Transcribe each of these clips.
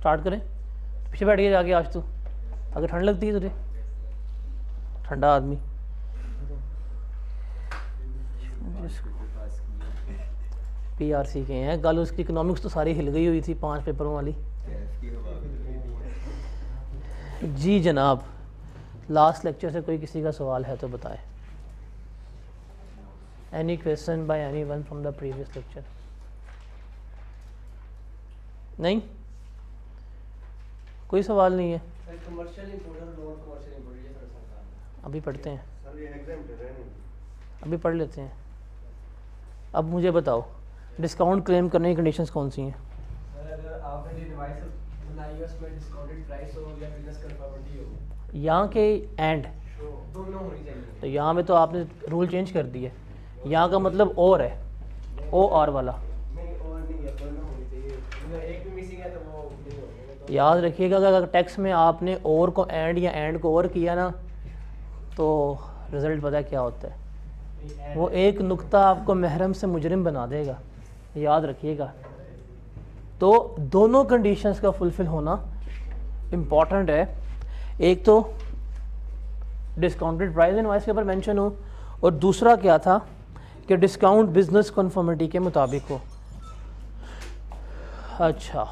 Start करें? पीछे बैठ के जाके आज तो अगर ठंड लगती है तुझे, ठंडा आदमी। पीआरसी के हैं, कल उसकी इकोनॉमिक्स तो सारी हिल गई हुई थी 5 पेपरों वाली। जी जनाब, लास्ट लेक्चर से कोई किसी का सवाल है तो बताएं। Any question by any one from the previous lecture? नहीं, कोई सवाल नहीं है। अभी पढ़ते हैं, अभी पढ़ लेते हैं। अब मुझे बताओ, डिस्काउंट क्लेम करने की कंडीशंस कौन सी हैं? अगर आपने जो डिवाइस बनाई है उसमें डिस्काउंटेड प्राइस हो या बिजनेस कंफर्मिटी हो, यहाँ के एंड दोनों होनी चाहिए। तो यहाँ में तो आपने रूल चेंज कर दिया। यहाँ का मतलब और है, ओ आर वाला। नहीं और नहीं है, दोनों होनी चाहिए। एक भी मिसिंग है तो वो नहीं होगा। याद रखिएगा कि अगर टेक्स्ट में आपने और को एंड या एंड को और किया ना तो रिज़ल्ट पता है क्या होता है, वो एक नुक्ता आपको महरम से मुजरिम बना देगा, याद रखिएगा। तो दोनों कंडीशंस का फुलफिल होना इम्पॉर्टेंट है। एक तो डिस्काउंटेड प्राइस इनवॉइस के ऊपर मेंशन हो, और दूसरा क्या था कि डिस्काउंट बिजनेस कन्फर्मिटी के मुताबिक हो। अच्छा,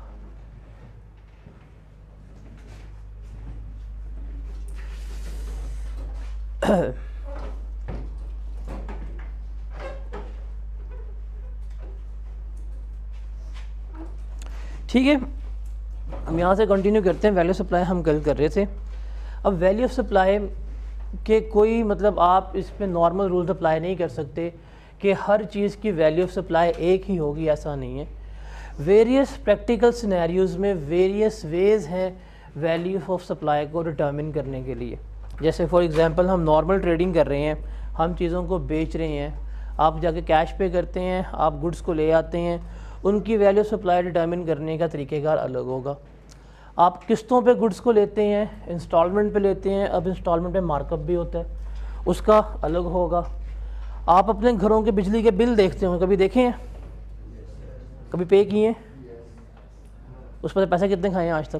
ठीक है, हम यहाँ से कंटिन्यू करते हैं। वैल्यू सप्लाई हम कल कर रहे थे। अब वैल्यू ऑफ सप्लाई के कोई मतलब आप इस पे नॉर्मल रूल्स अप्लाई नहीं कर सकते कि हर चीज़ की वैल्यू ऑफ सप्लाई एक ही होगी, ऐसा नहीं है। वेरियस प्रैक्टिकल सिनेरियोज़ में वेरियस वेज़ हैं वैल्यू ऑफ सप्लाई को डिटर्मिन करने के लिए। जैसे फॉर एग्जांपल हम नॉर्मल ट्रेडिंग कर रहे हैं, हम चीज़ों को बेच रहे हैं, आप जाके कैश पे करते हैं, आप गुड्स को ले आते हैं, उनकी वैल्यू सप्लाई डिटर्मिन करने का तरीक़ेकार अलग होगा। आप किस्तों पे गुड्स को लेते हैं, इंस्टॉलमेंट पे लेते हैं, अब इंस्टॉलमेंट पे मार्कअप भी होता है, उसका अलग होगा। आप अपने घरों के बिजली के बिल देखते हो, कभी देखे हैं, कभी पे किए हैं, उस पर पैसे कितने खाए हैं आज तक?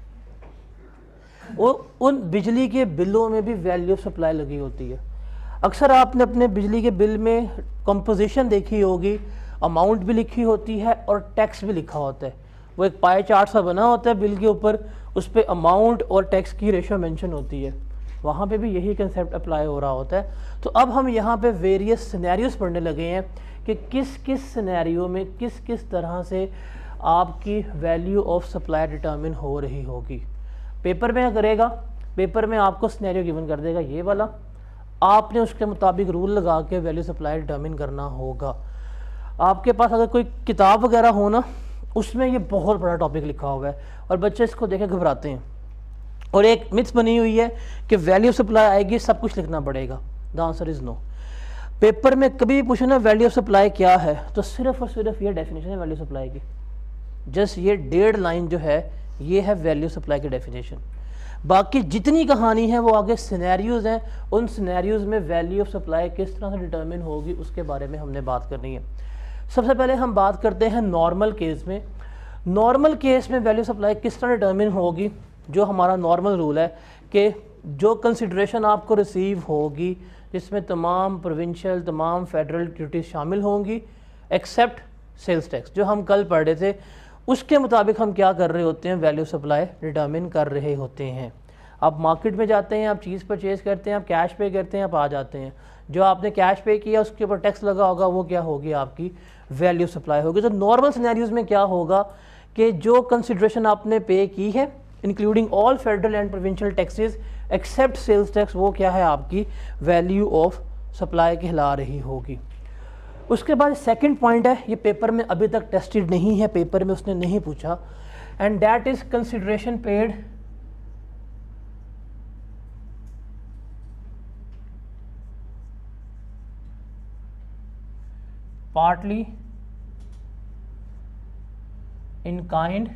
वो उन बिजली के बिलों में भी वैल्यू ऑफ सप्लाई लगी होती है। अक्सर आपने अपने बिजली के बिल में कंपोजिशन देखी होगी, अमाउंट भी लिखी होती है और टैक्स भी लिखा होता है। वो एक पाई चार्ट सा बना होता है बिल के ऊपर, उस पर अमाउंट और टैक्स की रेशो मेंशन होती है। वहाँ पे भी यही कंसेप्ट अप्लाई हो रहा होता है। तो अब हम यहाँ पे वेरियस सिनेरियोस पढ़ने लगे हैं कि किस किस सिनेरियो में किस किस तरह से आपकी वैल्यू ऑफ सप्लाई डिटर्मिन हो रही होगी। पेपर में करेगा, पेपर में आपको सिनेरियो गिवन कर देगा ये वाला, आपने उसके मुताबिक रूल लगा के वैल्यू सप्लाई डिटर्मिन करना होगा। आपके पास अगर कोई किताब वगैरह हो ना, उसमें ये बहुत बड़ा टॉपिक लिखा हुआ है और बच्चे इसको देखे घबराते हैं। और एक मिथ बनी हुई है कि वैल्यू सप्लाई आएगी सब कुछ लिखना पड़ेगा। The answer is no. Paper में कभी भी पूछो ना वैल्यू ऑफ सप्लाई क्या है, तो सिर्फ और सिर्फ ये डेफिनेशन है वैल्यू सप्लाई की। जस्ट ये 1.5 लाइन जो है ये है वैल्यू सप्लाई की डेफिनेशन। बाकी जितनी कहानी है वो आगे सिनेरियोज़ हैं, उन सिनेरियोज़ में वैल्यू ऑफ सप्लाई किस तरह से डिटर्मिन होगी उसके बारे में हमने बात करनी है। सबसे पहले हम बात करते हैं नॉर्मल केस में। नॉर्मल केस में वैल्यू सप्लाई किस तरह डिटर्मिन होगी? जो हमारा नॉर्मल रूल है कि जो कंसिडरेशन आपको रिसीव होगी जिसमें तमाम प्रोविंशियल तमाम फेडरल ड्यूटीज़ शामिल होंगी एक्सेप्ट सेल्स टैक्स, जो हम कल पढ़ रहे थे, उसके मुताबिक हम क्या कर रहे होते हैं, वैल्यू सप्लाई डिटर्मिन कर रहे होते हैं। आप मार्केट में जाते हैं, आप चीज़ परचेज़ करते हैं, आप कैश पे करते हैं, आप आ जाते हैं, जो आपने कैश पे किया उसके ऊपर टैक्स लगा होगा, वो क्या होगी, आपकी वैल्यू सप्लाई होगी। तो नॉर्मल सिनेरियोज़ में क्या होगा कि जो कंसिडरेशन आपने पे की है including all federal and provincial taxes except sales tax, वो क्या है, आपकी वैल्यू ऑफ सप्लाई कहला रही होगी। उसके बाद सेकंड पॉइंट है, ये पेपर में अभी तक टेस्टेड नहीं है, पेपर में उसने नहीं पूछा, and that is consideration paid partly in kind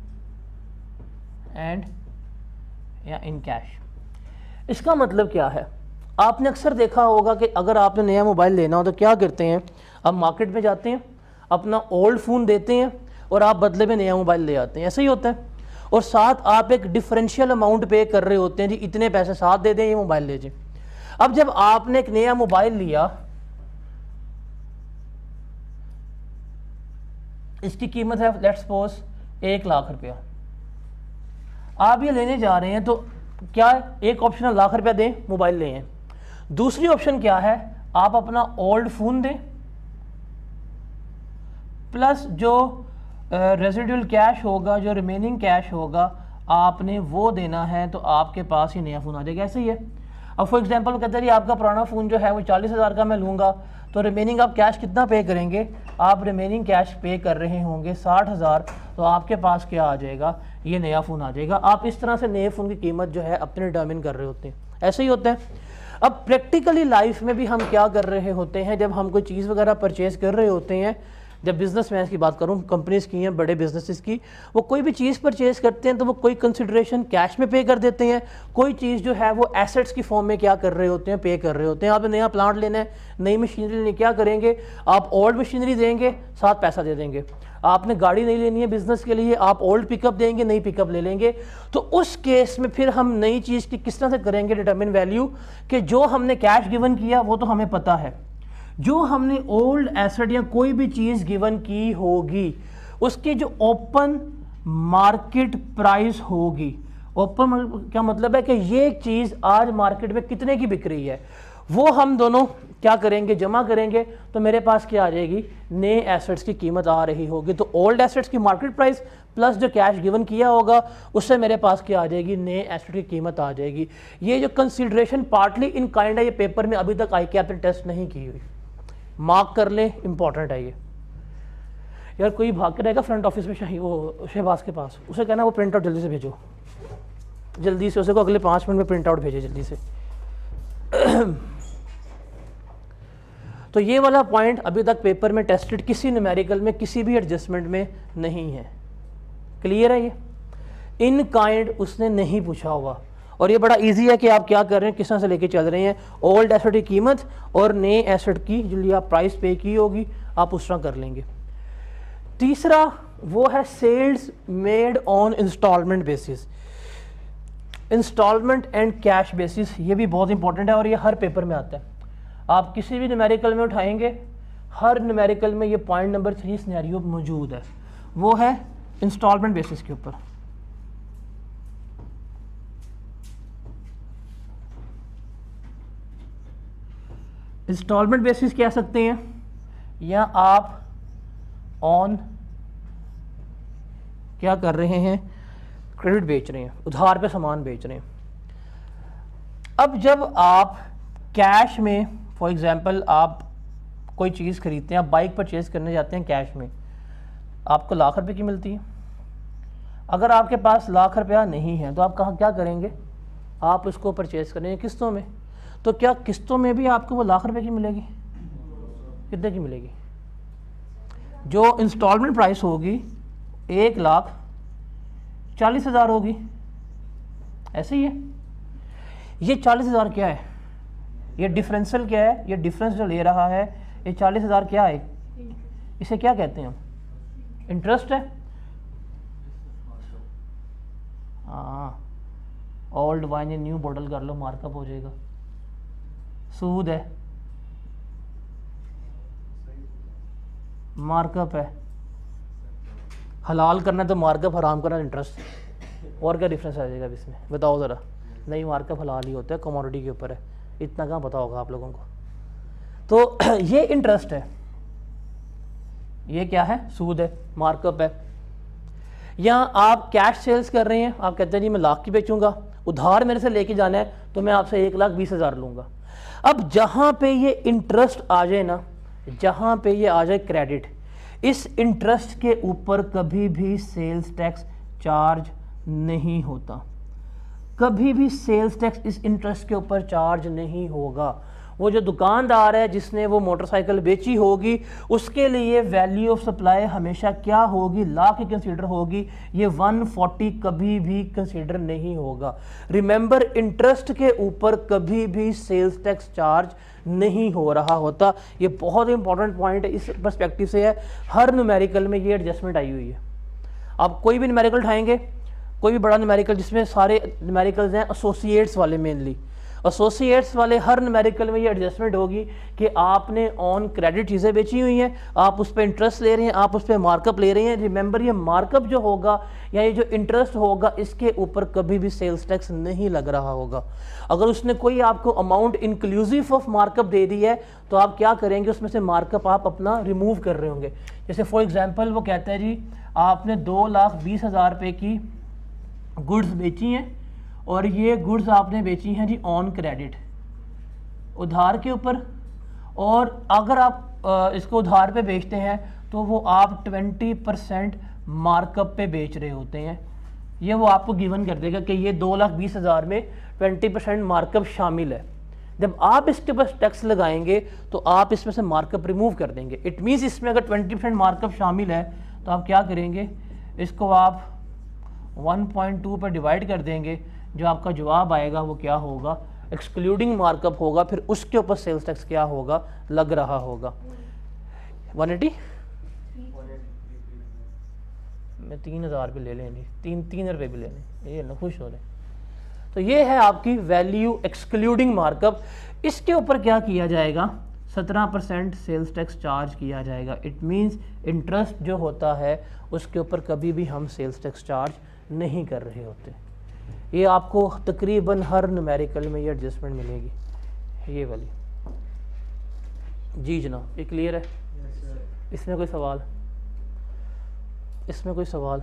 and या in cash। इसका मतलब क्या है? आपने अक्सर देखा होगा कि अगर आपने नया मोबाइल लेना हो तो क्या करते हैं, आप मार्केट में जाते हैं, अपना ओल्ड फ़ोन देते हैं और आप बदले में नया मोबाइल ले आते हैं, ऐसा ही होता है। और साथ आप एक डिफरेंशियल अमाउंट पे कर रहे होते हैं जी, इतने पैसे साथ दे दें, ये मोबाइल ले जाए। अब जब आपने एक नया मोबाइल लिया, इसकी कीमत है लेट्स सपोज 1 लाख रुपया, आप ये लेने जा रहे हैं, तो क्या एक ऑप्शन है लाख रुपया दें मोबाइल लें, दूसरी ऑप्शन क्या है, आप अपना ओल्ड फ़ोन दें प्लस जो रेजिडुअल कैश होगा, जो रिमेनिंग कैश होगा आपने वो देना है, तो आपके पास ही नया फ़ोन आ जाएगा। ऐसे ही है। अब फॉर एग्जांपल कहते हैं आपका पुराना फ़ोन जो है वो 40,000 का मैं लूँगा, तो रिमेनिंग आप कैश कितना पे करेंगे, आप रिमेनिंग कैश पे कर रहे होंगे 60,000, तो आपके पास क्या आ जाएगा, ये नया फ़ोन आ जाएगा। आप इस तरह से नए फ़ोन की कीमत जो है अपने डिटर्मिन कर रहे होते हैं। ऐसे ही होता है। अब प्रैक्टिकली लाइफ में भी हम क्या कर रहे होते हैं, जब हम कोई चीज़ वगैरह परचेज़ कर रहे होते हैं, जब बिजनेसमैन की बात करूं, कंपनीज की हैं, बड़े बिजनेसेस की, वो कोई भी चीज़ परचेज करते हैं तो वो कोई कंसिडरेशन कैश में पे कर देते हैं, कोई चीज़ जो है वो एसेट्स की फॉर्म में क्या कर रहे होते हैं, पे कर रहे होते हैं। आपने नया प्लांट लेना है, नई मशीनरी लेनी, क्या करेंगे, आप ओल्ड मशीनरी देंगे, साथ पैसा दे देंगे। आपने गाड़ी नहीं लेनी है बिजनेस के लिए, आप ओल्ड पिकअप देंगे, नई पिकअप ले लेंगे। तो उस केस में फिर हम नई चीज़ की किस तरह से करेंगे डिटरमिन वैल्यू, कि जो हमने कैश गिवन किया वो तो हमें पता है, जो हमने ओल्ड एसेट या कोई भी चीज़ गिवन की होगी उसकी जो ओपन मार्केट प्राइस होगी, ओपन क्या मतलब है कि ये चीज़ आज मार्केट में कितने की बिक रही है, वो हम दोनों क्या करेंगे, जमा करेंगे, तो मेरे पास क्या आ जाएगी, नए एसेट्स की कीमत आ रही होगी। तो ओल्ड एसेट्स की मार्केट प्राइस प्लस जो कैश गिवन किया होगा उससे मेरे पास क्या आ जाएगी, नए एसेट की कीमत आ जाएगी। ये जो कंसिडरेशन पार्टली इन काइंड है, ये पेपर में अभी तक ICAP ने टेस्ट नहीं की हुई, मार्क कर ले, इंपॉर्टेंट है ये। यार कोई भाग के रहेगा फ्रंट ऑफिस में वो शहबाज के पास, उसे कहना वो प्रिंट आउट जल्दी से भेजो, जल्दी से उसे को अगले 5 मिनट में प्रिंट आउट भेजे जल्दी से। तो ये वाला पॉइंट अभी तक पेपर में टेस्टेड किसी न्यूमेरिकल में किसी भी एडजस्टमेंट में नहीं है। क्लियर है ये, इन काइंड उसने नहीं पूछा हुआ, और ये बड़ा इजी है कि आप क्या कर रहे हैं, किस तरह से लेके चल रहे हैं, ओल्ड एसेट की कीमत और नए एसेट की जो आप प्राइस पे की होगी आप उस तरह कर लेंगे। तीसरा वो है sales made on instalment basis, instalment and cash basis. ये भी बहुत इंपॉर्टेंट है और ये हर पेपर में आता है। आप किसी भी न्यूमेरिकल में उठाएंगे, हर न्यूमेरिकल में ये पॉइंट नंबर 3 सिनेरियो मौजूद है, वो है इंस्टॉलमेंट बेसिस के ऊपर। इंस्टॉलमेंट बेसिस कह सकते हैं, या आप ऑन क्या कर रहे हैं, क्रेडिट बेच रहे हैं, उधार पे सामान बेच रहे हैं। अब जब आप कैश में, फॉर एग्जांपल आप कोई चीज़ खरीदते हैं, आप बाइक परचेज करने जाते हैं कैश में, आपको लाख रुपए की मिलती है। अगर आपके पास लाख रुपया नहीं है तो आप कहाँ क्या करेंगे, आप उसको परचेज करेंगे किस्तों में। तो क्या किस्तों में भी आपको वो लाख रुपए की मिलेगी, कितने की मिलेगी, जो इंस्टॉलमेंट प्राइस होगी 1,40,000 होगी। ऐसे ही है। ये 40,000 क्या है, ये डिफरेंशियल क्या है, ये डिफरेंस जो ले रहा है, ये 40,000 क्या है, इसे क्या कहते हैं, इंटरेस्ट है। हाँ, ओल्ड वाइन या न्यू बॉटल कर लो, मार्कअप हो जाएगा। सूद है, मार्कअप है। हलाल करना तो मार्कअप, हराम करना इंटरेस्ट। और क्या डिफरेंस आ जाएगा इसमें, बताओ ज़रा। नहीं, मार्कअप हलाल ही होता है, कमोडिटी के ऊपर है, इतना कहाँ पता होगा आप लोगों को। तो ये इंटरेस्ट है, ये क्या है, सूद है, मार्कअप है। या आप कैश सेल्स कर रहे हैं, आप कहते हैं जी मैं लाख की बेचूंगा, उधार मेरे से लेके जाना है तो मैं आपसे 1,20,000 लूँगा। अब जहाँ पे ये इंटरेस्ट आ जाए ना, जहाँ पे ये आ जाए क्रेडिट, इस इंटरेस्ट के ऊपर कभी भी सेल्स टैक्स चार्ज नहीं होता, कभी भी सेल्स टैक्स इस इंटरेस्ट के ऊपर चार्ज नहीं होगा। वो जो दुकानदार है जिसने वो मोटरसाइकिल बेची होगी, उसके लिए वैल्यू ऑफ सप्लाई हमेशा क्या होगी, लाख की कंसीडर होगी, ये 140 कभी भी कंसीडर नहीं होगा। रिमेंबर, इंटरेस्ट के ऊपर कभी भी सेल्स टैक्स चार्ज नहीं हो रहा होता। ये बहुत इंपॉर्टेंट पॉइंट है, इस पर्सपेक्टिव से है, हर न्यूमेरिकल में ये एडजस्टमेंट आई हुई है। आप कोई भी न्यूमेरिकल उठाएंगे, कोई भी बड़ा न्यूमेरिकल जिसमें सारे न्यूमेरिकल्स हैं एसोसिएट्स वाले, मेनली एसोसिएट्स वाले, हर न्यूमेरिकल में ये एडजस्टमेंट होगी कि आपने ऑन क्रेडिट चीज़ें बेची हुई हैं, आप उस पर इंटरेस्ट ले रहे हैं, आप उस पर मार्कअप ले रहे हैं। रिमेंबर, ये मार्कअप जो होगा या ये जो इंटरेस्ट होगा, इसके ऊपर कभी भी सेल्स टैक्स नहीं लग रहा होगा। अगर उसने कोई आपको अमाउंट इंक्लूसिव ऑफ मार्कअप दे दी है तो आप क्या करेंगे, उसमें से मार्कअप आप अपना रिमूव कर रहे होंगे। जैसे फॉर एग्जाम्पल वो कहता है जी आपने 2,20,000 रुपये की गुड्स बेची हैं और ये गुड्स आपने बेची हैं जी ऑन क्रेडिट, उधार के ऊपर, और अगर आप इसको उधार पे बेचते हैं तो वो आप 20% मार्कअप पे बेच रहे होते हैं। ये वो आपको गिवन कर देगा कि ये 2,20,000 में 20% मार्कअप शामिल है। जब आप इसके पास टैक्स लगाएंगे तो आप इसमें से मार्कअप रिमूव कर देंगे। इट मीन्स इसमें अगर 20% मार्कअप शामिल है तो आप क्या करेंगे, इसको आप 1.2 पर डिवाइड कर देंगे, जो आपका जवाब आएगा वो क्या होगा, एक्सक्लूडिंग मार्कअप होगा, फिर उसके ऊपर सेल्स टैक्स क्या होगा, लग रहा होगा 180। मैं 3,000 भी ले लेंगे, 3 रुपये भी ले लें, ये ना खुश हो रहे। तो ये है आपकी वैल्यू एक्सक्लूडिंग मार्कअप। इसके ऊपर क्या किया जाएगा, 17% सेल्स टैक्स चार्ज किया जाएगा। इट मीन्स इंटरेस्ट जो होता है उसके ऊपर कभी भी हम सेल्स टैक्स चार्ज नहीं कर रहे होते। ये आपको तकरीबन हर न्यूमेरिकल में ये एडजस्टमेंट मिलेगी, ये वाली। जी जनाब, ये क्लियर है? इसमें कोई सवाल, इसमें कोई सवाल?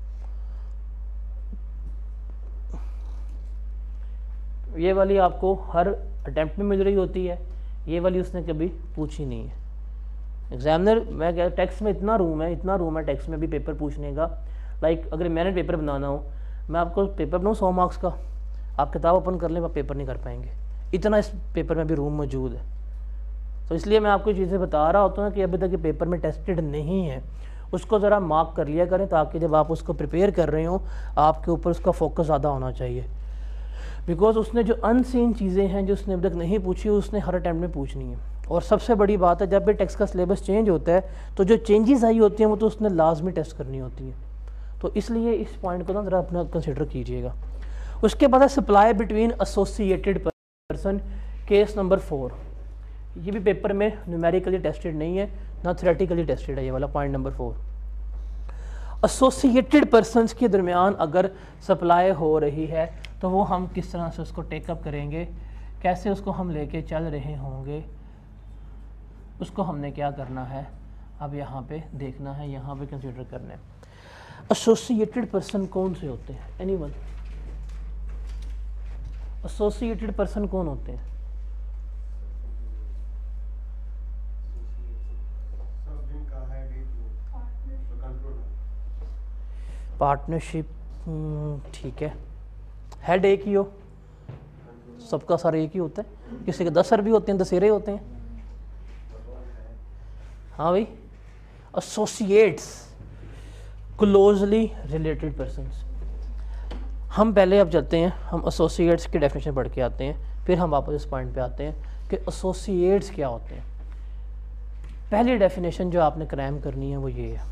ये वाली आपको हर अटेम्प्ट में मिल रही होती है, ये वाली उसने कभी पूछी नहीं है। एग्जामिनर, मैं कह टैक्स में इतना रूम है टैक्स में भी पेपर पूछने का। लाइक अगर मैंने पेपर बनाना हो, मैं आपको पेपर बनाऊँ 100 मार्क्स का, आप किताब ओपन कर लें, आप पेपर नहीं कर पाएंगे, इतना इस पेपर में भी रूम मौजूद है। तो इसलिए मैं आपको चीज़ें बता रहा होता हूँ कि अभी तक ये पेपर में टेस्टेड नहीं है, उसको ज़रा मार्क कर लिया करें, ताकि जब आप उसको प्रिपेयर कर रहे हो आपके ऊपर उसका फोकस ज़्यादा होना चाहिए। बिकॉज उसने जो अनसीन चीज़ें हैं जो उसने अभी तक नहीं पूछी, उसने हर अटैम्प्ट में पूछनी है। और सबसे बड़ी बात है, जब भी टैक्स का सिलेबस चेंज होता है तो जो चेंजेस आई होती हैं वो तो उसने लाजमी टेस्ट करनी होती है। तो इसलिए इस पॉइंट को ना ज़रा अपना कंसिडर कीजिएगा। उसके बाद है supply between associated person, case number 4। ये भी पेपर में न्यूमेरिकली टेस्टेड नहीं है, ना थ्योरेटिकली टेस्टेड है, ये वाला पॉइंट नंबर 4। एसोसिएटेड पर्सनस के दरमियान अगर सप्लाई हो रही है तो वो हम किस तरह से उसको टेकअप करेंगे, कैसे उसको हम लेके चल रहे होंगे, उसको हमने क्या करना है अब यहाँ पे देखना है, यहाँ पे कंसिडर करना है। एसोसिएटेड पर्सन कौन से होते हैं? एनीवन? एसोसिएटेड पर्सन कौन होते हैं? पार्टनरशिप, ठीक है। हेड एक ही हो, सबका सारा एक ही होता है, किसी के 10 सर भी होते हैं, 10 सेरे होते हैं। हाँ भाई, एसोसिएट्स, क्लोजली रिलेटेड पर्सन्स। हम पहले अब चलते हैं, हम एसोसिएट्स की डेफिनेशन पढ़ के आते हैं, फिर हम वापस इस पॉइंट पे आते हैं कि एसोसिएट्स क्या होते हैं। पहली डेफिनेशन जो आपने क्रैम करनी है वो ये है,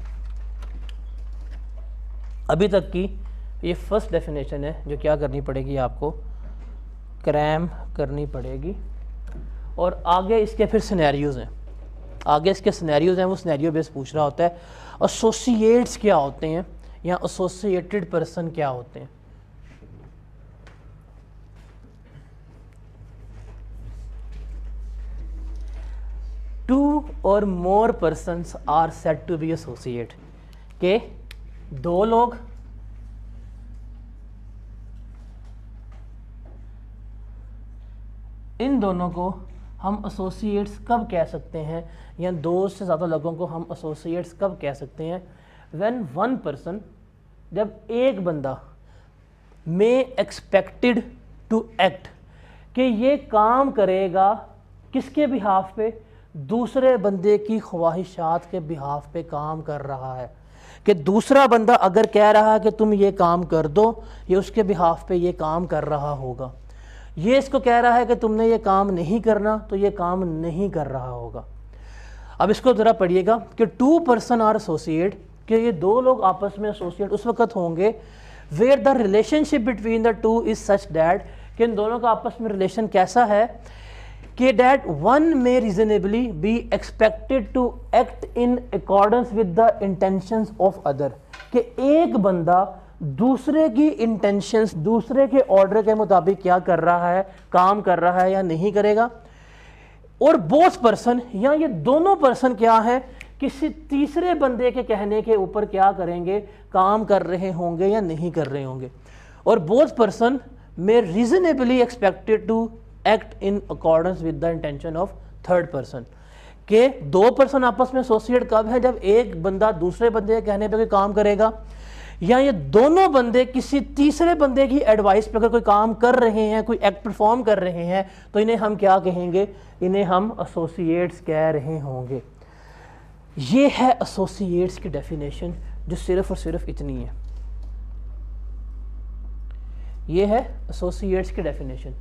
अभी तक की ये फर्स्ट डेफिनेशन है जो क्या करनी पड़ेगी, आपको क्रैम करनी पड़ेगी। और आगे इसके फिर सिनेरियोज़ हैं, आगे इसके सिनेरियोज़ हैं, वो सिनेरियो बेस पूछ रहा होता है एसोसिएट्स क्या होते हैं या एसोसिएटेड पर्सन क्या होते हैं। टू और more persons are said to be associate, के 2 लोग इन दोनों को हम एसोसिएट्स कब कह सकते हैं, या 2 से ज़्यादा लोगों को हम एसोसिएट्स कब कह सकते हैं? व्हेन वन पर्सन, जब एक बंदा मे एक्सपेक्टेड टू एक्ट, कि ये काम करेगा किसके बिहाफ पे, दूसरे बंदे की ख्वाहिशात के बिहाफ पे काम कर रहा है। कि दूसरा बंदा अगर कह रहा है कि तुम ये काम कर दो, ये उसके बिहाफ पे ये काम कर रहा होगा। ये इसको कह रहा है कि तुमने ये काम नहीं करना, तो ये काम नहीं कर रहा होगा। अब इसको ज़रा पढ़िएगा कि 2 पर्सन आर एसोसिएट, कि ये 2 लोग आपस में एसोसिएट उस वक्त होंगे where the relationship between the two is such that कि इन दोनों का आपस में रिलेशन कैसा है कि that one may reasonably be expected to act in accordance with the intentions of other, कि एक बंदा दूसरे की इंटेंशंस, दूसरे के ऑर्डर के मुताबिक क्या कर रहा है, काम कर रहा है या नहीं करेगा। और बोथ पर्सन, या ये दोनों पर्सन क्या है, किसी तीसरे बंदे के कहने के ऊपर क्या करेंगे, काम कर रहे होंगे या नहीं कर रहे होंगे। और both person may reasonably expected to act in accordance with the intention of third person, के दो पर्सन आपस में एसोसिएट कब है, जब एक बंदा दूसरे बंदे के कहने पे कोई काम करेगा, या ये दोनों बंदे किसी तीसरे बंदे की एडवाइस पे अगर कोई काम कर रहे हैं, कोई एक्ट परफॉर्म कर रहे हैं, तो इन्हें हम क्या कहेंगे, इन्हें हम एसोसिएट्स कह रहे होंगे। ये है एसोसिएट्स की डेफिनेशन, जो सिर्फ और सिर्फ इतनी है। ये है एसोसिएट्स की डेफिनेशन।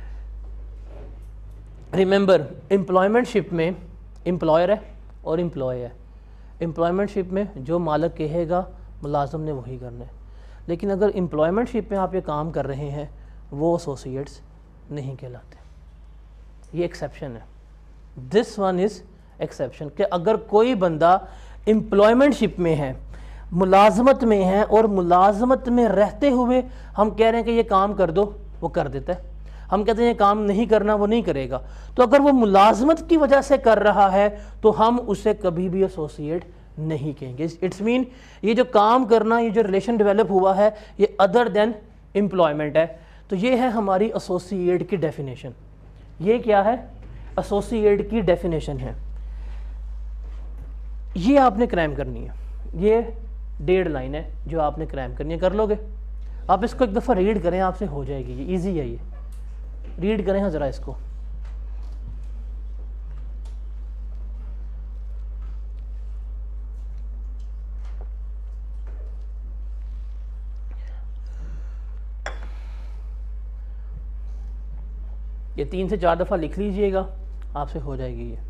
रिमेंबर, एम्प्लॉयमेंटशिप में एम्प्लॉयर है और एम्प्लॉय है। एम्प्लॉयमेंटशिप में जो मालिक कहेगा मुलाजिम ने वही करना है, लेकिन अगर एम्प्लॉयमेंटशिप में आप ये काम कर रहे हैं, वो एसोसिएट्स नहीं कहलाते। ये एक्सेप्शन है, दिस वन इज़ एक्सेप्शन, कि अगर कोई बंदा एम्प्लॉयमेंटशिप में है, मुलाजमत में है, और मुलाजमत में रहते हुए हम कह रहे हैं कि ये काम कर दो, वो कर देता है। हम कहते हैं ये काम नहीं करना, वो नहीं करेगा। तो अगर वो मुलाजमत की वजह से कर रहा है तो हम उसे कभी भी एसोसिएट नहीं कहेंगे। इट्स मीन ये जो काम करना, ये जो रिलेशन डेवलप हुआ है, ये अदर देन एम्प्लॉयमेंट है। तो ये है हमारी एसोसिएट की डेफिनेशन। ये क्या है, एसोसिएट की डेफिनेशन है। ये आपने क्राइम करनी है, ये 1.5 लाइन है जो आपने क्राइम करनी है। कर लोगे आप इसको? एक दफ़ा रीड करें, आपसे हो जाएगी। ये ईजी है, ये रीड करें हाँ ज़रा इसको। ये 3 से 4 दफ़ा लिख लीजिएगा, आपसे हो जाएगी ये।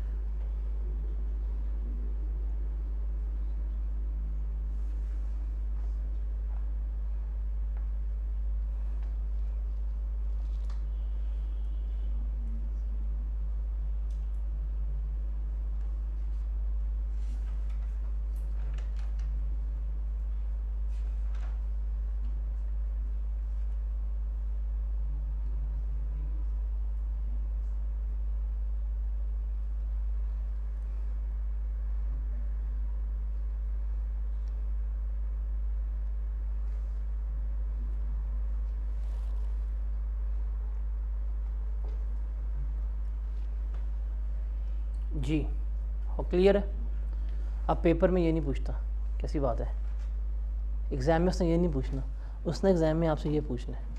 जी हो क्लियर है? अब पेपर में ये नहीं पूछता, कैसी बात है। एग्ज़ाम में उसने ये नहीं पूछना, उसने एग्ज़ाम में आपसे ये पूछना है,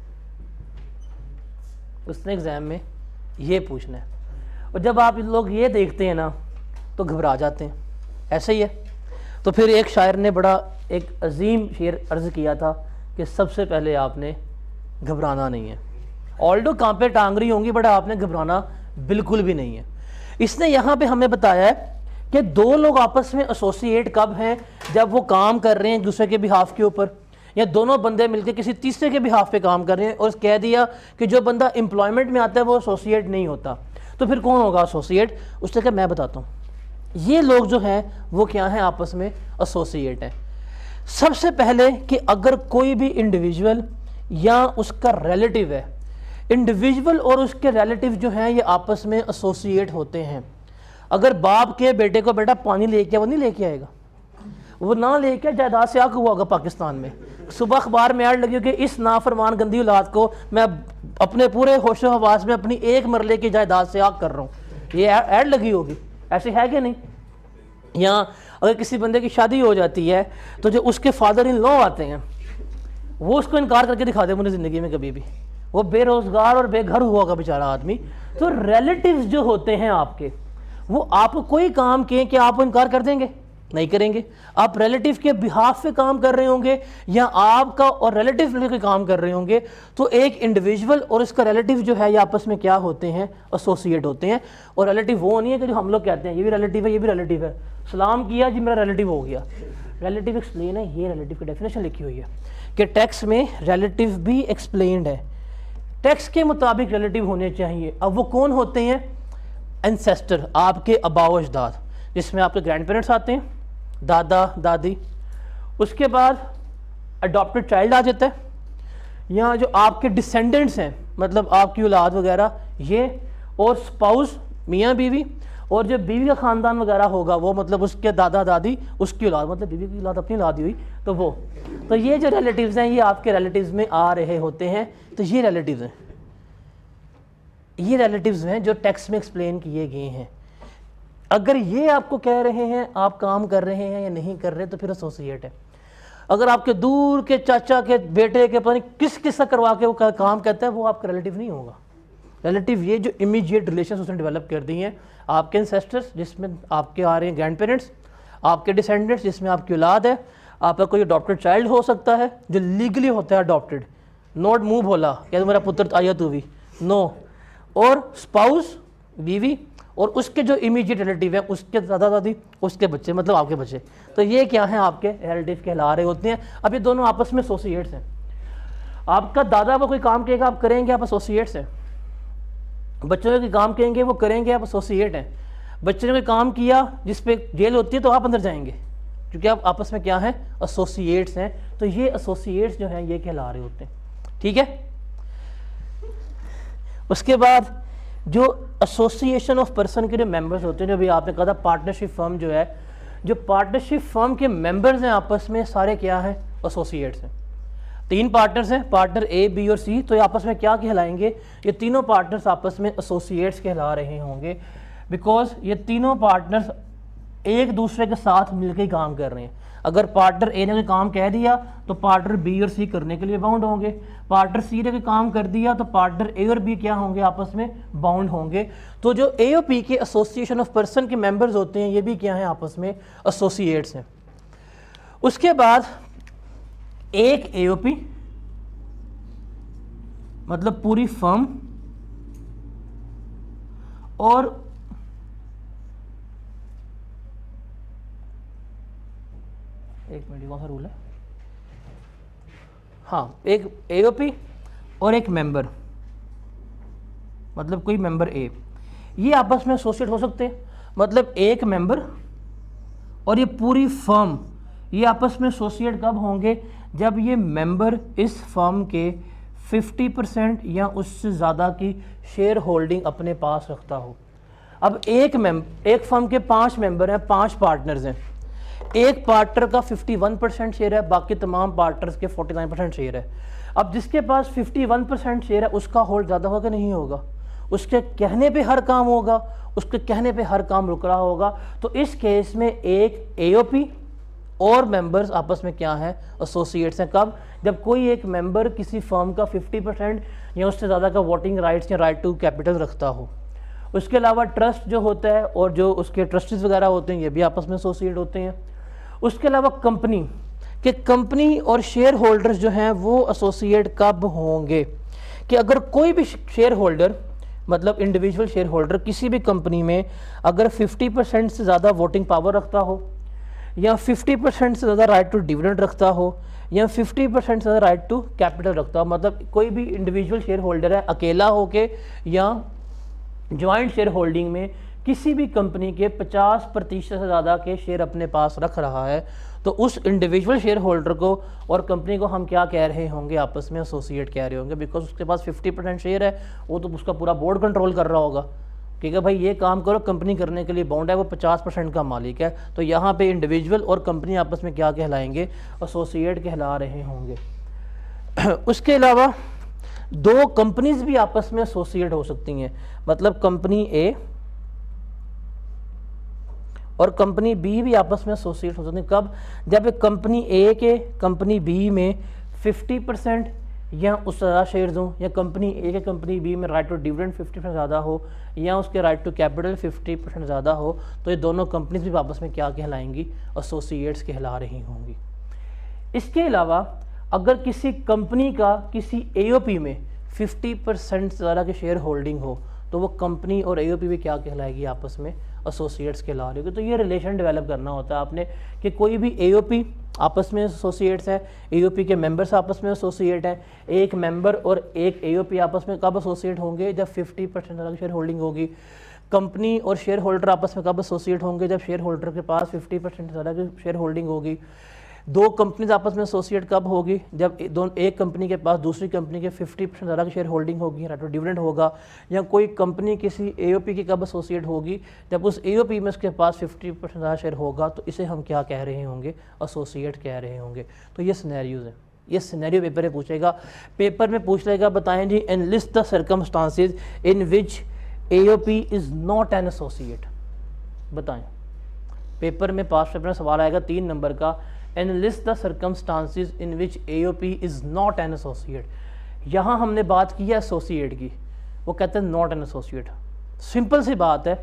उसने एग्ज़ाम में ये पूछना है। और जब आप लोग ये देखते हैं ना तो घबरा जाते हैं, ऐसे ही है। तो फिर एक शायर ने बड़ा एक अजीम शेर अर्ज़ किया था कि सबसे पहले आपने घबराना नहीं है। ऑल्डो कांपे टांग रही होंगी, बट आपने घबराना बिल्कुल भी नहीं है। इसने यहाँ पे हमें बताया है कि दो लोग आपस में एसोसिएट कब हैं, जब वो काम कर रहे हैं एक दूसरे के बिहाफ के ऊपर, या दोनों बंदे मिलकर किसी तीसरे के बिहाफ पे काम कर रहे हैं। और कह दिया कि जो बंदा एम्प्लॉयमेंट में आता है वो एसोसिएट नहीं होता, तो फिर कौन होगा एसोसिएट? उससे क्या मैं बताता हूँ। ये लोग जो हैं वो क्या हैं, आपस में एसोसिएट हैं। सबसे पहले कि अगर कोई भी इंडिविजुअल या उसका रिलेटिव है, इंडिविजुअल और उसके रिलेटिव जो हैं ये आपस में एसोसिएट होते हैं। अगर बाप के बेटे को बेटा पानी लेके वो नहीं लेके आएगा, वो ना लेके जायदाद से आग हुआ होगा पाकिस्तान में। सुबह अखबार में ऐड लगी हो कि इस नाफरमान गंदी औलाद को मैं अपने पूरे होशो हवास में अपनी 1 मरले की जायदाद से आग कर रहा हूँ, ये ऐड लगी होगी। ऐसे है कि नहीं? यहाँ अगर किसी बंदे की शादी हो जाती है तो जो उसके फादर इन लॉ आते हैं वो उसको इनकार करके दिखा दे मुझे ज़िंदगी में कभी भी, वो बेरोजगार और बेघर हुआ होगा बेचारा आदमी। तो रिलेटिव्स जो होते हैं आपके, वो आपको कोई काम के कि आप इनकार कर देंगे? नहीं करेंगे। आप रिलेटिव के बिहाफ पे काम कर रहे होंगे या आपका और रिलेटिव मिलकर काम कर रहे होंगे, तो एक इंडिविजुअल और इसका रिलेटिव जो है ये आपस में क्या होते हैं, एसोसिएट होते हैं। और रिलेटिव वो नहीं है कि जो हम लोग कहते हैं ये भी रिलेटिव है, ये भी रिलेटिव है, सलाम किया जी मेरा रिलेटिव हो गया। रिलेटिव एक्सप्लेन है, ये रिलेटिव की डेफिनेशन लिखी हुई है कि टैक्स में रिलेटिव भी एक्सप्लेन्ड है, टैक्स के मुताबिक रिलेटिव होने चाहिए। अब वो कौन होते हैं? एंसेस्टर, आपके अबाव अजदाद, जिसमें आपके ग्रैंड पेरेंट्स आते हैं, दादा दादी, उसके बाद अडॉप्टेड चाइल्ड आ जाता है, या जो आपके डिसेंडेंट्स हैं मतलब आपकी औलाद वगैरह ये, और स्पाउस मियाँ बीवी, और जो बीवी का ख़ानदान वगैरह होगा वो मतलब उसके दादा दादी, उसकी औलाद, मतलब बीवी की औलाद अपनी औलाद हुई तो वो, तो ये जो रिलेटिव्स हैं ये आपके रिलेटिव्स में आ रहे होते हैं। तो ये रिलेटिव्स हैं, ये रिलेटिव्स हैं जो टैक्स में एक्सप्लेन किए गए हैं। अगर ये आपको कह रहे हैं आप काम कर रहे हैं या नहीं कर रहे तो फिर एसोसिएट है। अगर आपके दूर के चाचा के बेटे के पता नहीं किस किस्सा करवा के वो काम कहता है, वो आपका रिलेटिव नहीं होगा। रिलेटिव ये जो इमीडिएट रिलेशन उसने डेवलप कर दी हैं, आपके एंसेस्टर्स जिसमें आपके आ रहे हैं ग्रैंड पेरेंट्स, आपके डिसेंडेंट्स जिसमें आपकी औलाद है, आपका कोई अडॉप्टेड चाइल्ड हो सकता है जो लीगली होता है अडॉप्टेड, नोट मुंह बोला क्या मेरा पुत्र आया तू भी, नो, और स्पाउस बीवी, और उसके जो इमीडिएट रिलेटिव है उसके दादा दादी, उसके बच्चे मतलब आपके बच्चे। तो ये क्या है? आपके रिलेटिव कहला रहे होते हैं। अब ये दोनों आपस में एसोसिएट्स हैं। आपका दादा वो कोई काम कहेगा आप करेंगे, आप एसोसिएट्स हैं। बच्चों ने कोई काम कहेंगे वो करेंगे, आप एसोसिएट हैं। बच्चे ने कोई काम किया जिस पे जेल होती है तो आप अंदर जाएंगे, क्योंकि आप आपस में क्या हैं? एसोसिएट्स हैं। तो ये एसोसिएट्स जो हैं ये कहला रहे होते हैं। ठीक है। उसके बाद जो एसोसिएशन ऑफ पर्सन के जो मेंबर्स होते हैं, जो भी आपने कहा था पार्टनरशिप फर्म जो है, जो पार्टनरशिप फर्म के मेंबर्स हैं आपस में सारे क्या हैं? एसोसिएट्स हैं। 3 पार्टनर्स हैं, पार्टनर ए बी और सी, तो ये आपस में क्या कहलाएंगे? ये तीनों पार्टनर्स आपस में एसोसिएट्स कहला रहे होंगे, बिकॉज ये तीनों पार्टनर्स एक दूसरे के साथ मिलकर ही काम कर रहे हैं। अगर पार्टनर ए ने कोई काम कह दिया तो पार्टनर बी और सी करने के लिए बाउंड होंगे, पार्टनर सी ने कोई काम कर दिया तो पार्टनर ए और बी क्या होंगे? आपस में बाउंड होंगे। तो जो ए और पी के एसोसिएशन ऑफ पर्सन के मेंबर्स होते हैं ये भी क्या हैं? आपस में एसोसिएट्स हैं। उसके बाद एक एओपी मतलब पूरी फर्म, और एक मिनट कौन सा रूल है? हाँ, एक एओपी और एक मेंबर मतलब कोई मेंबर ए, ये आपस में एसोसिएट हो सकते हैं। मतलब एक मेंबर और ये पूरी फर्म ये आपस में एसोसिएट कब होंगे? जब ये मेंबर इस फर्म के 50% या उससे ज़्यादा की शेयर होल्डिंग अपने पास रखता हो। अब एक फर्म के 5 मेंबर हैं, 5 पार्टनर्स हैं, एक पार्टनर का 51% शेयर है, बाकी तमाम पार्टनर्स के 49% शेयर है। अब जिसके पास 51% शेयर है उसका होल्ड ज़्यादा होगा कि नहीं होगा? उसके कहने पे हर काम होगा, उसके कहने पे हर काम रुक रहा होगा। तो इस केस में एक एओपी और मेंबर्स आपस में क्या हैं? एसोसिएट्स हैं। कब? जब कोई एक मेंबर किसी फर्म का 50% या उससे ज़्यादा का वोटिंग राइट्स या राइट टू कैपिटल रखता हो। उसके अलावा ट्रस्ट जो होता है और जो उसके ट्रस्टीज वगैरह होते हैं ये भी आपस में एसोसिएट होते हैं। उसके अलावा कंपनी और शेयर होल्डर्स जो हैं वो एसोसिएट कब होंगे? कि अगर कोई भी शेयर होल्डर मतलब इंडिविजुअल शेयर होल्डर किसी भी कंपनी में अगर 50% से ज़्यादा वोटिंग पावर रखता हो, या 50% से ज़्यादा राइट टू डिविडेंड रखता हो, या 50% से ज़्यादा राइट टू कैपिटल रखता हो, मतलब कोई भी इंडिविजुअल शेयर होल्डर है अकेला होके या ज्वाइंट शेयर होल्डिंग में किसी भी कंपनी के 50% से ज़्यादा के शेयर अपने पास रख रहा है, तो उस इंडिविजुअल शेयर होल्डर को और कंपनी को हम क्या कह रहे होंगे? आपस में एसोसिएट कह रहे होंगे, बिकॉज उसके पास 50% शेयर है, वो तो उसका पूरा बोर्ड कंट्रोल कर रहा होगा ठीक है भाई ये काम करो, कंपनी करने के लिए बाउंड है, वो 50% का मालिक है। तो यहाँ पे इंडिविजुअल और कंपनी आपस में क्या कहलाएंगे? एसोसिएट कहला रहे होंगे। उसके अलावा 2 कंपनीज भी आपस में एसोसिएट हो सकती हैं, मतलब कंपनी ए और कंपनी बी भी आपस में एसोसिएट हो सकती हैं। कब? जब कंपनी ए के कंपनी बी में 50% या उससे ज़्यादा शेयर्स हों, या कंपनी ए के कंपनी बी में राइट टू डिविडेंड 50% ज़्यादा हो, या उसके राइट टू कैपिटल 50% ज़्यादा हो, तो ये दोनों कंपनीज भी आपस में क्या कहलाएंगी? एसोसिएट्स कहला रही होंगी। इसके अलावा अगर किसी कंपनी का किसी एओपी में 50% से ज़्यादा की शेयर होल्डिंग हो, तो वो कंपनी और एओपी भी क्या कहलाएगी? आपस में एसोसिएट्स कहला रही होगी। तो ये रिलेशन डेवलप करना होता है आपने कि कोई भी एओपी आपस में एसोसिएट्स हैं, एओपी के मेंबर्स आपस में एसोसिएट हैं, एक मेंबर और एक एओपी आपस में कब एसोसिएट होंगे, जब 50% अलग शेयर होल्डिंग होगी। कंपनी और शेयर होल्डर आपस में कब एसोसिएट होंगे, जब शेयर होल्डर के पास 50% अलग शेयर होल्डिंग होगी। दो कंपनीज आपस में एसोसिएट कब होगी, जब एक कंपनी के पास दूसरी कंपनी के 50% अलग शेयर होल्डिंग होगी, रेट ऑफ डिविडेंड होगा। या कोई कंपनी किसी एओपी की कब एसोसिएट होगी, जब उस एओपी में उसके पास 50% ज़्यादा शेयर होगा, तो इसे हम क्या कह रहे होंगे, एसोसिएट कह रहे होंगे। तो ये सिनेरियोज हैं, ये सिनेरियो पेपर में पूछेगा। पेपर में पूछ लेगा बताएं जी enlist the circumstances in which AOP is not an associate. बताएं, पेपर में पास पेपर में सवाल आएगा 3 नंबर का, enlist the circumstances in which AOP is not an associate. यहाँ हमने बात की है एसोसिएट की, वो कहते हैं नॉट एन एसोसिएट। सिंपल सी बात है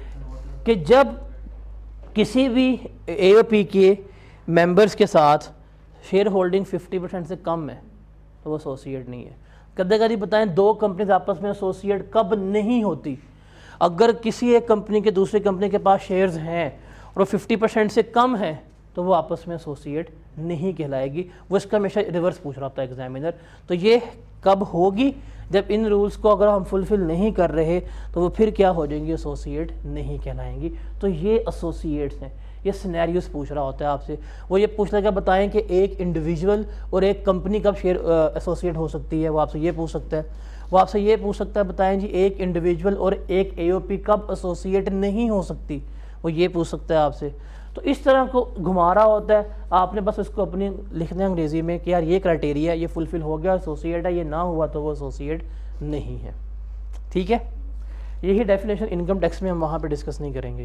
कि जब किसी भी एओपी के मेंबर्स के साथ शेयर होल्डिंग 50% से कम है तो वो एसोसिएट नहीं है। कदे कदी बताएं दो कंपनीज आपस में एसोसिएट कब नहीं होती, अगर किसी एक कंपनी के दूसरी कंपनी के पास शेयर्स हैं और 50% से कम है तो वो आपस में एसोसिएट नहीं कहलाएगी। वो इसका हमेशा रिवर्स पूछ रहा होता है एग्जामिनर। तो ये कब होगी, जब इन रूल्स को अगर हम फुलफिल नहीं कर रहे तो वो फिर क्या हो जाएंगी, एसोसिएट नहीं कहलाएंगी। तो ये एसोसिएट्स हैं, ये सिनेरियोस पूछ रहा होता है आपसे। वो ये पूछ लेगा बताएं कि एक इंडिविजुअल और एक कंपनी कब शेयर एसोसिएट हो सकती है, वो आपसे ये पूछ सकता है। वो आपसे ये पूछ सकता है बताएं जी एक इंडिविजुअल और एक एओपी कब एसोसिएट नहीं हो सकती, वो ये पूछ सकता है आपसे। तो इस तरह को घुमा रहा होता है, आपने बस उसको अपनी लिखना है अंग्रेज़ी में कि यार ये क्राइटेरिया ये फुलफिल हो गया एसोसिएट है, ये ना हुआ तो वो एसोसिएट नहीं है। ठीक है, यही डेफिनेशन इनकम टैक्स में हम वहाँ पे डिस्कस नहीं करेंगे।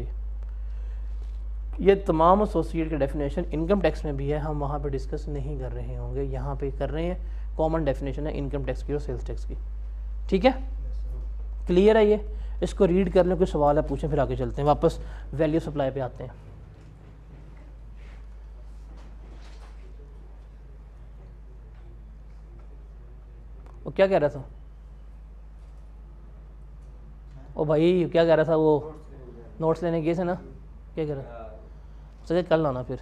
ये तमाम एसोसिएट के डेफिनेशन इनकम टैक्स में भी है, हम वहाँ पे डिस्कस नहीं कर रहे होंगे, यहाँ पे कर रहे हैं। कॉमन डेफिनेशन है इनकम टैक्स की और सेल्स टैक्स की। ठीक है, क्लियर है ये? इसको रीड कर लें, कोई सवाल है पूछें, फिर आगे चलते हैं, वापस वैल्यू सप्लाई पे आते हैं। वो क्या कह रहा था, ओ भाई क्या कह रहा था, वो नोट्स लेने गए थे ना, क्या कह रहा था? चलिए कल आना फिर।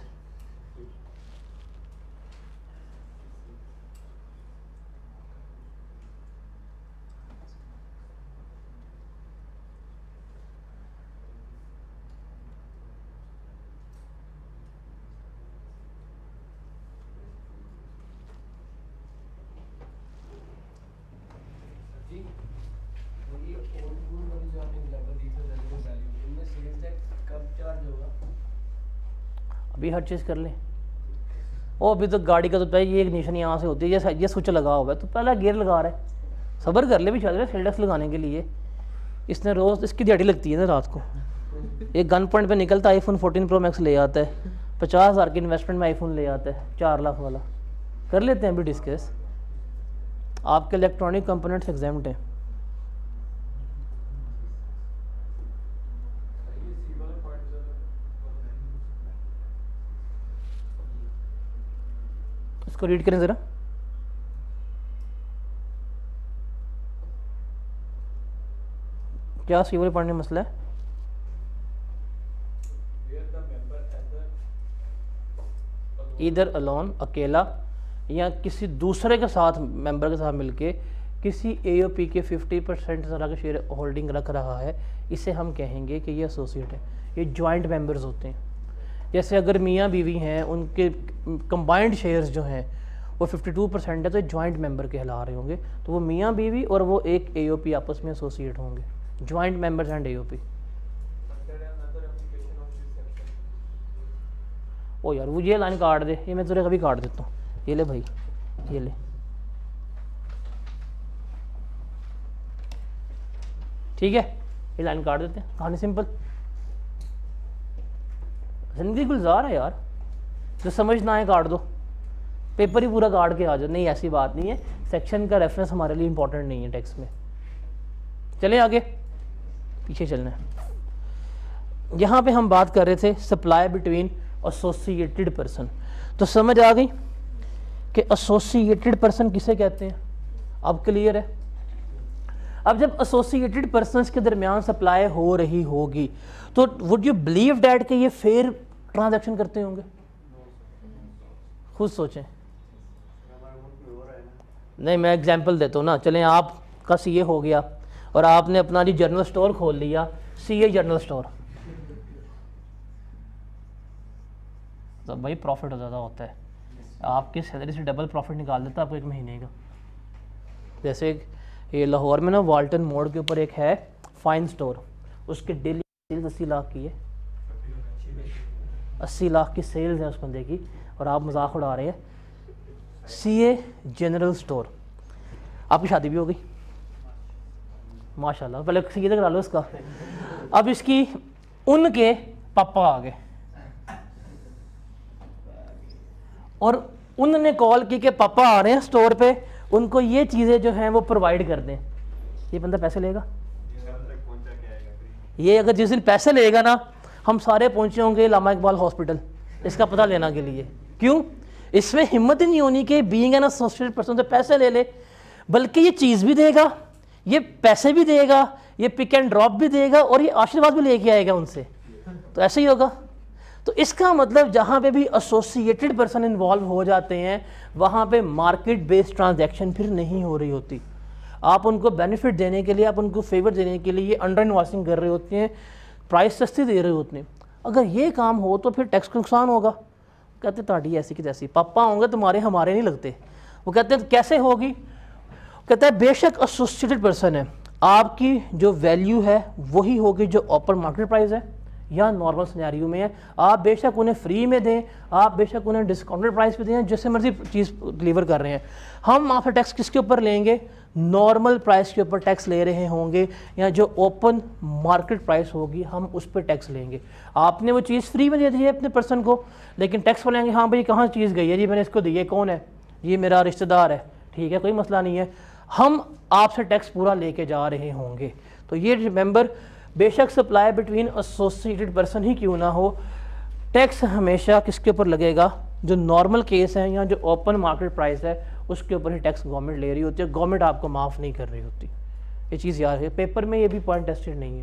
अभी हर चीज़ कर लें। ओ अभी तो गाड़ी का तो पहले ये एक निशान यहाँ से होती है, ये स्विच लगा हुआ है तो पहला गियर लगा रहा है, सब्र कर ले भी, चल रहा है सेल टैक्स लगाने के लिए। इसने रोज़ इसकी दिहाड़ी लगती है ना रात को, एक गन पॉइंट पे निकलता है, आईफोन 14 प्रो मैक्स ले आता है, 50,000 की इन्वेस्टमेंट में आईफोन ले आता है, 4 लाख वाला। कर लेते हैं अभी डिस्कस। आपके इलेक्ट्रॉनिक कंपोनेंट्स एग्जाम्प्ट हैं। इसको रीड करें ज़रा। क्या सी वाले पढ़ने मसला है? इधर अलोन अकेला या किसी दूसरे के साथ मेंबर के साथ मिलके किसी एओपी के 50% ज़रा का शेयर होल्डिंग रख रहा है, इसे हम कहेंगे कि ये एसोसिएट है। ये जॉइंट मेंबर्स होते हैं। जैसे अगर मियाँ बीवी हैं, उनके कंबाइंड शेयर्स जो हैं वो 52% है तो जॉइंट मेंबर कहला रहे होंगे। तो वो मियाँ बीवी और वो एक एओपी आपस में एसोसिएट होंगे, जॉइंट मेंबर्स एंड एओपी। ओ यार वो ये लाइन काट दे, ये मैं तुझे कभी काट देता हूँ। ये ले भाई, ये ले, ठीक है, ये लाइन काट देते हैं। कहानी सिंपल, जिंदगी गुलजार है यार, जो समझ ना आए काट दो, पेपर ही पूरा काट के आ जाओ। नहीं ऐसी बात नहीं है, सेक्शन का रेफरेंस हमारे लिए इंपॉर्टेंट नहीं है टेक्स्ट में। चलें आगे, पीछे चलना है। यहाँ पे हम बात कर रहे थे सप्लाई बिटवीन एसोसिएटेड पर्सन। तो समझ आ गई कि एसोसिएटेड पर्सन किसे कहते हैं, अब क्लियर है। अब जब एसोसिएटेड पर्सनस के दरमियान सप्लाई हो रही होगी तो वुड यू बिलीव डैट कि ये फेयर ट्रांजैक्शन करते होंगे? खुद सोचें। नहीं, मैं एग्जांपल देता हूँ ना, चलें आपका सीए हो गया और आपने अपना जी जनरल स्टोर खोल लिया, सीए जनरल स्टोर, तो भाई प्रॉफिट ज़्यादा होता है, आपकी सैलरी से डबल प्रॉफिट निकाल देता है आपको एक महीने का। जैसे ये लाहौर में ना वाल्टन मोड़ के ऊपर एक है फाइन स्टोर, उसके डेली सेल्स 80 लाख की है, 80 लाख की सेल्स है उस बंदे की, और आप मजाक उड़ा रहे हैं। सीए जनरल स्टोर, आपकी शादी भी हो गई माशाल्लाह, पहले सीए तक करा लो उसका। अब इसकी उनके पापा आ गए और उन्होंने कॉल की कि पापा आ रहे हैं स्टोर पे, उनको ये चीज़ें जो हैं वो प्रोवाइड कर दें। ये बंदा पैसे लेगा? ये अगर जिस दिन पैसे लेगा ना, हम सारे पहुंचे होंगे लामा इकबाल हॉस्पिटल इसका पता लेने के लिए। क्यों? इसमें हिम्मत ही नहीं होनी कि बीइंग एन एसोसिएटेड पर्सन से पैसे ले ले, बल्कि ये चीज़ भी देगा, ये पैसे भी देगा, ये पिक एंड ड्रॉप भी देगा और ये आशीर्वाद भी लेके आएगा उनसे। तो ऐसे ही होगा। तो इसका मतलब जहाँ पे भी एसोसिएटेड पर्सन इन्वॉल्व हो जाते हैं वहाँ पे मार्केट बेस्ड ट्रांजैक्शन फिर नहीं हो रही होती। आप उनको बेनिफिट देने के लिए, आप उनको फेवर देने के लिए अंडर इन्वेस्टिंग कर रहे होते हैं, प्राइस सस्ती दे रहे होते हैं। अगर ये काम हो तो फिर टैक्स का नुकसान होगा। कहते ताड़ी ऐसी की तैसी, पापा होंगे तुम्हारे, हमारे नहीं लगते। वो कहते हैं कैसे होगी? कहता है बेशक एसोसिएटेड पर्सन है, आपकी जो वैल्यू है वही होगी जो ओपन मार्केट प्राइस है या नॉर्मल सिनेरियो में है। आप बेशक उन्हें फ्री में दें, आप बेशक उन्हें डिस्काउंटेड प्राइस पे दें, जैसे मर्जी चीज़ डिलीवर कर रहे हैं। हम आपसे टैक्स किसके ऊपर लेंगे? नॉर्मल प्राइस के ऊपर टैक्स ले रहे होंगे या जो ओपन मार्केट प्राइस होगी हम उस पर टैक्स लेंगे। आपने वो चीज़ फ्री में दे दी है अपने पर्सन को, लेकिन टैक्स वाले लेंगे, हाँ भाई कहाँ चीज़ गई है जी, मैंने इसको दी है, कौन है? ये मेरा रिश्तेदार है, ठीक है कोई मसला नहीं है, हम आपसे टैक्स पूरा लेके जा रहे होंगे। तो ये रिमेंबर, बेशक सप्लाई बिटवीन एसोसिएटेड पर्सन ही क्यों ना हो, टैक्स हमेशा किसके ऊपर लगेगा? जो नॉर्मल केस है या जो ओपन मार्केट प्राइस है उसके ऊपर ही टैक्स गवर्नमेंट ले रही होती है, गवर्नमेंट आपको माफ़ नहीं कर रही होती। ये चीज़ याद है। पेपर में ये भी पॉइंट टेस्टेड नहीं है।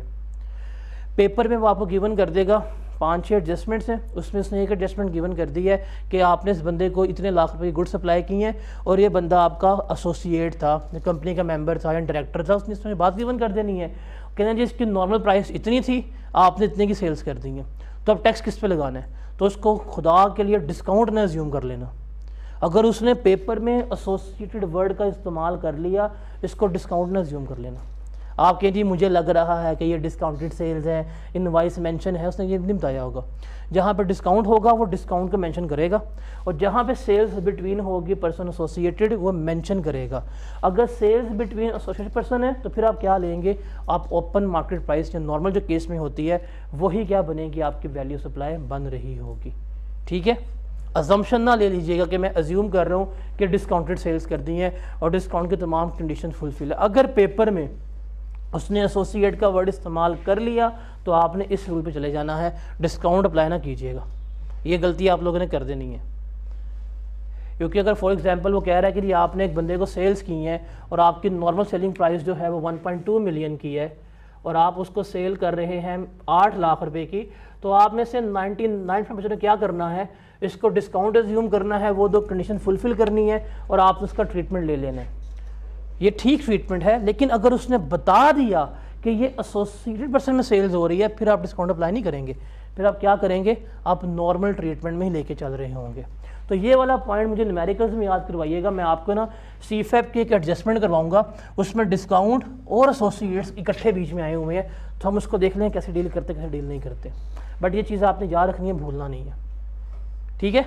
पेपर में वो आपको गिवन कर देगा 5-6 एडजस्टमेंट्स हैं, उसमें उसने एक एडजस्टमेंट गिवन कर दी है कि आपने इस बंदे को इतने लाख रुपए की गुड सप्लाई की हैं और ये बंदा आपका एसोसिएट था, कंपनी का मेंबर था या डायरेक्टर था, उसने इसमें बात गिवन कर देनी है। कहना जी इसकी नॉर्मल प्राइस इतनी थी, आपने इतने की सेल्स कर दी हैं, तो अब टैक्स किस पे लगाना है? तो उसको खुदा के लिए डिस्काउंट ना अज्यूम कर लेना। अगर उसने पेपर में एसोसिएटेड वर्ड का इस्तेमाल कर लिया, इसको डिस्काउंट ना अज्यूम कर लेना। आप कहें जी मुझे लग रहा है कि ये डिस्काउंटेड सेल्स है, इनवाइस मेंशन है, उसने ये नहीं बताया होगा। जहाँ पे डिस्काउंट होगा वो डिस्काउंट को मेंशन करेगा, और जहाँ पे सेल्स बिटवीन होगी पर्सन एसोसिएटेड वो मेंशन करेगा। अगर सेल्स बिटवीन एसोसिएटेड पर्सन है तो फिर आप क्या लेंगे? आप ओपन मार्केट प्राइस या नॉर्मल जो केस में होती है वही क्या बनेगी? आपकी वैल्यू सप्लाई बन रही होगी। ठीक है, अजम्पशन ना ले लीजिएगा कि मैं अज्यूम कर रहा हूँ कि डिस्काउंटेड सेल्स कर दी हैं और डिस्काउंट की तमाम कंडीशन फुलफिल है। अगर पेपर में उसने एसोसिएट का वर्ड इस्तेमाल कर लिया तो आपने इस रूल पे चले जाना है, डिस्काउंट अप्लाई ना कीजिएगा। ये गलती आप लोगों ने कर देनी है, क्योंकि अगर फॉर एग्जांपल वो कह रहा है कि जी आपने एक बंदे को सेल्स की हैं और आपकी नॉर्मल सेलिंग प्राइस जो है वो 1.2 मिलियन की है और आप उसको सेल कर रहे हैं 8 लाख रुपए की, तो आप में से 99% ने क्या करना है? इसको डिस्काउंट अज्यूम करना है, वो दो कंडीशन फुलफिल करनी है और आप उसका ट्रीटमेंट ले लेना है। ये ठीक ट्रीटमेंट है। लेकिन अगर उसने बता दिया कि ये एसोसिएटेड पर्सन में सेल्स हो रही है, फिर आप डिस्काउंट अप्लाई नहीं करेंगे, फिर आप क्या करेंगे? आप नॉर्मल ट्रीटमेंट में ही लेके चल रहे होंगे। तो ये वाला पॉइंट मुझे न्यूमेरिकल्स में याद करवाइएगा। मैं आपको ना CFAP की एक एडजस्टमेंट करवाऊंगा, उसमें डिस्काउंट और एसोसिएट्स इकट्ठे बीच में आए हुए हैं, तो हम उसको देख लें कैसे डील करते कैसे डील नहीं करते। बट ये चीज़ आपने याद रखनी है, भूलना नहीं है। ठीक है,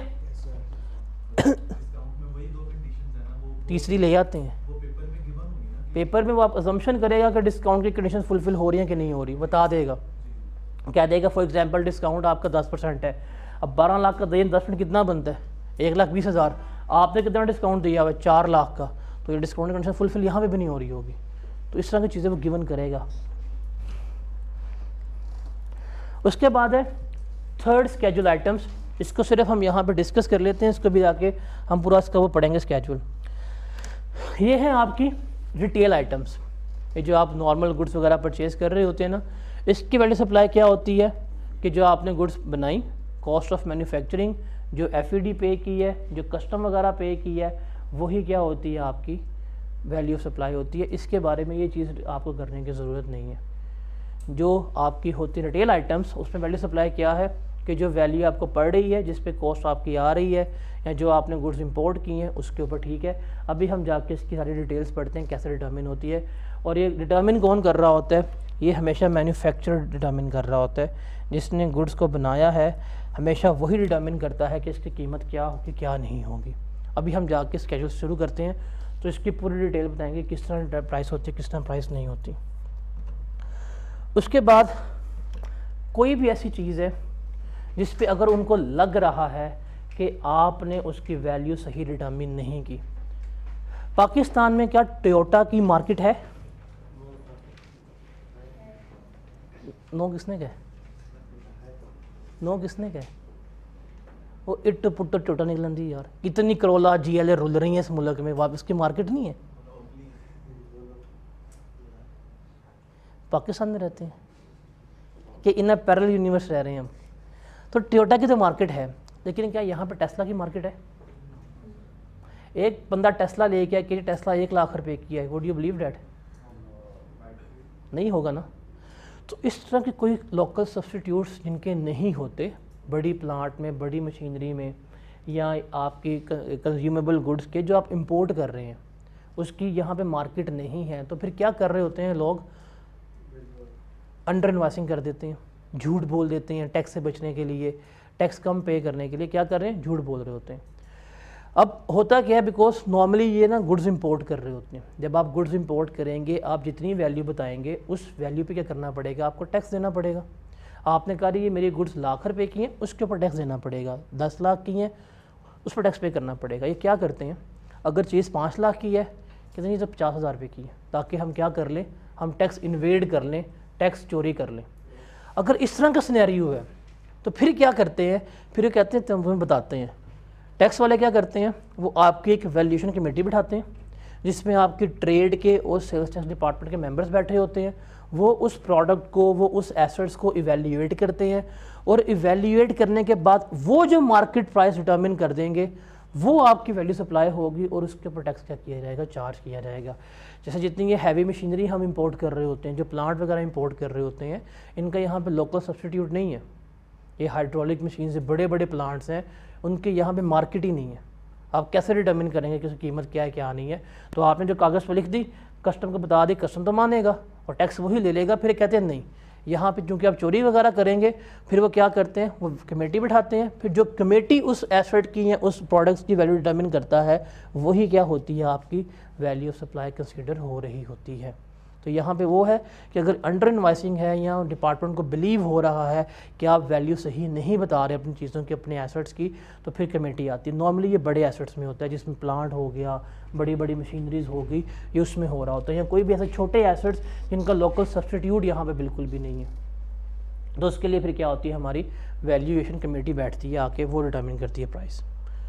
तीसरी ले आते हैं। पेपर में वो आप अजम्पशन करेगा कि डिस्काउंट की कंडीशन फुलफिल हो रही है कि नहीं हो रही, बता देगा। कह देगा फॉर एग्जांपल डिस्काउंट आपका 10% है, अब 12 लाख का दें 10% कितना बनता है? 1,20,000। आपने कितना डिस्काउंट दिया हुआ है? 4 लाख का। तो ये डिस्काउंट कंडीशन फुलफिल यहाँ पे भी नहीं हो रही होगी। तो इस तरह की चीज़ें वो गिवन करेगा। उसके बाद है थर्ड स्केड्यूल आइटम्स। इसको सिर्फ हम यहाँ पे डिस्कस कर लेते हैं, इसको भी जाके हम पूरा इसका वो पढ़ेंगे स्केड्यूल। ये हैं आपकी रिटेल आइटम्स। ये जो आप नॉर्मल गुड्स वगैरह परचेज़ कर रहे होते हैं ना, इसकी वैल्यू सप्लाई क्या होती है कि जो आपने गुड्स बनाई, कॉस्ट ऑफ मैन्युफैक्चरिंग जो FED पे की है, जो कस्टम वगैरह पे की है, वही क्या होती है आपकी वैल्यू ऑफ सप्लाई होती है। इसके बारे में ये चीज़ आपको करने की ज़रूरत नहीं है। जो आपकी होती है रिटेल आइटम्स, उसमें वैल्यू सप्लाई क्या है कि जो वैल्यू आपको पड़ रही है, जिस पे कॉस्ट आपकी आ रही है, या जो आपने गुड्स इंपोर्ट की हैं उसके ऊपर, ठीक है। अभी हम जाके इसकी सारी डिटेल्स पढ़ते हैं कैसे डिटर्मिन होती है। और ये डिटर्मिन कौन कर रहा होता है? ये हमेशा मैन्युफैक्चरर डिटर्मिन कर रहा होता है। जिसने गुड्स को बनाया है हमेशा वही डिटर्मिन करता है कि इसकी कीमत क्या होगी क्या नहीं होगी। अभी हम जाके स्केड्यूल शुरू करते हैं तो इसकी पूरी डिटेल बताएंगे किस तरह प्राइस होती है, किस तरह प्राइस नहीं होती। उसके बाद कोई भी ऐसी चीज़ है जिस पे अगर उनको लग रहा है कि आपने उसकी वैल्यू सही डिटर्मिन नहीं की। पाकिस्तान में क्या टोयोटा की मार्केट है? नो किसने कहा? नो किसने कहा? वो इट पुट टोयोटा निकलन दी यार, कितनी करोला GLA रुल रही है इस मुल्क में, वापस की मार्केट नहीं है। पाकिस्तान में रहते हैं कि इन पैरेलल यूनिवर्स रह रहे हैं हम। तो टोयोटा की तो मार्केट है, लेकिन क्या यहाँ पे टेस्ला की मार्केट है? एक बंदा टेस्ला लेके आया कि टेस्ला 1 लाख रुपए की है, वुड यू बिलीव डैट? नहीं होगा ना। तो इस तरह के कोई लोकल सब्सटीट्यूट्स जिनके नहीं होते बड़ी प्लांट में, बड़ी मशीनरी में, या आपकी कंज्यूमेबल गुड्स के जो आप इंपोर्ट कर रहे हैं उसकी यहाँ पे मार्केट नहीं है, तो फिर क्या कर रहे होते हैं लोग? अंडर इन्वाइसिंग कर देते हैं, झूठ बोल देते हैं टैक्स से बचने के लिए, टैक्स कम पे करने के लिए क्या कर रहे हैं? झूठ बोल रहे होते हैं। अब होता क्या है, बिकॉज नॉर्मली ये ना गुड्स इंपोर्ट कर रहे होते हैं। जब आप गुड्स इंपोर्ट करेंगे, आप जितनी वैल्यू बताएंगे उस वैल्यू पे क्या करना पड़ेगा? आपको टैक्स देना पड़ेगा। आपने कहा ये मेरी गुड्स लाख रुपए की हैं, उसके ऊपर टैक्स देना पड़ेगा। 10 लाख की हैं, उस पर टैक्स पे करना पड़ेगा। ये क्या करते हैं, अगर चीज़ 5 लाख की है, कितनी? तो 50,000 रुपये की है, ताकि हम क्या कर लें? हम टैक्स इन्वेड कर लें, टैक्स चोरी कर लें। अगर इस तरह का सिनेरियो है तो फिर क्या करते हैं? फिर ये कहते हैं तो हमें बताते हैं। टैक्स वाले क्या करते हैं? वो आपकी एक वैल्यूएशन कमेटी बिठाते हैं जिसमें आपकी ट्रेड के और सेल्स टैक्स डिपार्टमेंट के मेंबर्स बैठे होते हैं। वो उस प्रोडक्ट को, वो उस एसेट्स को इवैल्यूएट करते हैं, और इवैल्यूएट करने के बाद वो जो मार्केट प्राइस डिटर्मिन कर देंगे वो आपकी वैल्यू सप्लाई होगी, और उसके ऊपर टैक्स क्या किया जाएगा? चार्ज किया जाएगा। जैसे जितनी ये हैवी मशीनरी हम इंपोर्ट कर रहे होते हैं, जो प्लांट वगैरह इंपोर्ट कर रहे होते हैं, इनका यहाँ पे लोकल सब्सटीट्यूट नहीं है। ये हाइड्रोलिक मशीन से बड़े बड़े प्लांट्स हैं, उनके यहाँ पे मार्केट ही नहीं है। आप कैसे डिटर्मिन करेंगे कि उसकी कीमत क्या है क्या नहीं है? तो आपने जो कागज़ पर लिख दी, कस्टम को बता दी, कस्टम तो मानेगा और टैक्स वही ले लेगा। फिर कहते हैं नहीं, यहाँ पे चूँकि आप चोरी वगैरह करेंगे, फिर वो क्या करते हैं? वो कमेटी बिठाते हैं। फिर जो कमेटी उस एसेट की या उस प्रोडक्ट्स की वैल्यू डिटर्मिन करता है, वही क्या होती है? आपकी वैल्यू ऑफ सप्लाई कंसीडर हो रही होती है। तो यहाँ पे वो है कि अगर अंडर इनवाइसिंग है या डिपार्टमेंट को बिलीव हो रहा है कि आप वैल्यू सही नहीं बता रहे अपनी चीज़ों की, अपने एसेट्स की, तो फिर कमेटी आती है। नॉर्मली ये बड़े एसेट्स में होता है, जिसमें प्लांट हो गया, बड़ी बड़ी मशीनरीज होगी, ये उसमें हो रहा होता है। या कोई भी ऐसे छोटे एसेट्स जिनका लोकल सब्सटीट्यूट यहाँ पे बिल्कुल भी नहीं है, तो उसके लिए फिर क्या होती है? हमारी वैल्यूएशन कमेटी बैठती है, आके वो डिटर्मिन करती है प्राइस।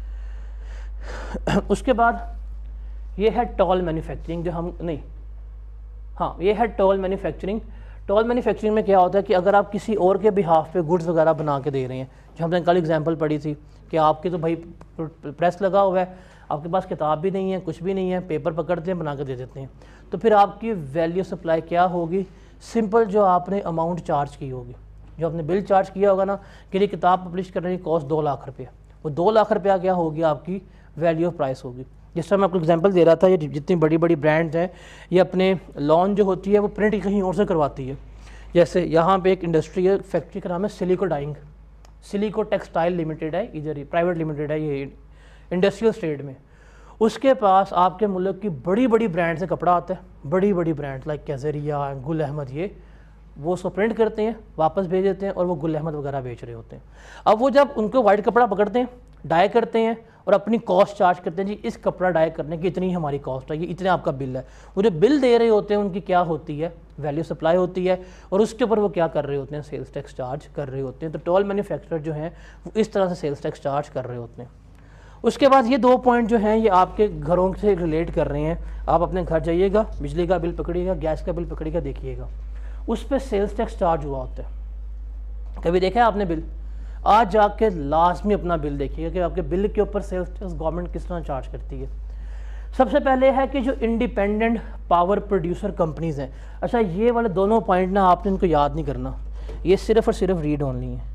उसके बाद ये है टॉल मैन्युफैक्चरिंग, जो हम नहीं, हाँ, ये है टॉल मैन्युफैक्चरिंग। टॉल मैन्युफैक्चरिंग में क्या होता है कि अगर आप किसी और के बिहाफ पे गुड्स वगैरह बना के दे रहे हैं, जो हमने कल एग्जांपल पढ़ी थी कि आपके तो भाई प्रेस लगा हुआ है, आपके पास किताब भी नहीं है, कुछ भी नहीं है, पेपर पकड़ते हैं, बना के दे देते हैं, तो फिर आपकी वैल्यू सप्लाई क्या होगी? सिंपल जो आपने अमाउंट चार्ज की होगी, जो आपने बिल चार्ज किया होगा ना कि ये किताब पब्लिश करने की कॉस्ट 2 लाख रुपये, वो 2 लाख रुपया क्या होगी? आपकी वैल्यू ऑफ प्राइस होगी। जिस तरह मैं आपको एग्जांपल दे रहा था, ये जितनी बड़ी बड़ी ब्रांड्स हैं, ये अपने लॉन जो होती है वो प्रिंट कहीं और से करवाती है। जैसे यहाँ पे एक इंडस्ट्री है, फैक्ट्री का नाम है Silico dyeing, Silico textile limited है, इधर ही प्राइवेट लिमिटेड है, ये इंडस्ट्रियल स्टेट में। उसके पास आपके मुल्क की बड़ी बड़ी ब्रांड से कपड़ा आता है, बड़ी बड़ी ब्रांड लाइक कैजरिया, गुल अहमद, ये वो उसको प्रिंट करते हैं, वापस भेज देते हैं, और वो गुल अहमद वगैरह बेच रहे होते हैं। अब वो जब उनको वाइट कपड़ा पकड़ते हैं, डाई करते हैं और अपनी कॉस्ट चार्ज करते हैं, जी इस कपड़ा डाई करने की इतनी हमारी कॉस्ट है, ये इतने आपका बिल है। वो जो बिल दे रहे होते हैं उनकी क्या होती है? वैल्यू सप्लाई होती है, और उसके ऊपर वो क्या कर रहे होते हैं? सेल्स टैक्स चार्ज कर रहे होते हैं। तो टॉल मैन्युफैक्चरर जो हैं वो इस तरह से सेल्स टैक्स चार्ज कर रहे होते हैं। उसके बाद ये 2 पॉइंट जो हैं ये आपके घरों से रिलेट कर रहे हैं। आप अपने घर जाइएगा, बिजली का बिल पकड़िएगा, गैस का बिल पकड़िएगा, देखिएगा उस पर सेल्स टैक्स चार्ज हुआ होता है। कभी देखा है आपने बिल? आज जाके लाजमी अपना बिल देखिएगा कि आपके बिल के ऊपर सेल्स टैक्स गवर्नमेंट किस तरह चार्ज करती है। सबसे पहले है कि जो इंडिपेंडेंट पावर प्रोड्यूसर कंपनीज़ हैं, अच्छा ये वाले दोनों पॉइंट ना आपने इनको याद नहीं करना, ये सिर्फ और सिर्फ रीड ओनली है।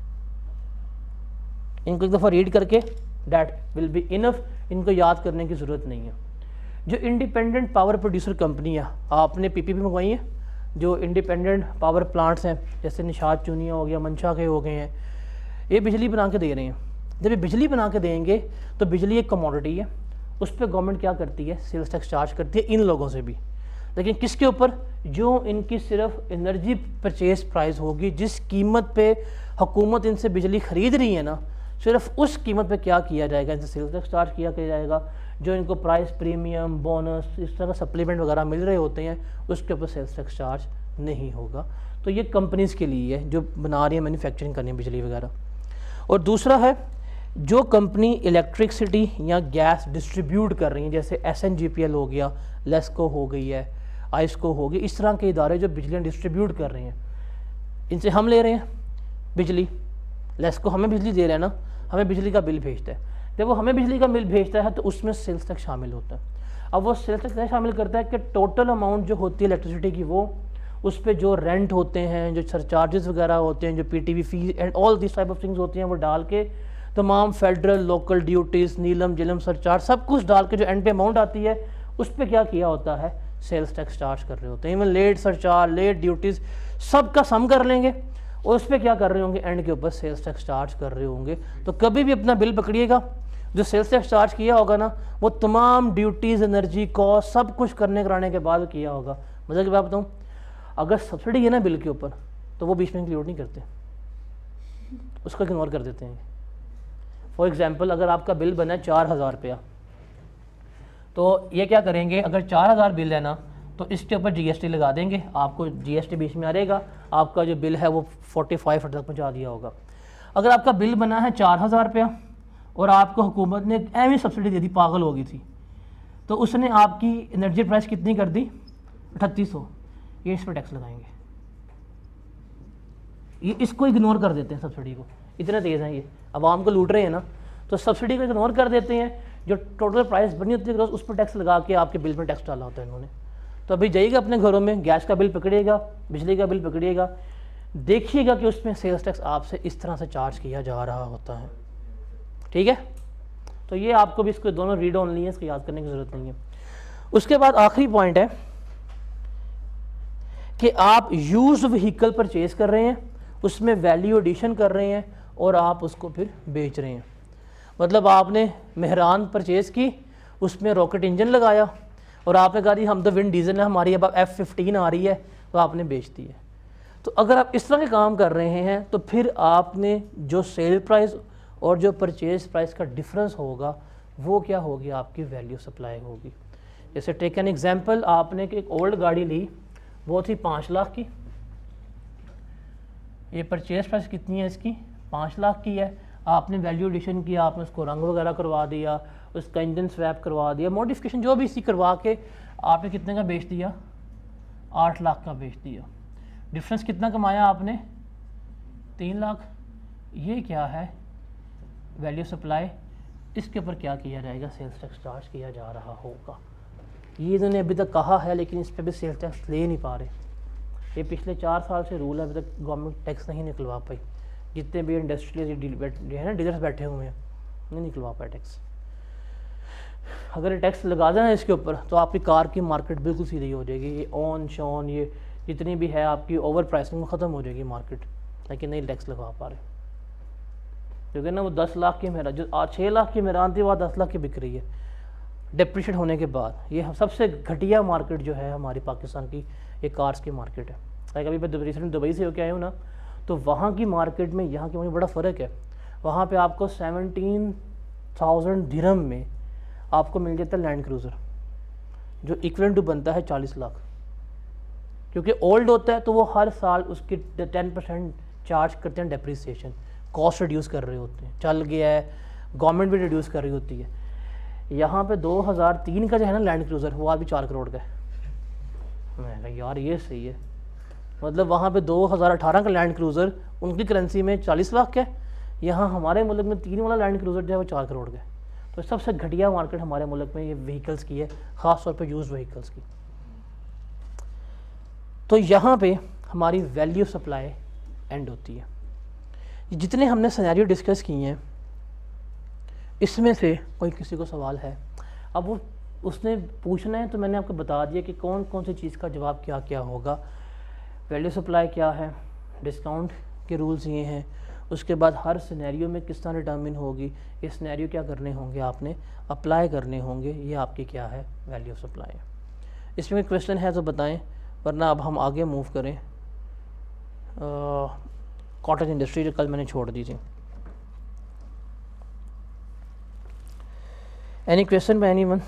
इनको एक दफ़ा रीड करके डैट विल बी इनफ, इनको याद करने की ज़रूरत नहीं है। जो इंडिपेंडेंट पावर प्रोड्यूसर कंपनी है, आपने पीपीपी मंगवाई है, जो इंडिपेंडेंट पावर प्लांट्स हैं जैसे निशात चूनिया हो गया, मंशा के हो गए हैं, ये बिजली बना के दे रहे हैं। जब ये बिजली बना के देंगे तो बिजली एक कमोडिटी है, उस पर गवर्नमेंट क्या करती है? सेल्स टैक्स चार्ज करती है इन लोगों से भी, लेकिन किसके ऊपर? जो इनकी सिर्फ एनर्जी परचेज प्राइस होगी, जिस कीमत पे हुकूमत इनसे बिजली ख़रीद रही है ना, सिर्फ उस कीमत पे क्या किया जाएगा? इनसे सेल्स टैक्स चार्ज किया जाएगा। जो इनको प्राइस प्रीमियम, बोनस, इस तरह का सप्लीमेंट वगैरह मिल रहे होते हैं, उसके ऊपर सेल्स टैक्स चार्ज नहीं होगा। तो ये कंपनीज़ के लिए है जो बना रही है, मैन्युफैक्चरिंग करनी है बिजली वगैरह। और दूसरा है जो कंपनी इलेक्ट्रिसिटी या गैस डिस्ट्रीब्यूट कर रही हैं, जैसे SNGPL हो गया, लेस्को हो गई है, आइस्को हो गई, इस तरह के इदारे जो बिजलियाँ डिस्ट्रीब्यूट कर रहे हैं, इनसे हम ले रहे हैं बिजली। लेस्को हमें बिजली दे रहा है ना, हमें बिजली का बिल भेजता है। जब वो हमें बिजली का बिल भेजता है तो उसमें सेल्स टैक्स शामिल होता है। अब वो सेल्स टैक्स शामिल करता है कि टोटल अमाउंट जो होती है इलेक्ट्रिसिटी की, वो उस पर जो रेंट होते हैं, जो सरचार्जेस वगैरह होते हैं, जो PTV fees and all this type of things होती हैं, वो डाल के तमाम फेडरल, लोकल ड्यूटीज़, नीलम जिलम सरचार्ज सब कुछ डाल के जो एंड पे अमाउंट आती है, उस पर क्या किया होता है? सेल्स टैक्स चार्ज कर रहे होते हैं। Even late surcharge, late duties, सब का सम कर लेंगे और उस पर क्या कर रहे होंगे? एंड के ऊपर सेल्स टैक्स चार्ज कर रहे होंगे। तो कभी भी अपना बिल पकड़िएगा, जो सेल्स टैक्स चार्ज किया होगा ना, वो तमाम ड्यूटीज़, एनर्जी कॉस्ट सब कुछ करने कराने के बाद किया होगा। मतलब की बात बताऊँ, अगर सब्सिडी है ना बिल के ऊपर, तो वो बीच में इंक्लूड नहीं करते, उसको इग्नोर कर देते हैं। फॉर एग्जांपल, अगर आपका बिल बना है 4000 रुपया, तो ये क्या करेंगे? अगर 4000 बिल है ना, तो इसके ऊपर GST लगा देंगे, आपको GST बीच में आ रहेगा, आपका जो बिल है वो 45 तक पहुँचा दिया होगा। अगर आपका बिल बना है 4000 रुपया और आपको हुकूमत ने एवं सब्सिडी दे दी, पागल हो गई थी, तो उसने आपकी एनर्जी प्राइस कितनी कर दी? 3800, ये इस पर टैक्स लगाएंगे। ये इसको इग्नोर कर देते हैं, सब्सिडी को। इतने तेज़ हैं ये, आवाम को लूट रहे हैं ना, तो सब्सिडी को इग्नोर कर देते हैं। जो टोटल प्राइस बनी होती है उस पर टैक्स लगा के आपके बिल में टैक्स डाला होता है इन्होंने। तो अभी जाइएगा अपने घरों में, गैस का बिल पकड़िएगा, बिजली का बिल पकड़िएगा, देखिएगा कि उसमें सेल्स टैक्स आपसे इस तरह से चार्ज किया जा रहा होता है। ठीक है, तो ये आपको भी इसको दोनों रीड ओनली है, इसको याद करने की ज़रूरत नहीं है। उसके बाद आखिरी पॉइंट है कि आप यूज्ड व्हीकल परचेज कर रहे हैं, उसमें वैल्यू एडिशन कर रहे हैं और आप उसको फिर बेच रहे हैं। मतलब आपने मेहरान परचेज़ की, उसमें रॉकेट इंजन लगाया और आपने कहा जी हम तो विंड डीजल है, हमारी अब F-15 आ रही है, तो आपने बेच दी है। तो अगर आप इस तरह के काम कर रहे हैं तो फिर आपने जो सेल प्राइस और जो परचेज प्राइस का डिफरेंस होगा वो क्या होगी? आपकी वैल्यू सप्लाई होगी। जैसे टेक एन एग्जांपल, आपने एक ओल्ड गाड़ी ली, वो थी 5 लाख की, ये परचेज प्राइस कितनी है इसकी? 5 लाख की है। आपने वैल्यू एडिशन किया, आपने उसको रंग वगैरह करवा दिया, उसका इंजन स्वैप करवा दिया, मॉडिफिकेशन जो भी इसी करवा के आपने कितने का बेच दिया? 8 लाख का बेच दिया। डिफरेंस कितना कमाया आपने? 3 लाख। ये क्या है? Value supply. इसके ऊपर क्या किया जाएगा? सेल्स टैक्स चार्ज किया जा रहा होगा। ये इन्होंने अभी तक कहा है लेकिन इस पर भी सेल्स टैक्स ले नहीं पा रहे। ये पिछले 4 साल से रूल है, अभी तक गवर्नमेंट टैक्स नहीं निकलवा पाई। जितने भी इंडस्ट्रियल है ना डीलर्स बैठे हुए हैं, नहीं निकलवा पाए टैक्स। अगर ये टैक्स लगा देना इसके ऊपर तो आपकी कार की मार्केट बिल्कुल सीधी हो जाएगी। ये ऑन शॉन ये जितनी भी है आपकी ओवर प्राइसिंग में ख़त्म हो जाएगी मार्केट, लेकिन नहीं टैक्स लगा पा रहे। क्योंकि ना वो 10 लाख की मेरा जो आज 6 लाख की मेरान थी, वह 10 लाख की बिक रही है डिप्रिशिएट होने के बाद। ये सबसे घटिया मार्केट जो है हमारी पाकिस्तान की, ये कार्स की मार्केट है। लाइक अभी मैं रिसेंट दुबई से होकर आया हूँ ना, तो वहाँ की मार्केट में यहाँ की मुझे बड़ा फ़र्क है। वहाँ पे आपको 17,000 दिरहम में आपको मिल जाता है लैंड क्रूज़र, जो इक्विवेलेंट टू बनता है 40 लाख। क्योंकि ओल्ड होता है तो वो हर साल उसकी 10% चार्ज करते हैं डेप्रिसिएशन, कॉस्ट रिड्यूस कर रहे होते हैं। चल गया है, गवर्नमेंट भी रिड्यूस कर रही होती है। यहाँ पे 2003 का जो है ना लैंड क्रूज़र, वो आज भी 4 करोड़ का है। मैं कहा यार ये सही है, मतलब वहाँ पे 2018 का लैंड क्रूज़र उनकी करेंसी में 40 लाख का है, यहाँ हमारे मुल्क में 3 वाला लैंड क्रूज़र जो है वो 4 करोड़ का है। तो सबसे घटिया मार्केट हमारे मुल्क में ये व्हीकल्स की है, ख़ास तौर पे यूज्ड व्हीकल्स की। तो यहाँ पे हमारी वैल्यू सप्लाई एंड होती है। जितने हमने सिनेरियो डिस्कस किए हैं इसमें से कोई किसी को सवाल है, अब वो उसने पूछना है तो मैंने आपको बता दिया कि कौन कौन सी चीज़ का जवाब क्या क्या होगा। वैल्यू सप्लाई क्या है, डिस्काउंट के रूल्स ये हैं, उसके बाद हर सिनेरियो में किस तरह डिटर्मिन होगी, ये सिनेरियो क्या करने होंगे, आपने अप्लाई करने होंगे, ये आपकी क्या है वैल्यू सप्लाई। इसमें कोई क्वेश्चन है तो बताएं, वरना अब हम आगे मूव करें। कॉटेज इंडस्ट्री जो कल मैंने छोड़ दी थी। Any question by anyone?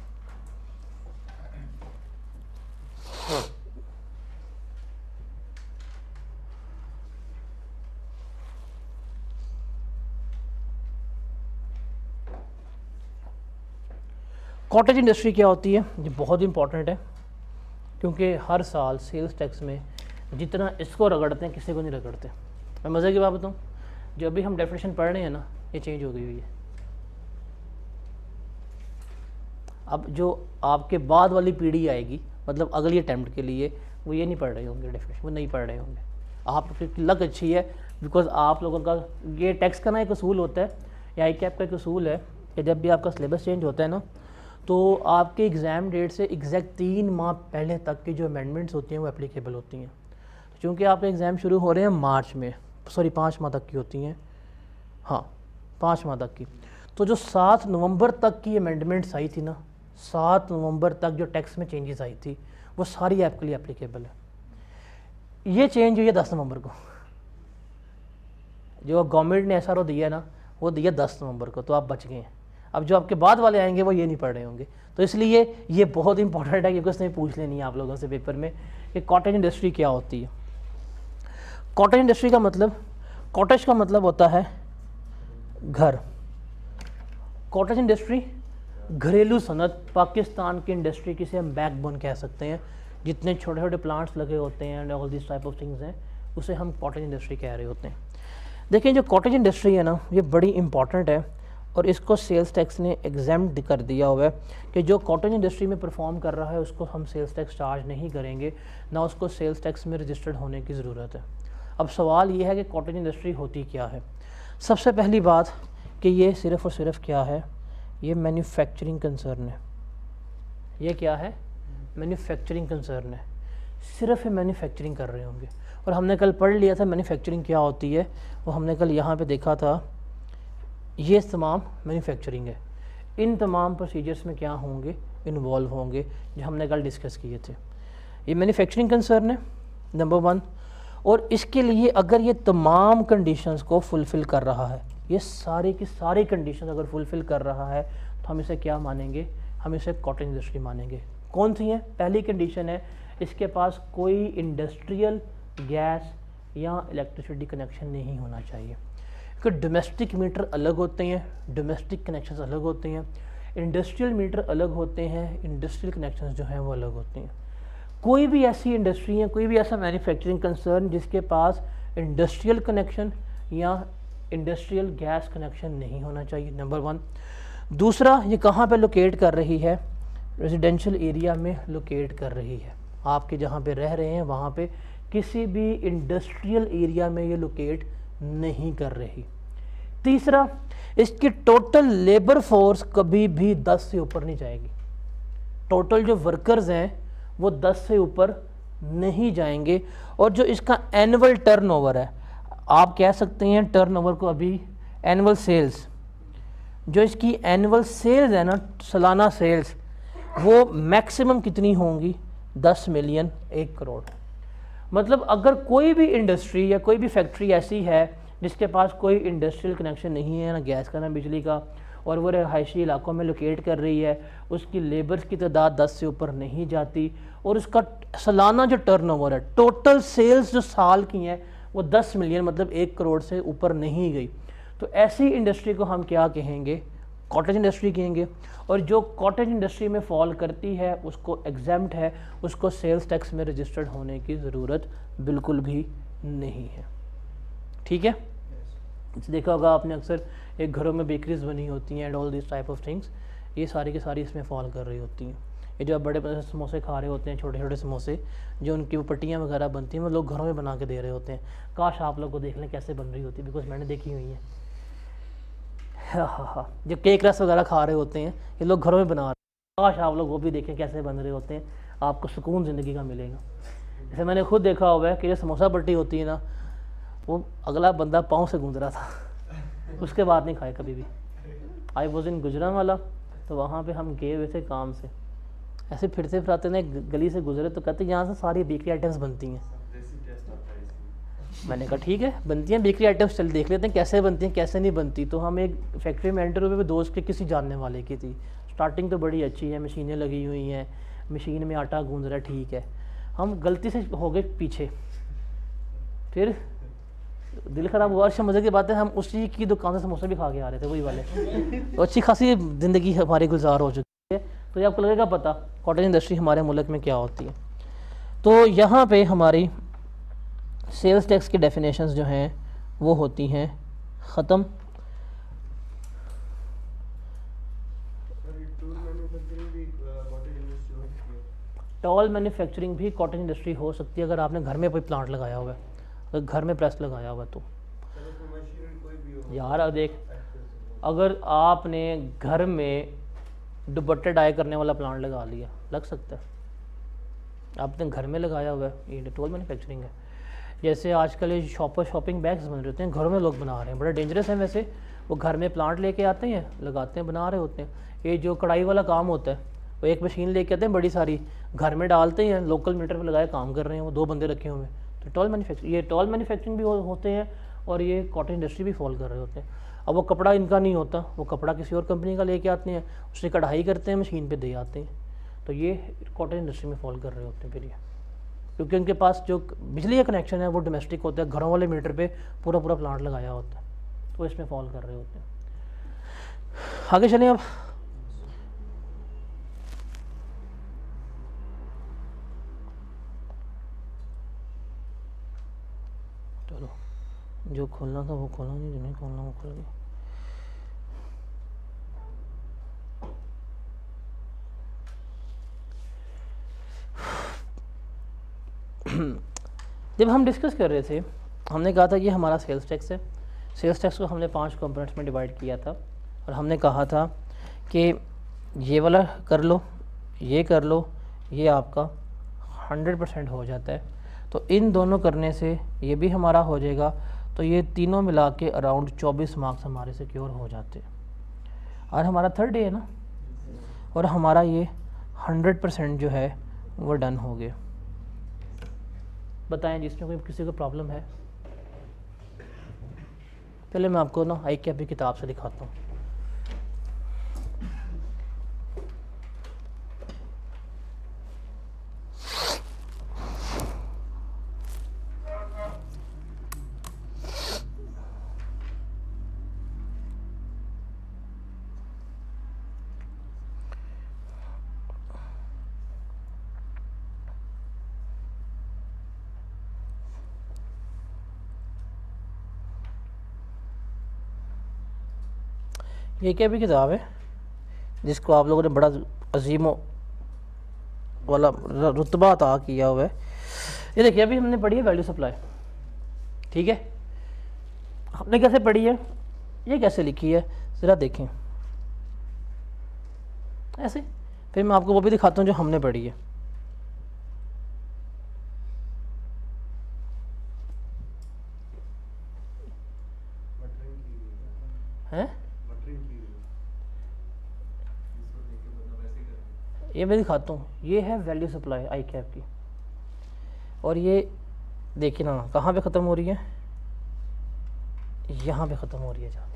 Cottage industry क्या होती है, ये बहुत इंपॉर्टेंट है, क्योंकि हर साल सेल्स टैक्स में जितना इसको रगड़ते हैं किसी को नहीं रगड़ते। मैं मज़े की बात बताऊँ, जो अभी हम डेफिनेशन पढ़ रहे हैं ना, ये चेंज हो गई हुई है। अब जो आपके बाद वाली पीढ़ी आएगी, मतलब अगली अटैम्प्ट के लिए, वो ये नहीं पढ़ रहे होंगे डेफिनेशन, वो नहीं पढ़ रहे होंगे। आपकी लक अच्छी है, बिकॉज आप लोगों का ये टैक्स का ना एक असूल होता है, या आई कैप का एक असूल है कि जब भी आपका सिलेबस चेंज होता है ना, तो आपके एग्ज़ाम डेट से एग्जैक्ट 3 माह पहले तक की जो अमेंडमेंट्स होती हैं वो एप्लीकेबल होती हैं। क्योंकि आपके एग्ज़ाम शुरू हो रहे हैं मार्च में, सॉरी 5 माह तक की होती हैं, हाँ 5 माह तक की। तो जो 7 नवंबर तक की अमेंडमेंट्स आई थी ना, 7 नवंबर तक जो टैक्स में चेंजेस आई थी, वो सारी आपके लिए एप्लीकेबल है। ये चेंज हुई है 10 नवंबर को, जो गवर्नमेंट ने SRO दिया ना, वो दिया 10 नवंबर को, तो आप बच गए हैं। अब जो आपके बाद वाले आएंगे वो ये नहीं पढ़ रहे होंगे, तो इसलिए ये बहुत इंपॉर्टेंट है, क्योंकि उसने पूछ लेनी है आप लोगों से पेपर में कि कॉटेज इंडस्ट्री क्या होती है। कॉटेज इंडस्ट्री का मतलब, कॉटेज का मतलब होता है घर। कॉटेज इंडस्ट्री घरेलू सनत, पाकिस्तान की इंडस्ट्री किसे हम बैकबोन कह सकते हैं, जितने छोटे छोटे प्लांट्स लगे होते हैं and all this type of things हैं, उसे हम कॉटेज इंडस्ट्री कह रहे होते हैं। देखिए जो कॉटेज इंडस्ट्री है ना, ये बड़ी इंपॉर्टेंट है, और इसको सेल्स टैक्स ने एग्जाम्प्ट कर दिया हुआ है कि जो कॉटेज इंडस्ट्री में परफॉर्म कर रहा है उसको हम सेल्स टैक्स चार्ज नहीं करेंगे, ना उसको सेल्स टैक्स में रजिस्टर्ड होने की ज़रूरत है। अब सवाल ये है कि कॉटेज इंडस्ट्री होती क्या है। सबसे पहली बात कि ये सिर्फ़ और सिर्फ क्या है, ये मैन्युफैक्चरिंग कंसर्न है। ये क्या है, मैन्युफैक्चरिंग कंसर्न है, सिर्फ मैन्युफैक्चरिंग कर रहे होंगे। और हमने कल पढ़ लिया था मैन्युफैक्चरिंग क्या होती है, वो हमने कल यहाँ पे देखा था, ये तमाम मैन्युफैक्चरिंग है। इन तमाम प्रोसीजर्स में क्या होंगे, इन्वॉल्व होंगे, जो हमने कल डिस्कस किए थे। ये मैन्युफैक्चरिंग कंसर्न है नंबर 1, और इसके लिए अगर ये तमाम कंडीशंस को फुलफ़िल कर रहा है, ये सारे की सारी कंडीशंस अगर फुलफ़िल कर रहा है, तो हम इसे क्या मानेंगे, हम इसे कॉटेज इंडस्ट्री मानेंगे। कौन सी है, पहली कंडीशन है इसके पास कोई इंडस्ट्रियल गैस या इलेक्ट्रिसिटी कनेक्शन नहीं होना चाहिए। कि डोमेस्टिक मीटर अलग होते हैं, डोमेस्टिक कनेक्शंस अलग होते हैं, इंडस्ट्रियल मीटर अलग होते हैं, इंडस्ट्रियल कनेक्शंस जो हैं वो अलग होते हैं। कोई भी ऐसी इंडस्ट्री है, कोई भी ऐसा मैन्युफैक्चरिंग कंसर्न जिसके पास इंडस्ट्रियल कनेक्शन या इंडस्ट्रियल गैस कनेक्शन नहीं होना चाहिए, नंबर 1। दूसरा, ये कहाँ पे लोकेट कर रही है, रेजिडेंशियल एरिया में लोकेट कर रही है, आपके जहाँ पे रह रहे हैं वहाँ पे किसी भी इंडस्ट्रियल एरिया में ये लोकेट नहीं कर रही। तीसरा, इसकी टोटल लेबर फोर्स कभी भी 10 से ऊपर नहीं जाएगी। टोटल जो वर्कर्स हैं वो 10 से ऊपर नहीं जाएंगे। और जो इसका एनुअल टर्नओवर है, आप कह सकते हैं टर्नओवर को अभी एनुअल सेल्स, जो इसकी एनुअल सेल्स है ना, सालाना सेल्स, वो मैक्सिमम कितनी होंगी, 10 मिलियन, 1 करोड़। मतलब अगर कोई भी इंडस्ट्री या कोई भी फैक्ट्री ऐसी है जिसके पास कोई इंडस्ट्रियल कनेक्शन नहीं है, ना गैस का ना बिजली का, और वो रहायशी इलाकों में लोकेट कर रही है, उसकी लेबर्स की तादाद 10 से ऊपर नहीं जाती, और उसका सालाना जो टर्नओवर है, टोटल सेल्स जो साल की हैं वो 10 मिलियन मतलब 1 करोड़ से ऊपर नहीं गई, तो ऐसी इंडस्ट्री को हम क्या कहेंगे, कॉटेज इंडस्ट्री कहेंगे। और जो कॉटेज इंडस्ट्री में फॉल करती है उसको एग्जाम्प्ट है, उसको सेल्स टैक्स में रजिस्टर्ड होने की ज़रूरत बिल्कुल भी नहीं है। ठीक है, देखा होगा आपने अक्सर एक घरों में बेकरीज बनी होती हैं and all this type of things, ये सारी की सारी इसमें फॉल कर रही होती हैं। ये जो आप बड़े बड़े समोसे खा रहे होते हैं, छोटे छोटे समोसे जो उनकी वो पट्टियाँ वगैरह बनती हैं, वो लोग घरों में बना के दे रहे होते हैं। काश आप लोग को देख लें कैसे बन रही होती है, बिकॉज मैंने देखी हुई है। हाँ, जो केक रस वगैरह खा रहे होते हैं ये लोग घरों में बना रहे हैं, काश आप लोग वो भी देखें कैसे बन रहे होते हैं, आपको सुकून ज़िंदगी का मिलेगा। जैसे मैंने खुद देखा हुआ है कि जो समोसा पट्टी होती है ना, वो अगला बंदा पाँव से गूंज रहा था, उसके बाद नहीं खाए कभी भी। आई वॉज इन गुजरांवाला, तो वहाँ पे हम गए हुए थे काम से, ऐसे फिरते फिराते ना गली से गुजरे तो कहते यहाँ से सारी बेकरी आइटम्स बनती हैं। मैंने कहा ठीक है, बनती हैं बेकरी आइटम्स, चल देख लेते हैं कैसे बनती हैं कैसे नहीं बनती। तो हम एक फैक्ट्री में एंटर हुए, दोस्त के किसी जानने वाले की थी। स्टार्टिंग तो बड़ी अच्छी है, मशीनें लगी हुई हैं, मशीन में आटा गूंज रहा है, ठीक है। हम गलती से हो गए पीछे, फिर दिल ख़राब हुआ। अच्छा मज़े की बात है, हम उसी की दुकान से समोसे भी खा के आ रहे थे, वही वाले। तो अच्छी खासी ज़िंदगी हमारी गुजार हो चुकी है। तो ये आपको लगेगा पता कॉटेज इंडस्ट्री हमारे मुल्क में क्या होती है। तो यहाँ पे हमारी सेल्स टैक्स की डेफिनेशंस जो हैं वो होती हैं ख़त्म। टॉल मैन्युफैक्चरिंग भी कॉटेज इंडस्ट्री हो सकती है अगर आपने घर में कोई प्लांट लगाया हुआ है, अगर घर में प्रेस लगाया हुआ है तो। यार देख, अगर आपने घर में दुपट्टे डाई करने वाला प्लांट लगा लिया, लग सकता है, आपने घर में लगाया हुआ है, ये टॉल मैन्युफैक्चरिंग है। जैसे आजकल ये शॉपिंग बैग्स बन रहे होते हैं, घरों में लोग बना रहे हैं, बड़ा डेंजरस है वैसे। वो घर में प्लांट लेके आते हैं, लगाते हैं, बना रहे होते हैं। ये जो कढ़ाई वाला काम होता है, वो एक मशीन लेके आते हैं बड़ी सारी, घर में डालते हैं, लोकल मीटर पे लगाए काम कर रहे हैं, वो 2 बंदे रखे हुए हैं। तो टॉल मैन्युफैक्चरिंग भी होते हैं और ये कॉटन इंडस्ट्री भी फॉल कर रहे होते हैं। अब वो कपड़ा इनका नहीं होता, वो कपड़ा किसी और कंपनी का लेके आते हैं, उससे कढ़ाई करते हैं, मशीन पे दे आते हैं। तो ये कॉटन इंडस्ट्री में फॉल कर रहे होते हैं फिर ये, क्योंकि उनके पास जो बिजली का कनेक्शन है वो डोमेस्टिक होता है, घरों वाले मीटर पे पूरा प्लांट लगाया होता है, तो इसमें फॉल कर रहे होते हैं। आगे चलें अब। चलो, जो खोलना था वो खोला नहीं, जो नहीं खोलना वो खोल गया। जब हम डिस्कस कर रहे थे, हमने कहा था ये हमारा सेल्स टैक्स है। सेल्स टैक्स को हमने 5 कंपोनेंट्स में डिवाइड किया था और हमने कहा था कि ये वाला कर लो, ये कर लो, ये आपका 100% हो जाता है। तो इन दोनों करने से ये भी हमारा हो जाएगा, तो ये तीनों मिला के अराउंड 24 मार्क्स हमारे सिक्योर हो जाते हैं। और हमारा 3rd डे है ना, और हमारा ये 100% जो है वो डन हो गया। बताएं जिसमें कोई किसी को प्रॉब्लम है। पहले मैं आपको ना ICAP की किताब से दिखाता हूँ। ये क्या भी किताब है जिसको आप लोगों ने बड़ा अजीम वाला रुतबा अता किया हुआ है। ये देखिए, अभी हमने पढ़ी है वैल्यू सप्लाई, ठीक है। हमने कैसे पढ़ी है, ये कैसे लिखी है ज़रा देखें ऐसे, फिर मैं आपको वो भी दिखाता हूँ जो हमने पढ़ी है। हैं ये मैं दिखाता हूँ, ये है वैल्यू सप्लाई ICAP की, और ये देखिए ना कहाँ पे ख़त्म हो रही है, यहाँ पे ख़त्म हो रही है जाके।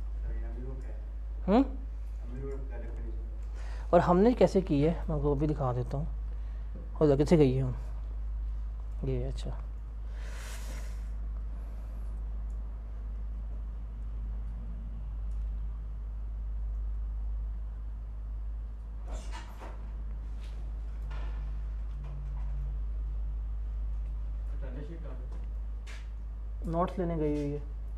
और हमने कैसे की है मैं आपको वो भी दिखा देता हूँ। हो जा कैसे गई है हम, ये अच्छा नोट्स लेने गई हुई है।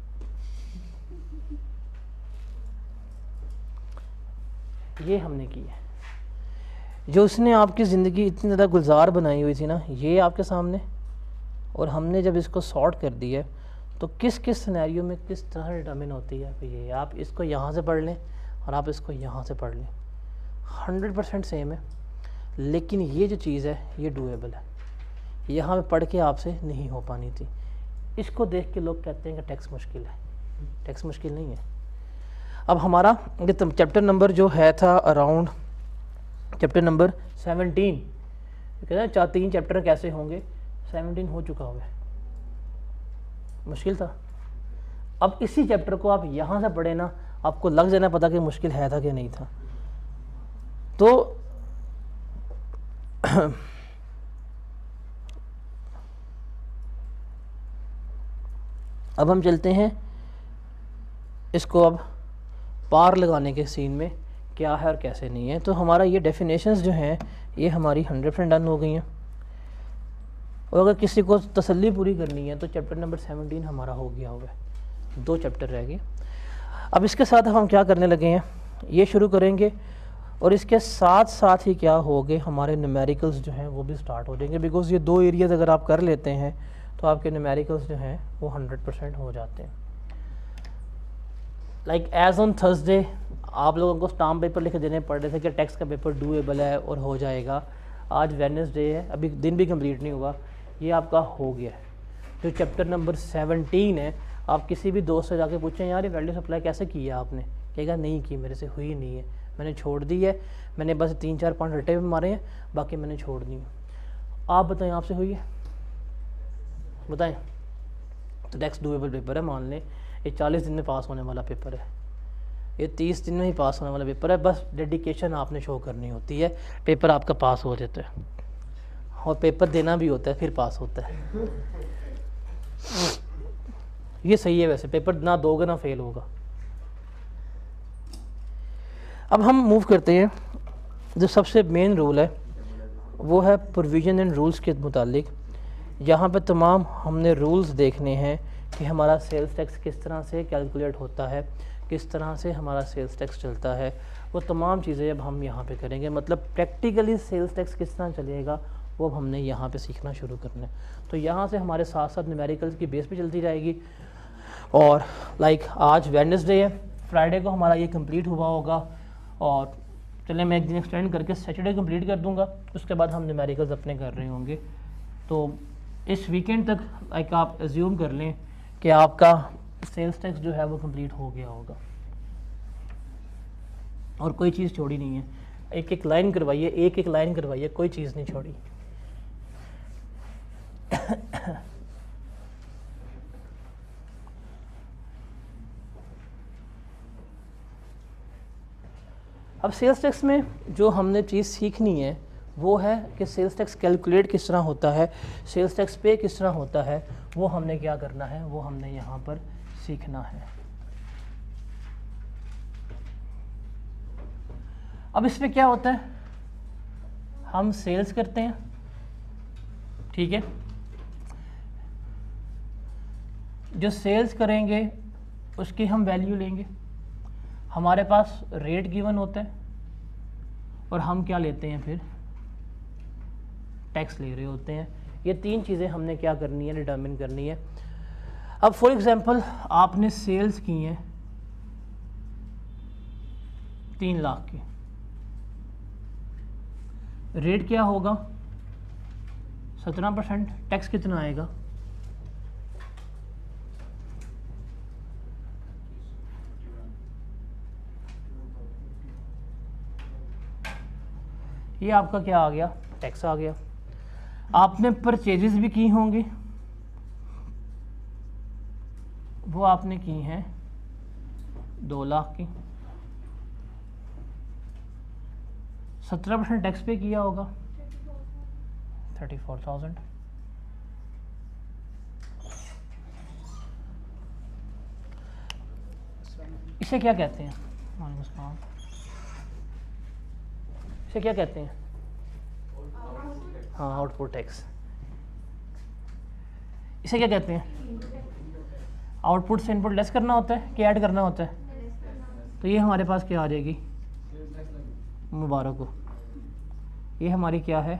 ये हमने की है, जो उसने आपकी ज़िंदगी इतनी ज़्यादा गुलजार बनाई हुई थी ना, ये आपके सामने, और हमने जब इसको सॉर्ट कर दिया तो किस किस सिनेरियो में किस तरह डिटर्मिन होती है। तो ये आप इसको यहाँ से पढ़ लें और आप इसको यहाँ से पढ़ लें, 100% सेम है, लेकिन ये जो चीज़ है ये डूएबल है, यहाँ पे पढ़ के आपसे नहीं हो पानी थी। इसको देख के लोग कहते हैं कि टैक्स मुश्किल है। टैक्स मुश्किल नहीं है। अब हमारा ये चैप्टर नंबर जो है था अराउंड चैप्टर नंबर 17, कहते हैं 3 चैप्टर कैसे होंगे, 17 हो चुका हुआ है, मुश्किल था। अब इसी चैप्टर को आप यहाँ से पढ़े ना, आपको लग जाना पता कि मुश्किल है था कि नहीं था। तो अब हम चलते हैं इसको अब पार लगाने के सीन में, क्या है और कैसे नहीं है। तो हमारा ये डेफिनेशंस जो हैं ये हमारी 100% डन हो गई हैं, और अगर किसी को तसल्ली पूरी करनी है तो चैप्टर नंबर 17 हमारा हो गया हुआ है, 2 चैप्टर रह गए। अब इसके साथ हम क्या करने लगे हैं, ये शुरू करेंगे, और इसके साथ साथ ही क्या हो गए, हमारे न्यूमेरिकल्स जो हैं वो भी स्टार्ट हो जाएंगे, बिकॉज ये 2 एरियाज़ अगर आप कर लेते हैं तो आपके न्यूमेरिकल्स जो हैं वो 100% हो जाते हैं। लाइक एज ऑन थर्सडे आप लोगों को स्टाम्प पेपर लिख देने पड़ रहे थे कि टैक्स का पेपर डूएबल है और हो जाएगा। आज वेडनेसडे है, अभी दिन भी कंप्लीट नहीं हुआ, ये आपका हो गया है। जो चैप्टर नंबर 17 है, आप किसी भी दोस्त से जाके पूछें यार ये वैल्यू सप्लाई कैसे की है आपने, कहेगा नहीं की, मेरे से हुई नहीं है, मैंने छोड़ दी है, मैंने बस 3-4 रटे में मारे हैं, बाकी मैंने छोड़ दी है। आप बताएं आपसे हुई है, बताएं। तो टैक्स डूएबल पेपर है, मान लें ये 40 दिन में पास होने वाला पेपर है, ये 30 दिन में ही पास होने वाला पेपर है, बस डेडिकेशन आपने शो करनी होती है, पेपर आपका पास हो जाता है, और पेपर देना भी होता है फिर पास होता है। ये सही है, वैसे पेपर ना दोगे ना फेल होगा। अब हम मूव करते हैं, जो सबसे मेन रूल है वो है प्रोविजन एंड रूल्स के मुतालिक। यहाँ पे तमाम हमने रूल्स देखने हैं कि हमारा सेल्स टैक्स किस तरह से कैलकुलेट होता है, किस तरह से हमारा सेल्स टैक्स चलता है, वो तमाम चीज़ें अब हम यहाँ पे करेंगे। मतलब प्रैक्टिकली सेल्स टैक्स किस तरह चलेगा वो अब हमने यहाँ पे सीखना शुरू करना है। तो यहाँ से हमारे साथ साथ न्यूमेरिकल्स की बेस पे चलती जाएगी। और लाइक आज वेडनेसडे है, फ्राइडे को हमारा ये कंप्लीट हुआ होगा, और चले मैं एक दिन एक्सटेंड करके सैटरडे कंप्लीट कर दूँगा, उसके बाद हम न्यूमेरिकल्स अपने कर रहे होंगे। तो इस वीकेंड तक लाइक आप एज्यूम कर लें कि आपका सेल्स टैक्स जो है वो कंप्लीट हो गया होगा, और कोई चीज़ छोड़ी नहीं है। एक एक लाइन करवाइए, एक एक लाइन करवाइए, कोई चीज़ नहीं छोड़ी। अब सेल्स टैक्स में जो हमने चीज़ सीखनी है वो है कि सेल्स टैक्स कैलकुलेट किस तरह होता है, सेल्स टैक्स पे किस तरह होता है, वो हमने क्या करना है, वो हमने यहाँ पर सीखना है। अब इसमें क्या होता है, हम सेल्स करते हैं, ठीक है, जो सेल्स करेंगे उसकी हम वैल्यू लेंगे, हमारे पास रेट गिवन होता है, और हम क्या लेते हैं फिर टैक्स ले रहे होते हैं। ये 3 चीज़ें हमने क्या करनी है, डिटर्मिन करनी है। अब फॉर एग्जांपल आपने सेल्स की हैं 3 लाख की, रेट क्या होगा 17%, टैक्स कितना आएगा, ये आपका क्या आ गया, टैक्स आ गया। आपने परचेजेस भी की होंगी, वो आपने की हैं 2 लाख की, 17% टैक्स पे किया होगा 34,000। इसे क्या कहते हैं, इसे क्या कहते हैं, हाँ आउटपुट टैक्स। इसे क्या कहते हैं, आउटपुट से इनपुट लेस करना होता है कि ऐड करना होता है? तो ये हमारे पास क्या आ जाएगी, मुबारक हो, ये हमारी क्या है,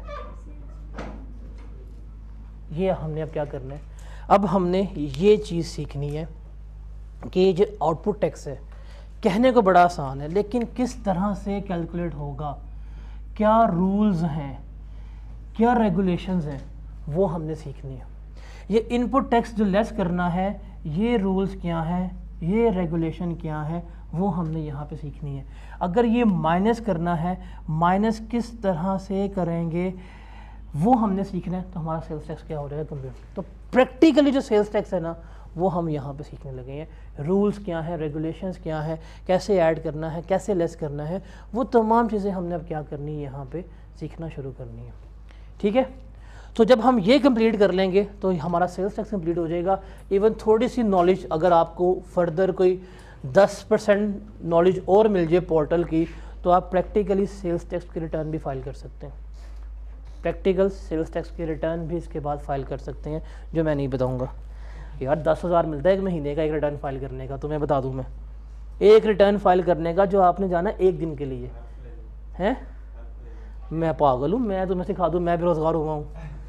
ये हमने अब क्या करना है, अब हमने ये चीज़ सीखनी है कि ये जो आउटपुट टैक्स है कहने को बड़ा आसान है, लेकिन किस तरह से कैलकुलेट होगा, क्या रूल्स हैं, क्या रेगुलेशंस हैं, वो हमने सीखनी है। ये इनपुट टैक्स जो लेस करना है, ये रूल्स क्या हैं, ये रेगुलेशन क्या है, वो हमने यहाँ पे सीखनी है। अगर ये माइनस करना है, माइनस किस तरह से करेंगे वो हमने सीखना है, तो हमारा सेल्स टैक्स क्या हो जाएगा, कंप्लीट। तो प्रैक्टिकली जो सेल्स टैक्स है ना, वो हम यहाँ पे सीखने लगे हैं। रूल्स क्या हैं, रेगुलेशंस क्या हैं, कैसे ऐड करना है, कैसे लेस करना है, वो तमाम चीज़ें हमने अब क्या करनी है, यहाँ पे सीखना शुरू करनी है। ठीक है, तो जब हम ये कंप्लीट कर लेंगे तो हमारा सेल्स टैक्स कंप्लीट हो जाएगा। इवन थोड़ी सी नॉलेज अगर आपको फर्दर कोई 10% नॉलेज और मिल जाए पोर्टल की, तो आप प्रैक्टिकली सेल्स टैक्स की रिटर्न भी फाइल कर सकते हैं। प्रैक्टिकल सेल्स टैक्स की रिटर्न भी इसके बाद फाइल कर सकते हैं, जो मैं नहीं बताऊँगा। यार 10,000 मिलता है एक महीने का एक रिटर्न फाइल करने का, तो मैं बता दूँ, मैं एक रिटर्न फाइल करने का जो आपने जाना एक दिन के लिए हैं। मैं पागल हूँ, मैं तुम्हें सिखा दूँ, मैं बेरोज़गार हुआ हूँ,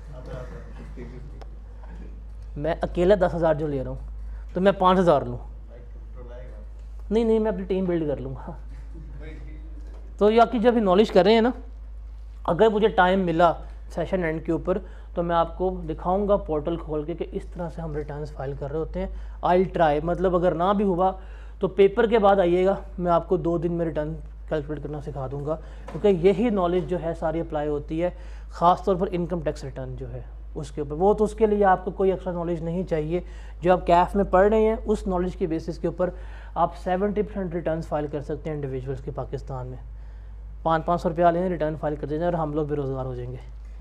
मैं अकेला 10,000 जो ले रहा हूँ, तो मैं 5,000 लूँ। नहीं नहीं, मैं अपनी टीम बिल्ड कर लूँगा। तो या कि जब नॉलेज कर रहे हैं ना, अगर मुझे टाइम मिला सेशन एंड के ऊपर, तो मैं आपको दिखाऊंगा पोर्टल खोल के कि इस तरह से हम रिटर्न्स फाइल कर रहे होते हैं। आई ट्राई, मतलब अगर ना भी हुआ तो पेपर के बाद आइएगा, मैं आपको 2 दिन में रिटर्न कैलकुलेट करना सिखा दूंगा, क्योंकि यही नॉलेज जो है सारी अप्लाई होती है, ख़ास तौर पर इनकम टैक्स रिटर्न जो है उसके ऊपर। वो तो उसके लिए आपको कोई एक्स्ट्रा नॉलेज नहीं चाहिए, जो आप कैफ में पढ़ रहे हैं उस नॉलेज के बेसिस के ऊपर आप 70% रिटर्न फाइल कर सकते हैं इंडिविजुअल्स के पाकिस्तान में। 500-500 रुपया लें, रिटर्न फाइल कर देंगे और हम लोग बेरोज़गार हो जाएंगे।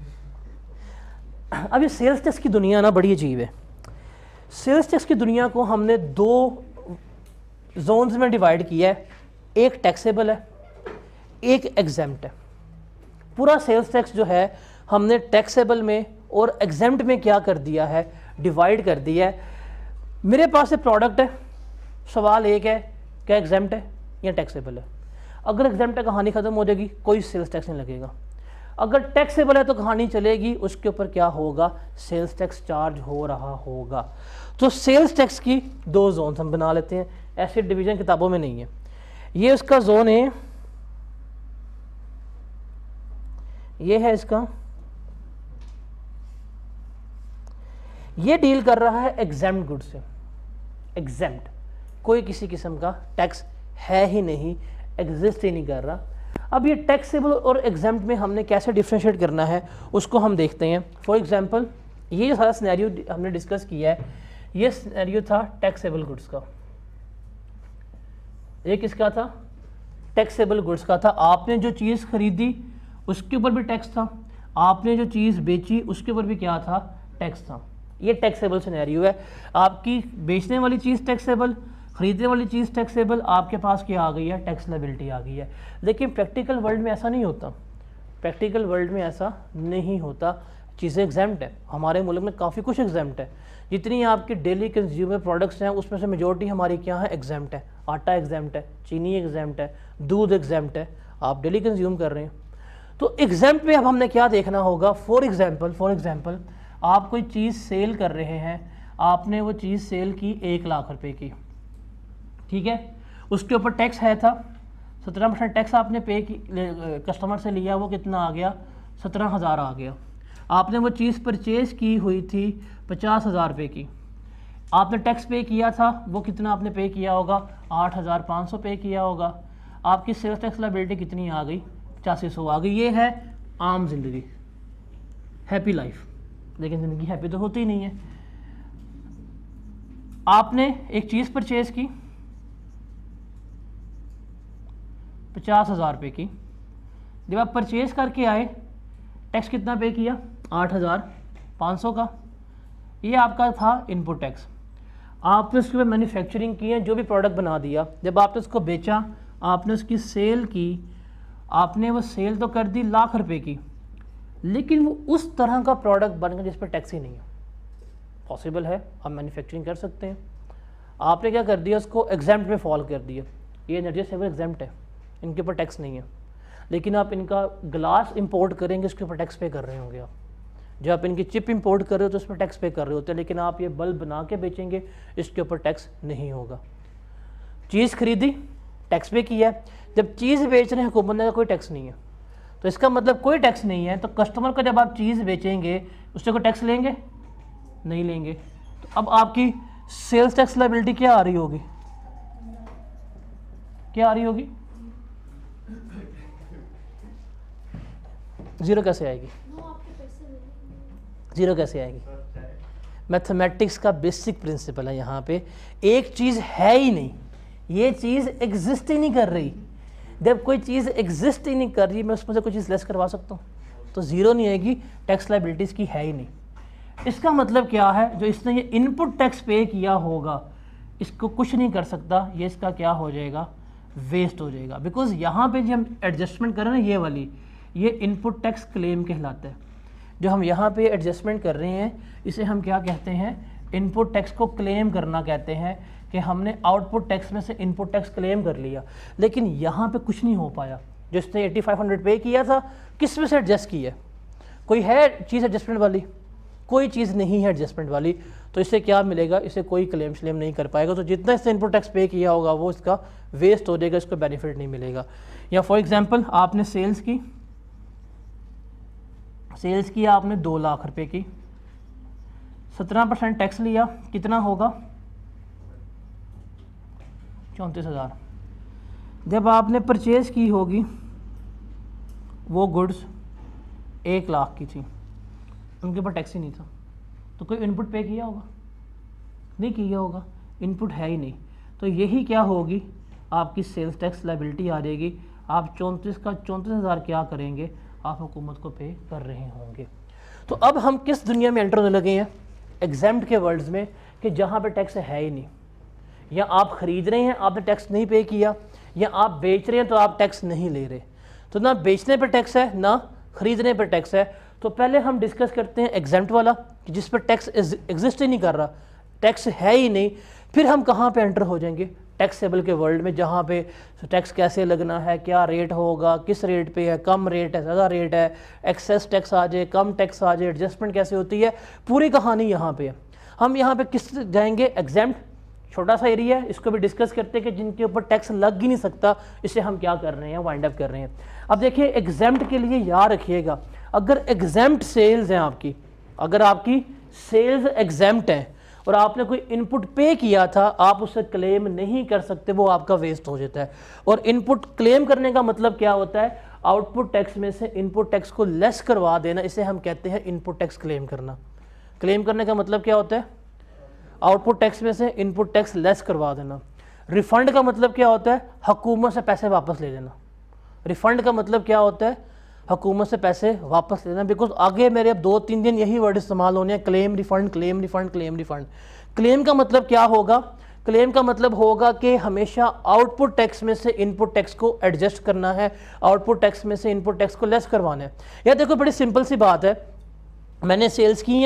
अब ये सेल्स टैक्स की दुनिया ना बड़ी अजीब है। सेल्स टैक्स की दुनिया को हमने 2 जोन्स में डिवाइड किया है, एक टैक्सेबल है, एक एग्जेम्प्ट है। पूरा सेल्स टैक्स जो है हमने टैक्सेबल में और एग्जेम्प्ट में क्या कर दिया है, डिवाइड कर दिया है। मेरे पास एक प्रोडक्ट है, सवाल एक है क्या एग्जेम्प्ट है या टैक्सेबल है। अगर एग्जेम्प्ट है कहानी ख़त्म हो जाएगी, कोई सेल्स टैक्स नहीं लगेगा। अगर टैक्सेबल है तो कहानी चलेगी, उसके ऊपर क्या होगा, सेल्स टैक्स चार्ज हो रहा होगा। तो सेल्स टैक्स की 2 जोन हम बना लेते हैं, ऐसे डिवीज़न किताबों में नहीं है। ये उसका जोन है, ये है इसका, ये डील कर रहा है एग्जेम्प्ट गुड से। एग्जेम्प्ट कोई किसी किस्म का टैक्स है ही नहीं, एग्जिस्ट ही नहीं कर रहा। अब ये टैक्सेबल और एग्जेम्प्ट में हमने कैसे डिफ्रेंशिएट करना है उसको हम देखते हैं। फॉर एग्जांपल ये जो सारा सिनेरियो हमने डिस्कस किया है, ये सिनेरियो था टैक्सेबल गुड्स का। एक किसका था, टैक्सेबल गुड्स का था। आपने जो चीज़ खरीदी उसके ऊपर भी टैक्स था, आपने जो चीज़ बेची उसके ऊपर भी क्या था, टैक्स था। ये टैक्सेबल सिनेरियो है। आपकी बेचने वाली चीज़ टैक्सेबल, खरीदने वाली चीज़ टैक्सेबल, आपके पास क्या आ गई है, टैक्स लायबिलिटी आ गई है। लेकिन प्रैक्टिकल वर्ल्ड में ऐसा नहीं होता, प्रैक्टिकल वर्ल्ड में ऐसा नहीं होता। चीज़ें एग्जेम्प्ट है, हमारे मुल्क में काफ़ी कुछ एग्जेम्प्ट है। जितनी आपकी डेली कंज्यूमर प्रोडक्ट्स हैं उसमें से मेजॉरिटी हमारी क्या है, एग्जेम्प्ट है। आटा एग्जेम्प्ट है, चीनी एग्जेम्प्ट है, दूध एग्जेम्प्ट है, आप डेली कंज्यूम कर रहे हैं। तो एग्जेम्प्ट में अब हमने क्या देखना होगा, फॉर एग्जाम्पल आप कोई चीज़ सेल कर रहे हैं, आपने वो चीज़ सेल की 1 लाख रुपए की, ठीक है, उसके ऊपर टैक्स है था 17% टैक्स आपने पे की, कस्टमर से लिया, वो कितना आ गया, 17,000 आ गया। आपने वो चीज़ परचेज़ की हुई थी 50,000 रुपये की, आपने टैक्स पे किया था, वो कितना आपने पे किया होगा, 8,500 पे किया होगा। आपकी सेल्स टैक्स लायबिलिटी कितनी आ गई, 8500 आ गई। ये है आम जिंदगी, हैप्पी लाइफ। लेकिन ज़िंदगी हैप्पी तो होती ही नहीं है। आपने एक चीज़ परचेज़ की 50,000 रुपये की, जब आप परचेज़ करके आए टैक्स कितना पे किया, 8,500 का। ये आपका था इनपुट टैक्स। आपने उसके बाद मैन्युफैक्चरिंग की है, जो भी प्रोडक्ट बना दिया, जब आपने उसको बेचा, आपने उसकी सेल की, आपने वो सेल तो कर दी लाख रुपए की, लेकिन वो उस तरह का प्रोडक्ट बन गया जिस पर टैक्स ही नहीं है। पॉसिबल है, आप मैन्युफैक्चरिंग कर सकते हैं, आपने क्या कर दिया, उसको एग्जाम्प्ट में फॉल कर दिया। ये एनर्जी सेवर एग्जाम्प्ट है, इनके ऊपर टैक्स नहीं है। लेकिन आप इनका ग्लास इंपोर्ट करेंगे, उसके ऊपर टैक्स पे कर रहे होंगे आप। जब आप इनकी चिप इंपोर्ट कर रहे हो तो उस पर टैक्स पे कर रहे होते हैं, लेकिन आप ये बल्ब बना के बेचेंगे, इसके ऊपर टैक्स नहीं होगा। चीज़ खरीदी, टैक्स पे किया, जब चीज़ बेच रहे हैं हुकूमत ने कोई टैक्स नहीं है, तो इसका मतलब कोई टैक्स नहीं है। तो कस्टमर को जब आप चीज़ बेचेंगे उससे कोई टैक्स लेंगे नहीं लेंगे। तो अब आपकी सेल्स टैक्स लायबिलिटी क्या आ रही होगी, क्या आ रही होगी, ज़ीरो कैसे आएगी, ज़ीरो कैसे आएगी। मैथमेटिक्स का बेसिक प्रिंसिपल है यहाँ पे, एक चीज़ है ही नहीं, ये चीज़ एग्जिस्ट ही नहीं कर रही। जब कोई चीज़ एग्जिस्ट ही नहीं कर रही, मैं उसमें से कोई चीज़ लेस करवा सकता हूँ, तो ज़ीरो नहीं आएगी, टैक्स लायबिलिटीज़ की है ही नहीं। इसका मतलब क्या है, जो इसने ये इनपुट टैक्स पे किया होगा इसको कुछ नहीं कर सकता, ये इसका क्या हो जाएगा, वेस्ट हो जाएगा। बिकॉज यहाँ पे जो हम एडजस्टमेंट कर रहे हैं ना, ये वाली, ये इनपुट टैक्स क्लेम कहलाता है। जो हम यहाँ पे एडजस्टमेंट कर रहे हैं इसे हम क्या कहते हैं, इनपुट टैक्स को क्लेम करना कहते हैं, कि हमने आउटपुट टैक्स में से इनपुट टैक्स क्लेम कर लिया। लेकिन यहाँ पे कुछ नहीं हो पाया, जो इसने 8500 पे किया था, किस में से एडजस्ट किया, कोई है चीज़ एडजस्टमेंट वाली, कोई चीज़ नहीं है एडजस्टमेंट वाली, तो इसे क्या मिलेगा, इसे कोई क्लेम श्लेम नहीं कर पाएगा। तो जितना इसने इनपुट टैक्स पे किया होगा वो इसका वेस्ट हो जाएगा, इसको बेनिफिट नहीं मिलेगा। या फॉर एग्जांपल आपने सेल्स की आपने 2 लाख रुपए की, 17% टैक्स लिया, कितना होगा, 34,000। जब आपने परचेज़ की होगी वो गुड्स 1 लाख की थी, उनके ऊपर टैक्स ही नहीं था, तो कोई इनपुट पे किया होगा, नहीं किया होगा, इनपुट है ही नहीं। तो यही क्या होगी, आपकी सेल्स टैक्स लायबिलिटी आ जाएगी। आप 34,000 क्या करेंगे, आप हुकूमत को पे कर रहे होंगे। तो अब हम किस दुनिया में एंटर होने लगे हैं, एग्जाम्प्ट के वर्ड्स में, कि जहाँ पे टैक्स है ही नहीं। या आप ख़रीद रहे हैं, आपने टैक्स नहीं पे किया, या आप बेच रहे हैं तो आप टैक्स नहीं ले रहे। तो ना बेचने पर टैक्स है, ना ख़रीदने पर टैक्स है। तो पहले हम डिस्कस करते हैं एग्जाम्प्ट वाला, कि जिस पर टैक्स एग्जिस्ट ही नहीं कर रहा, टैक्स है ही नहीं। फिर हम कहाँ पे एंटर हो जाएंगे, टैक्सेबल के वर्ल्ड में, जहाँ पे टैक्स कैसे लगना है, क्या रेट होगा, किस रेट पे है, कम रेट है, ज़्यादा रेट है, एक्सेस टैक्स आ जाए, कम टैक्स आ जाए, एडजस्टमेंट कैसे होती है, पूरी कहानी यहाँ पे है। हम यहाँ पे किस जाएंगे, एग्जाम्प्ट, छोटा सा एरिया है, इसको भी डिस्कस करते हैं कि जिनके ऊपर टैक्स लग ही नहीं सकता, इसे हम क्या कर रहे हैं, वाइंड अप कर रहे हैं। अब देखिए एग्जाम्प्ट के लिए याद रखिएगा, अगर एग्जाम्प्ट सेल्स हैं आपकी, अगर आपकी सेल्स एग्जाम्प्ट हैं और आपने कोई इनपुट पे किया था, आप उसे क्लेम नहीं कर सकते, वो आपका वेस्ट हो जाता है। और इनपुट क्लेम करने का मतलब क्या होता है, आउटपुट टैक्स में से इनपुट टैक्स को लेस करवा देना, इसे हम कहते हैं इनपुट टैक्स क्लेम करना। क्लेम करने का मतलब क्या होता है, आउटपुट टैक्स में से इनपुट टैक्स लेस करवा देना। रिफंड का मतलब क्या होता है, हुकूमत से पैसे वापस ले लेना। रिफंड का मतलब क्या होता है, हुकूमत से पैसे वापस लेना। बिकॉज आगे मेरे अब 2-3 दिन यही वर्ड इस्तेमाल होने हैं, claim refund, claim refund, claim refund. Claim का मतलब क्या होगा, क्लेम का मतलब होगा कि हमेशा आउटपुट टैक्स में से इनपुट टैक्स को एडजस्ट करना है, आउटपुट टैक्स में से इनपुट टैक्स को लेस करवाना है। यह देखो बड़ी सिंपल सी बात है, मैंने सेल्स की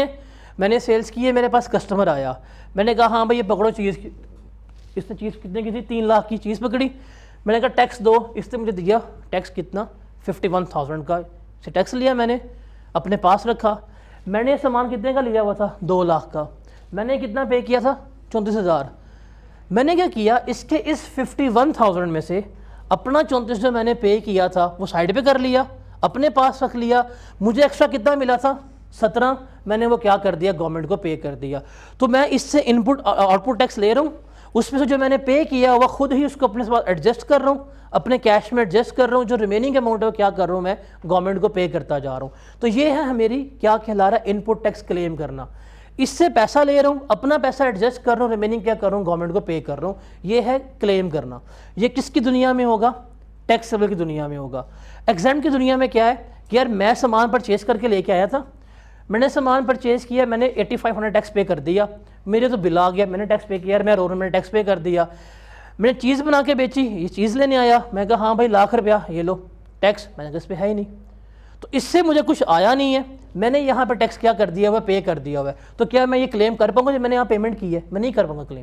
है, मेरे पास कस्टमर आया, मैंने कहा हाँ भाई ये पकड़ो चीज़, इसने चीज़ कितने की थी, 3 लाख की चीज़ पकड़ी, मैंने कहा टैक्स दो, इसने मुझे दिया टैक्स कितना, 51,000 का से टैक्स लिया, मैंने अपने पास रखा। मैंने सामान कितने का लिया हुआ था, 2 लाख का, मैंने कितना पे किया था, 34,000। मैंने क्या किया, इसके इस 51,000 में से अपना 34 जो मैंने पे किया था वो साइड पे कर लिया, अपने पास रख लिया। मुझे एक्स्ट्रा कितना मिला था, 17, मैंने वो क्या कर दिया, गवर्नमेंट को पे कर दिया। तो मैं इससे इनपुट आउटपुट टैक्स ले रहा हूँ, उसमें से जो मैंने पे किया हुआ खुद ही उसको अपने साथ एडजस्ट कर रहा हूँ, अपने कैश में एडजस्ट कर रहा हूँ, जो रिमेनिंग अमाउंट है वो क्या कर रहा हूँ, मैं गवर्नमेंट को पे करता जा रहा हूँ। तो ये है मेरी क्या कहला रहा है, इनपुट टैक्स क्लेम करना। इससे पैसा ले रहा हूँ, अपना पैसा एडजस्ट कर रहा हूँ, रिमेनिंग क्या कर रहा हूँ, गवर्नमेंट को पे कर रहा हूँ। ये है क्लेम करना। ये किसकी दुनिया में होगा, टैक्सेबल की दुनिया में होगा। एग्जाम्प्ट की दुनिया में क्या है कि यार मैं सामान परचेज करके लेके आया था, मैंने सामान परचेज़ किया, मैंने 8500 टैक्स पे कर दिया, मेरे तो बिल आ गया, मैंने टैक्स पे किया, मैं रोड मैंने टैक्स पे कर दिया। मैंने चीज़ बना के बेची, ये चीज़ लेने आया, मैं कहा हाँ भाई ₹1,00,000 ये लो टैक्स, मैंने कहा इस पे है ही नहीं, तो इससे मुझे कुछ आया नहीं है, मैंने यहाँ पर टैक्स क्या कर दिया हुआ, पे कर दिया हुआ है। तो क्या मैं ये क्लेम कर पाऊँगा, जब मैंने यहाँ पेमेंट की है, मैं नहीं कर पाऊँगा क्लेम।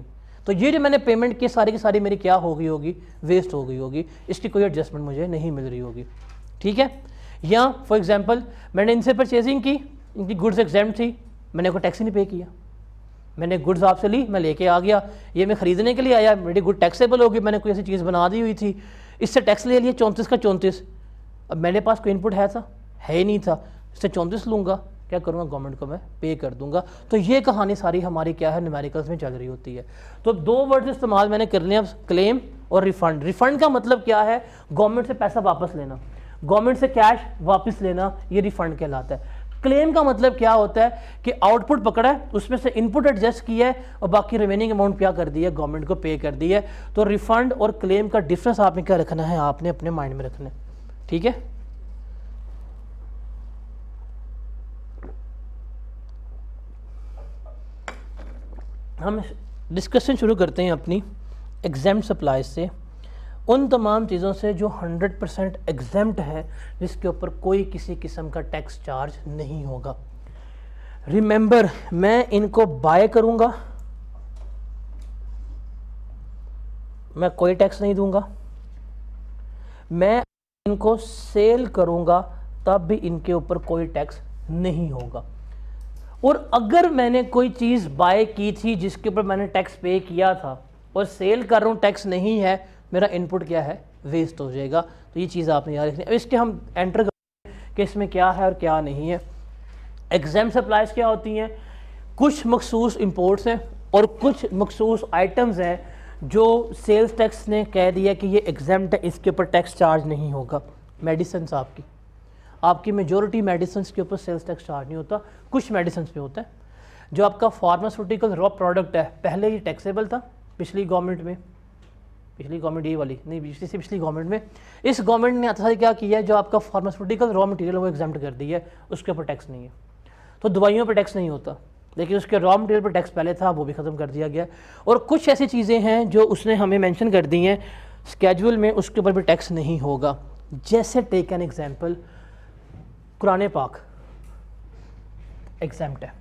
तो ये जो मैंने पेमेंट की सारी मेरी क्या हो गई होगी, वेस्ट हो गई होगी, इसकी कोई एडजस्टमेंट मुझे नहीं मिल रही होगी। ठीक है। या फॉर एग्जांपल मैंने इनसे परचेजिंग की, इनकी गुड्स एग्जेम्प्ट थी, मैंने कोई टैक्स ही नहीं पे किया, मैंने गुड्स आपसे ली, मैं लेके आ गया, ये मैं ख़रीदने के लिए आया, मेरी गुड टैक्सेबल होगी, मैंने कोई ऐसी चीज़ बना दी हुई थी, इससे टैक्स ले लिया 34 का 34। अब मेरे पास कोई इनपुट है ही नहीं था, इससे 34 लूँगा, क्या करूँगा, गवर्नमेंट को मैं पे कर दूंगा। तो ये कहानी सारी हमारी क्या है, न्यूमेरिकल्स में चल रही होती है। तो 2 वर्ड्स इस्तेमाल मैंने करने हैं, क्लेम और रिफंड। रिफंड का मतलब क्या है, गवर्नमेंट से पैसा वापस लेना, गवर्नमेंट से कैश वापस लेना, ये रिफंड कहलाता है। क्लेम का मतलब क्या होता है कि आउटपुट पकड़ा है, उसमें से इनपुट एडजस्ट किया है और बाकी रिमेनिंग अमाउंट क्या कर दी है, गवर्नमेंट को पे कर दी है। तो रिफंड और क्लेम का डिफरेंस आपने क्या रखना है, आपने अपने माइंड में रखना है। ठीक है। हम डिस्कशन शुरू करते हैं अपनी एग्जेम्प्ट सप्लाईज से, उन तमाम चीज़ों से जो 100% एग्जेम्प्ट है, जिसके ऊपर कोई किसी किस्म का टैक्स चार्ज नहीं होगा। रिमेंबर, मैं इनको बाय करूंगा, मैं कोई टैक्स नहीं दूंगा, मैं इनको सेल करूंगा तब भी इनके ऊपर कोई टैक्स नहीं होगा। और अगर मैंने कोई चीज़ बाय की थी जिसके ऊपर मैंने टैक्स पे किया था और सेल कर रहा हूँ, टैक्स नहीं है, मेरा इनपुट क्या है, वेस्ट हो जाएगा। तो ये चीज़ आपने याद रखनी है। अब इसके हम एंटर करें कि इसमें क्या है और क्या नहीं है। एग्जेम्प्ट सप्लाईज क्या होती हैं, कुछ मखसूस इंपोर्ट्स हैं और कुछ मखसूस आइटम्स हैं जो सेल्स टैक्स ने कह दिया कि ये एग्जेम्प्ट है, इसके ऊपर टैक्स चार्ज नहीं होगा। मेडिसिन आपकी मेजॉरिटी मेडिसिन के ऊपर सेल्स टैक्स चार्ज नहीं होता, कुछ मेडिसिन पे होता है। जो आपका फार्मास्यूटिकल रॉ प्रोडक्ट है, पहले ये टैक्सेबल था पिछली गवर्नमेंट ये वाली नहीं, पिछली गवर्नमेंट में, इस गवर्नमेंट ने अच्छा क्या किया है, जो आपका फार्मास्यूटिकल रॉ मटेरियल वो एग्जाम्प्ट कर दी है, उसके ऊपर टैक्स नहीं है। तो दवाइयों पर टैक्स नहीं होता, लेकिन उसके रॉ मटेरियल पर टैक्स पहले था, वो भी ख़त्म कर दिया गया। और कुछ ऐसी चीज़ें हैं जो उसने हमें मेंशन कर दी हैं स्केड्यूल में, उसके ऊपर भी टैक्स नहीं होगा। जैसे टेक एन एग्जाम्पल, कुरान पाक एग्जेम्प्ट है,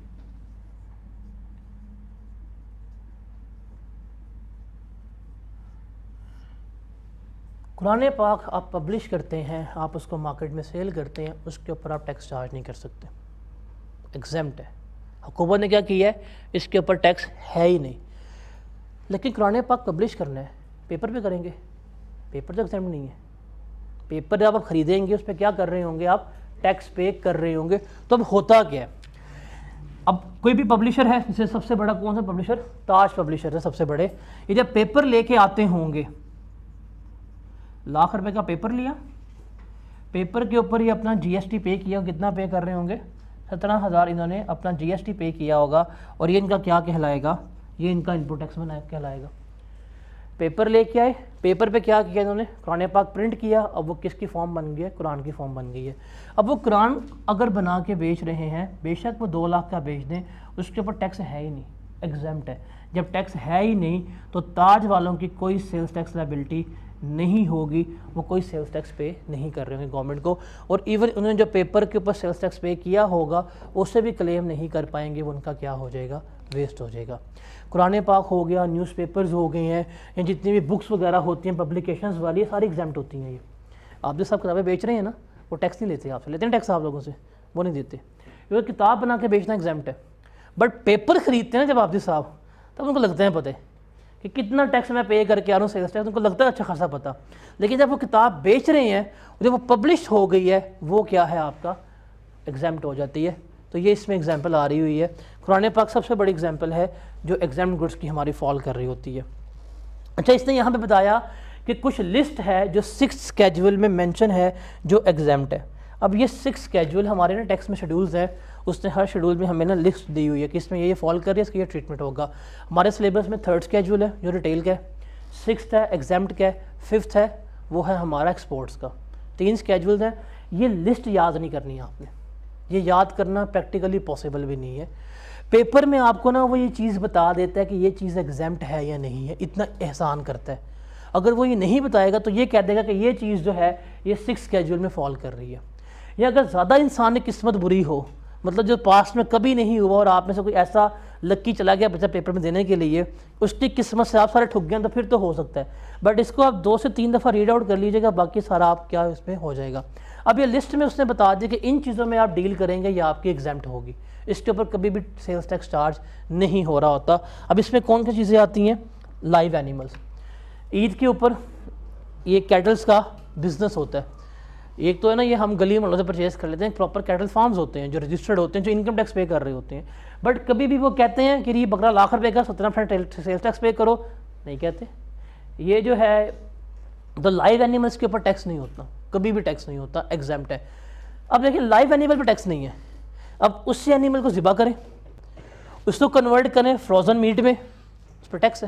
कुरान पाक आप पब्लिश करते हैं, आप उसको मार्केट में सेल करते हैं, उसके ऊपर आप टैक्स चार्ज नहीं कर सकते, एग्जेम्प्ट है। हुकूमत ने क्या किया है, इसके ऊपर टैक्स है ही नहीं। लेकिन कुरान पाक पब्लिश करना है, पेपर पे करेंगे, पेपर तो एग्जेम्प्ट नहीं है। पेपर जब आप ख़रीदेंगे उस पर क्या कर रहे होंगे, आप टैक्स पे कर रहे होंगे। तो अब होता क्या है, अब कोई भी पब्लिशर है, जैसे सबसे बड़ा कौन सा पब्लिशर, ताज पब्लिशर है सबसे बड़े, ये जब पेपर लेके आते होंगे, लाख रुपए का पेपर लिया, पेपर के ऊपर ये अपना जीएसटी पे किया, कितना पे कर रहे होंगे, 17,000 इन्होंने अपना जीएसटी पे किया होगा। और ये इनका क्या कहलाएगा, ये इनका इनपुट टैक्स बना कहलाएगा। पेपर लेके आए, पेपर पे क्या किया इन्होंने, कुरान पाक प्रिंट किया, अब वो किसकी फॉर्म बन गई है, कुरान की फॉर्म बन गई है। अब वो कुरान अगर बना के बेच रहे हैं, बेशक वो 2 लाख का बेच दें, उसके ऊपर टैक्स है ही नहीं, एग्जेम्प्ट है। जब टैक्स है ही नहीं तो ताज वालों की कोई सेल्स टैक्स लायबिलिटी नहीं होगी, वो कोई सेल्स टैक्स पे नहीं कर रहे होंगे गवर्नमेंट को। और इवन उन्होंने जो पेपर के ऊपर सेल्स टैक्स पे किया होगा उससे भी क्लेम नहीं कर पाएंगे, वो उनका क्या हो जाएगा, वेस्ट हो जाएगा। कुरान पाक हो गया, न्यूज़पेपर्स हो गए हैं, या जितनी भी बुक्स वगैरह होती हैं पब्लिकेशंस वाली, ये सारी एग्जाम्प्ट होती हैं। ये आप जो सब किताबें बेच रहे हैं ना, वो टैक्स नहीं लेते आपसे, लेते हैं टैक्स आप लोगों से, वो नहीं देते, क्योंकि किताब बना के बेचना एग्जाम्प्ट है। बट पेपर खरीदते हैं ना जब आप साहब, तब उनको लगता है पता है कि कितना टैक्स मैं पे करके आ रहा हूँ, सेल्स टैक्स, उनको लगता है अच्छा खासा पता। लेकिन जब वो किताब बेच रहे हैं, जब वो पब्लिश हो गई है, वो क्या है, आपका एग्जाम्प्ट हो जाती है। तो ये इसमें एग्जाम्पल आ रही हुई है। कुरान पाक सबसे बड़ी एग्जाम्पल है जो एग्जाम्प्ट गुड्स की हमारी फॉल कर रही होती है। अच्छा, इसने यहाँ पे बताया कि कुछ लिस्ट है जो 6 स्केड्यूल में मेंशन है जो एग्जाम्प्ट है। अब ये 6 स्केड्यूल हमारे ना टैक्स में शेड्यूल्स हैं, उसने हर शेड्यूल में हमें ना लिस्ट दी हुई है कि इसमें ये फॉल कर रही है, इसका ये ट्रीटमेंट होगा। हमारे सिलेबस में 3rd स्केड्यूल है जो रिटेल का है, 6th है एग्जाम्प्ट का है, 5th है वो है हमारा एक्सपोर्ट्स का। 3 स्केड्यूल्स हैं। ये लिस्ट याद नहीं करनी है आपने, ये याद करना प्रैक्टिकली पॉसिबल भी नहीं है। पेपर में आपको ना वो ये चीज़ बता देता है कि ये चीज़ एग्जाम्प्ट है या नहीं है, इतना एहसान करता है। अगर वो ये नहीं बताएगा तो ये कह देगा कि ये चीज़ जो है ये 6 स्केड्यूल में फॉल कर रही है। या अगर ज़्यादा इंसान की किस्मत बुरी हो, मतलब जो पास्ट में कभी नहीं हुआ और आप में से कोई ऐसा लक्की चला गया बच्चा पेपर में देने के लिए, उसकी किस्मत से आप सारे ठुक गए तो फिर तो हो सकता है, बट इसको आप 2 से 3 दफ़ा रीड आउट कर लीजिएगा, बाकी सारा आप क्या इसमें हो जाएगा। अब ये लिस्ट में उसने बता दिया कि इन चीज़ों में आप डील करेंगे या आपकी एग्जाम्प्ट होगी, इसके ऊपर कभी भी सेल्स टैक्स चार्ज नहीं हो रहा होता। अब इसमें कौन सी चीज़ें आती हैं? Live animals. ईद के ऊपर ये कैटल्स का बिजनेस होता है, एक तो है ना ये हम गली मोहल्लों से परचेज कर लेते हैं, प्रॉपर कैटल फार्म्स होते हैं जो रजिस्टर्ड होते हैं, जो इनकम टैक्स पे कर रहे होते हैं, बट कभी भी वो कहते हैं कि ये बकरा लाख रुपए का 17% सेल्स टैक्स पे करो, नहीं कहते। ये जो है तो लाइव एनिमल्स के ऊपर टैक्स नहीं होता, कभी भी टैक्स नहीं होता, एग्जाम्प्ट है। अब देखिए लाइव एनिमल पर टैक्स नहीं है, अब उसी एनिमल को ज़िबा करें, उसको कन्वर्ट करें फ्रोज़न मीट में, उस पर टैक्स है,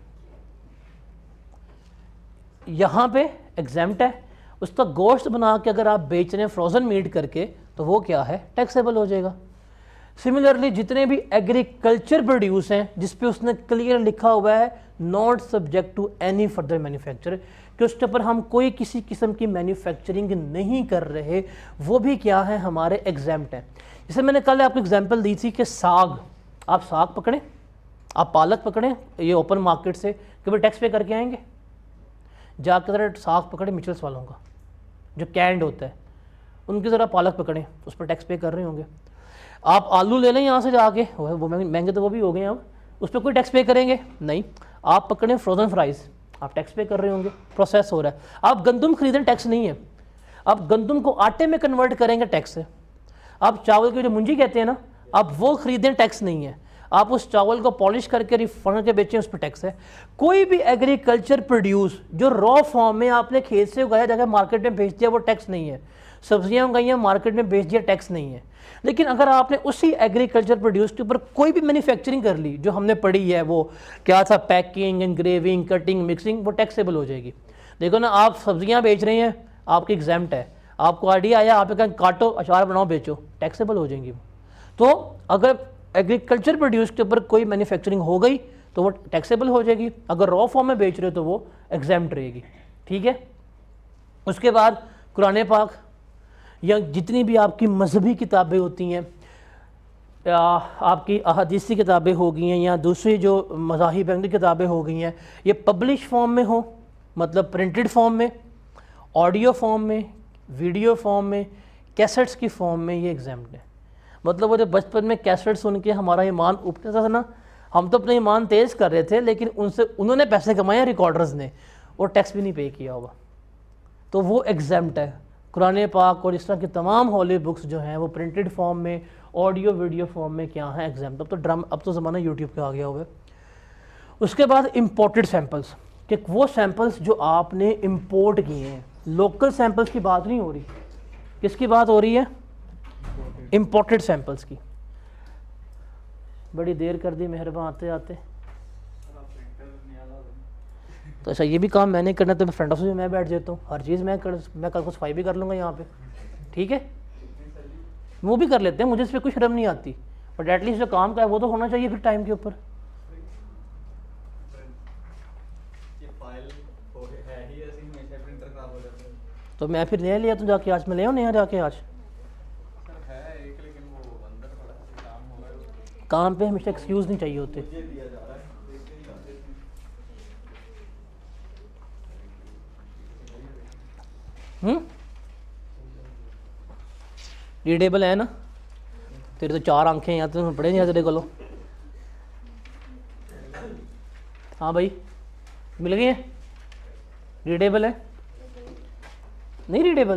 यहाँ पे एग्जाम्प्ट है। उसका गोश्त बना के अगर आप बेच रहे हैं फ्रोज़न मीट करके तो वो क्या है? टैक्सेबल हो जाएगा। सिमिलरली जितने भी एग्रीकल्चर प्रोड्यूस हैं जिस पे उसने क्लियर लिखा हुआ है not subject to any further manufacture, कि उसके ऊपर हम कोई किसी किस्म की मैन्युफैक्चरिंग नहीं कर रहे, वो भी क्या है? हमारे एग्जाम्प्ट हैं। जैसे मैंने कल आपको एग्जाम्पल दी थी कि साग, आप साग पकड़ें, आप पालक पकड़ें ये ओपन मार्केट से, कभी टैक्स पे करके आएंगे? जाकर साग पकड़े मिचल्स वालों का जो कैंड होता है, उनकी ज़रा पालक पकड़ें, उस पर टैक्स पे कर रहे होंगे। आप आलू ले लें यहाँ से जाके, वो महंगे तो वो भी हो गए अब, उस पर कोई टैक्स पे करेंगे? नहीं। आप पकड़ें फ्रोज़न फ्राइज़, आप टैक्स पे कर रहे होंगे, प्रोसेस हो रहा है। आप गंदम खरीदें, टैक्स नहीं है। आप गंदम को आटे में कन्वर्ट करेंगे, टैक्स है। आप चावल की जो मुंजी कहते हैं ना, आप वो खरीदें, टैक्स नहीं है। आप उस चावल को पॉलिश करके रिफंड के बेचें, उस पर टैक्स है। कोई भी एग्रीकल्चर प्रोड्यूस जो रॉ फॉर्म में आपने खेत से उगाया जाकर मार्केट में बेच दिया, वो टैक्स नहीं है। सब्जियां उगाई हैं मार्केट में बेच दिया, टैक्स नहीं है। लेकिन अगर आपने उसी एग्रीकल्चर प्रोड्यूस के ऊपर कोई भी मैन्युफैक्चरिंग कर ली, जो हमने पढ़ी है, वो क्या था, पैकिंग, एनग्रेविंग, कटिंग, मिक्सिंग, वो टैक्सेबल हो जाएगी। देखो ना, आप सब्जियां बेच रहे हैं, आपकी एग्जाम्प्ट है, आपको आइडिया आया, आप कहा काटो, अचार बनाओ, बेचो, टैक्सेबल हो जाएंगी। तो अगर एग्रीकल्चर प्रोड्यूस के ऊपर कोई मैन्युफैक्चरिंग हो गई तो वो टैक्सेबल हो जाएगी, अगर रॉ फॉर्म में बेच रहे हो तो वो एग्जाम्प्ट रहेगी। ठीक है। उसके बाद कुरान पाक या जितनी भी आपकी मजहबी किताबें होती हैं, आपकी अहादीसी किताबें हो गई हैं या दूसरी जो मज़ाहिब की किताबें हो गई हैं, ये पब्लिश फॉर्म में हो, मतलब प्रिंटेड फॉर्म में, ऑडियो फॉर्म में, वीडियो फॉर्म में, कैसेट्स की फॉर्म में, ये एग्जाम्प्ट है। मतलब वो जो बचपन में कैसेट सुन के हमारा ईमान उपता था ना, हम तो अपना ईमान तेज़ कर रहे थे, लेकिन उनसे उन्होंने पैसे कमाए रिकॉर्डर्स ने, और टैक्स भी नहीं पे किया होगा, तो वो एग्जाम्प्ट है। कुरान पाक और इस तरह की तमाम हॉली बुक्स जो हैं वो प्रिंटेड फॉर्म में, ऑडियो वीडियो फॉर्म में क्या है? एग्जाम्प्ट। अब तो ज़माना यूट्यूब का आ गया हुआ है। उसके बाद इम्पोर्टेड सैम्पल्स, कि वो सैम्पल्स जो आपने इम्पोर्ट किए हैं, लोकल सैम्पल्स की बात नहीं हो रही, किसकी बात हो रही है? इम्पोर्टेड सैंपल्स की। बड़ी देर कर दी मेहरबान आते आते। तो अच्छा, ये भी काम मैंने करना, तो मैं फ्रंट ऑफिस में मैं बैठ जाता हूँ, हर चीज़ मैं कल को सफाई भी कर लूँगा यहाँ पे। ठीक है, वो भी कर लेते हैं, मुझे इस पर कोई शर्म नहीं आती, बट एटलीस्ट जो काम का है वो तो होना चाहिए फिर टाइम के ऊपर। तो मैं फिर नया लिया तो जाके आज मैं ले आऊँ, नया जाके आज काम पे हमेशा एक्सक्यूज़ नहीं चाहिए होते। रीडेबल है ना? तेरे तो 4 आंखें यहाँ तो पढ़े नहीं तेरे को। हाँ भाई, मिल गई है? रीडेबल है? नहीं रीडेबल?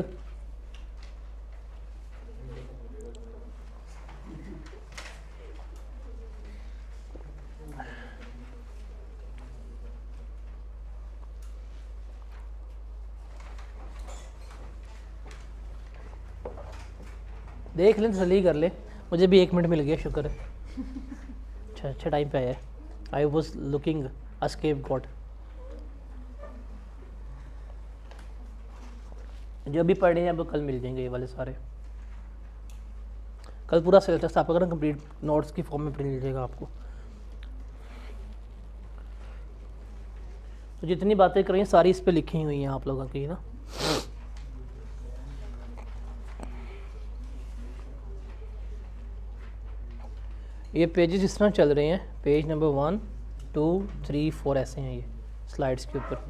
देख लें, तसल्ली कर ले। मुझे भी 1 मिनट मिल गया, शुक्र है। अच्छा टाइम पे आया है। I was looking a scapegoat. जो भी पढ़े हैं अब कल मिल जाएंगे ये वाले सारे। कल पूरा सेल्स टैक्स आपका ना कंप्लीट नोट्स की फॉर्म में प्रिंट मिल जाएगा आपको। तो जितनी बातें कर रही हैं सारी इस पे लिखी हुई हैं आप लोगों की ना। ये पेजेस इस तरह चल रहे हैं, पेज नंबर 1 2 3 4 ऐसे हैं ये स्लाइड्स के ऊपर।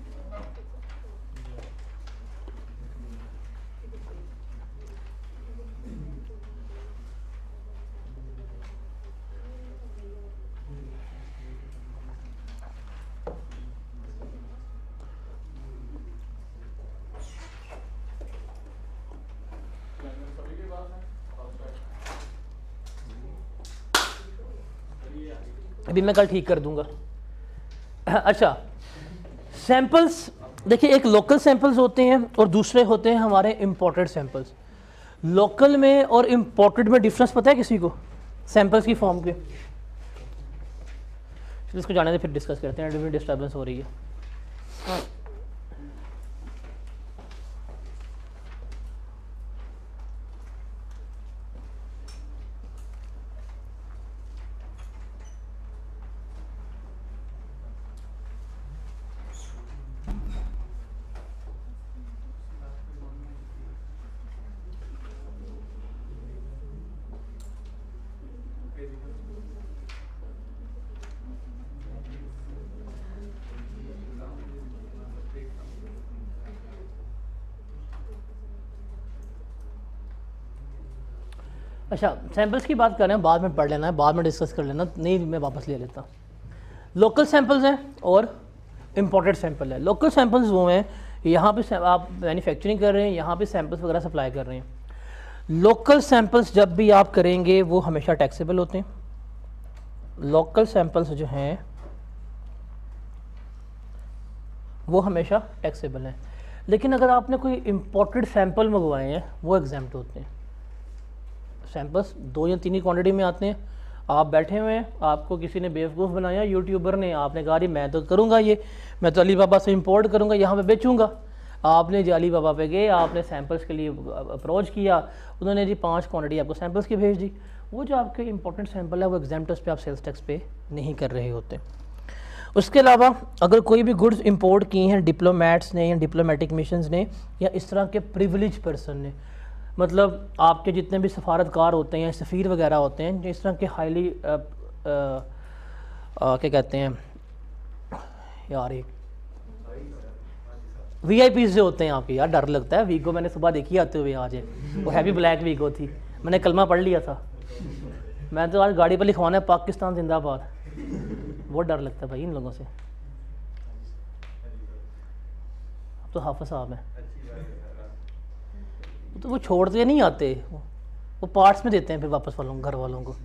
अभी मैं कल ठीक कर दूंगा। अच्छा, सैंपल्स देखिए, एक लोकल सैंपल्स होते हैं और दूसरे होते हैं हमारे इंपोर्टेड सैंपल्स। लोकल में और इंपोर्टेड में डिफरेंस पता है किसी को, सैंपल्स की फॉर्म के? इसको जाने से फिर डिस्कस करते हैं, डिस्टर्बेंस हो रही है। अच्छा, सैंपल्स की बात कर रहे हैं, बाद में पढ़ लेना है, बाद में डिस्कस कर लेना, नहीं मैं वापस ले लेता। लोकल सैंपल्स हैं और इंपोर्टेड सैंपल है। लोकल सैंपल्स वो हैं, यहाँ पे आप मैन्युफैक्चरिंग कर रहे हैं, यहाँ पे सैंपल्स वगैरह सप्लाई कर रहे हैं। लोकल सैंपल्स जब भी आप करेंगे वो हमेशा टैक्सेबल होते हैं। लोकल सैंपल्स जो हैं वो हमेशा टैक्सेबल हैं, लेकिन अगर आपने कोई इंपोर्टेड सैंपल मंगवाए हैं वो एग्जाम्प्ट होते हैं। सैंपल्स 2 या 3 ही क्वांटिटी में आते हैं। आप बैठे हुए हैं, आपको किसी ने बेवकूफ़ बनाया, यूट्यूबर ने, आपने कहा जी मैं तो करूँगा ये, मैं तो अली बाबा से इंपोर्ट करूँगा, यहाँ पे बेचूँगा। आपने जी अली बाबा पे गए, आपने सैंपल्स के लिए अप्रोच किया, उन्होंने जी 5 क्वांटिटी आपको सैंपल्स की भेज दी। वो जो आपके इंपॉर्टेंट सैंपल है वो एग्जाम्प्ट, उस पर आप सेल्स टैक्स पे नहीं कर रहे होते। उसके अलावा अगर कोई भी गुड्स इंपोर्ट की हैं डिप्लोमेट्स ने या डिप्लोमेटिक मिशंस ने या इस तरह के प्रिविलेज पर्सन ने, मतलब आपके जितने भी सफारतकार होते हैं, सफ़ीर वगैरह होते हैं, जिस तरह के हाईली क्या कहते हैं यार, एक VIPs जो होते हैं आपके, यार डर लगता है। वीगो मैंने सुबह देखी आते हुए आज, वो हैवी ब्लैक वीगो थी, मैंने कलमा पढ़ लिया था। मैं तो आज गाड़ी पर लिखवाना है पाकिस्तान जिंदाबाद, बहुत डर लगता है भाई इन लोगों से। अब तो हाफिज साहब हैं, तो वो छोड़ते नहीं आते, वो पार्ट्स में देते हैं फिर वापस वालों घर वालों को।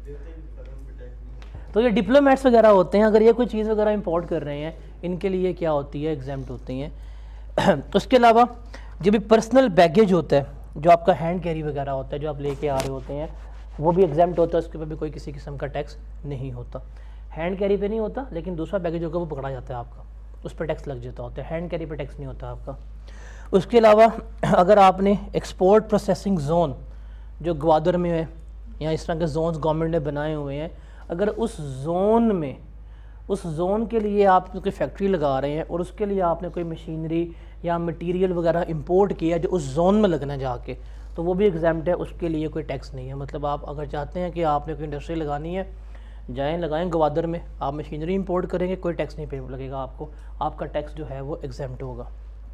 तो ये डिप्लोमेट्स वगैरह होते हैं, अगर ये कोई चीज़ वगैरह इंपोर्ट कर रहे हैं, इनके लिए क्या होती है, एग्जाम्प्ट होती हैं। उसके अलावा जो भी पर्सनल बैगेज होता है, जो आपका हैंड कैरी वगैरह होता है, जो आप लेके आ रहे होते हैं, वो भी एग्जाम्प्ट होता है, उसके ऊपर भी कोई किसी किस्म का टैक्स नहीं होता। हैंड कैरी पे नहीं होता, लेकिन दूसरा बैगेज होगा वो पकड़ा जाता है आपका, उस पर टैक्स लग जाता होता है। हैंड कैरी पर टैक्स नहीं होता आपका। उसके अलावा अगर आपने एक्सपोर्ट प्रोसेसिंग जोन जो ग्वादर में है या इस तरह के जोन्स गवर्नमेंट ने बनाए हुए हैं, अगर उस जोन में, उस जोन के लिए आप कोई फैक्ट्री लगा रहे हैं और उसके लिए आपने कोई मशीनरी या मटेरियल वगैरह इंपोर्ट किया जो उस जोन में लगना जाके, तो वो भी एग्जाम्प्ट है, उसके लिए कोई टैक्स नहीं है। मतलब आप अगर चाहते हैं कि आपने कोई इंडस्ट्री लगानी है, जाएँ लगाएं ग्वादर में, आप मशीनरी इंपोर्ट करेंगे, कोई टैक्स नहीं पे लगेगा आपको, आपका टैक्स जो है वो एग्जाम्प्ट होगा।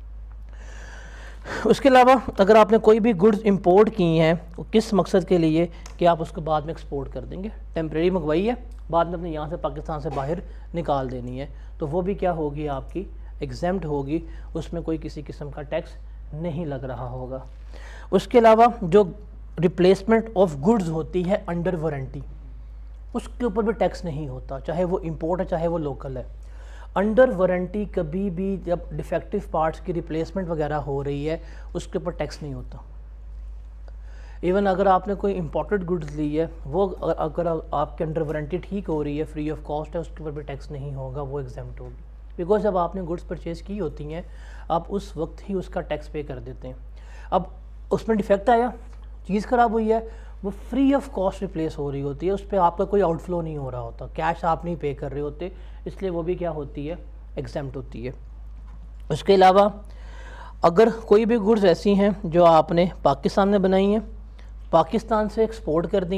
उसके अलावा अगर आपने कोई भी गुड्स इंपोर्ट की हैं, किस मकसद के लिए कि आप उसको बाद में एक्सपोर्ट कर देंगे, टेम्प्रेरी मंगवाई है, बाद में अपने यहाँ से पाकिस्तान से बाहर निकाल देनी है, तो वो भी क्या होगी, आपकी एग्जाम्प्ट होगी, उसमें कोई किसी किस्म का टैक्स नहीं लग रहा होगा। उसके अलावा जो रिप्लेसमेंट ऑफ गुड्स होती है अंडर वारंटी, उसके ऊपर भी टैक्स नहीं होता, चाहे वो इंपोर्ट है चाहे वो लोकल है। अंडर वारंटी कभी भी जब डिफेक्टिव पार्ट्स की रिप्लेसमेंट वगैरह हो रही है, उसके ऊपर टैक्स नहीं होता। इवन अगर आपने कोई इंपोर्टेड गुड्स ली है, वो अगर आपके अंडर वारंटी ठीक हो रही है, फ्री ऑफ कॉस्ट है, उसके ऊपर भी टैक्स नहीं होगा, वो एग्जाम्प्ट होगी। बिकॉज जब आपने गुड्स परचेज़ की होती हैं, आप उस वक्त ही उसका टैक्स पे कर देते हैं। अब उसमें डिफेक्ट आया, चीज़ ख़राब हुई है, वो फ्री ऑफ कॉस्ट रिप्लेस हो रही होती है, उस पर आपका कोई आउटफ्लो नहीं हो रहा होता, कैश आप नहीं पे कर रहे होते, इसलिए वो भी क्या होती है, एग्जाम्प्ट होती है। उसके अलावा अगर कोई भी गुड्स ऐसी हैं जो आपने पाकिस्तान में बनाई हैं, पाकिस्तान से एक्सपोर्ट कर दी हैं,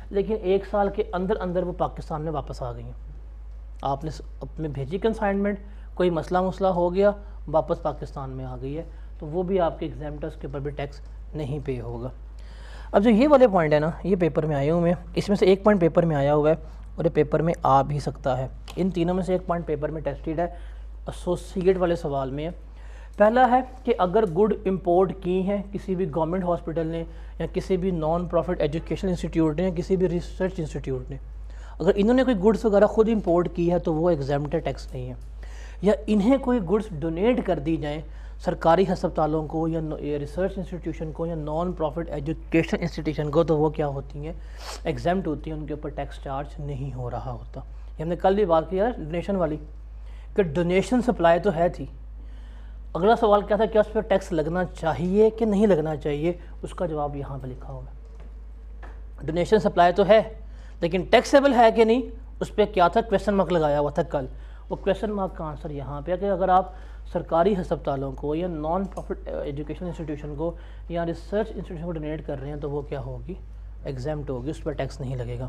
लेकिन 1 साल के अंदर अंदर वो पाकिस्तान में वापस आ गई हैं। आपने अपने भेजी कंसाइनमेंट, कोई मसला हो गया, वापस पाकिस्तान में आ गई है, तो वो भी आपके एग्जाम्प्टर्स के ऊपर भी टैक्स नहीं पे होगा। अब जो ये वाले पॉइंट है ना, ये पेपर में आए हुए हैं, इसमें से एक पॉइंट पेपर में आया हुआ है और ये पेपर में आ भी सकता है। इन तीनों में से एक पॉइंट पेपर में टेस्टेड है, एसोसिएट वाले सवाल में है। पहला है कि अगर गुड इंपोर्ट की हैं किसी भी गवर्नमेंट हॉस्पिटल ने या किसी भी नॉन प्रॉफिट एजुकेशन इंस्टीट्यूट ने या किसी भी रिसर्च इंस्टीट्यूट ने, अगर इन्होंने कोई गुड्स वगैरह खुद इंपोर्ट की है तो वो एग्जाम्प्टेड टैक्स नहीं है। या इन्हें कोई गुड्स डोनेट कर दी जाएँ सरकारी अस्पतालों को या रिसर्च इंस्टीट्यूशन को या नॉन प्रॉफिट एजुकेशन इंस्टीट्यूशन को, तो वो क्या होती हैं, एग्जाम्प्ट होती हैं, उनके ऊपर टैक्स चार्ज नहीं हो रहा होता। ये हमने कल भी बात की यार डोनेशन वाली, कि डोनेशन सप्लाई तो है थी। अगला सवाल क्या था, क्या उस पर टैक्स लगना चाहिए कि नहीं लगना चाहिए, उसका जवाब यहाँ पर लिखा हुआ है। डोनेशन सप्लाई तो है लेकिन टैक्सेबल है कि नहीं, उस पर क्या था, क्वेश्चन मार्क लगाया हुआ था कल। वो क्वेश्चन मार्क का आंसर यहाँ पे है कि अगर आप सरकारी अस्पतालों को या नॉन प्रॉफिट एजुकेशन इंस्टीट्यूशन को या रिसर्च इंस्टीट्यूशन को डोनेट कर रहे हैं तो वो क्या होगी, एग्जाम्प्ट होगी, उस पर टैक्स नहीं लगेगा,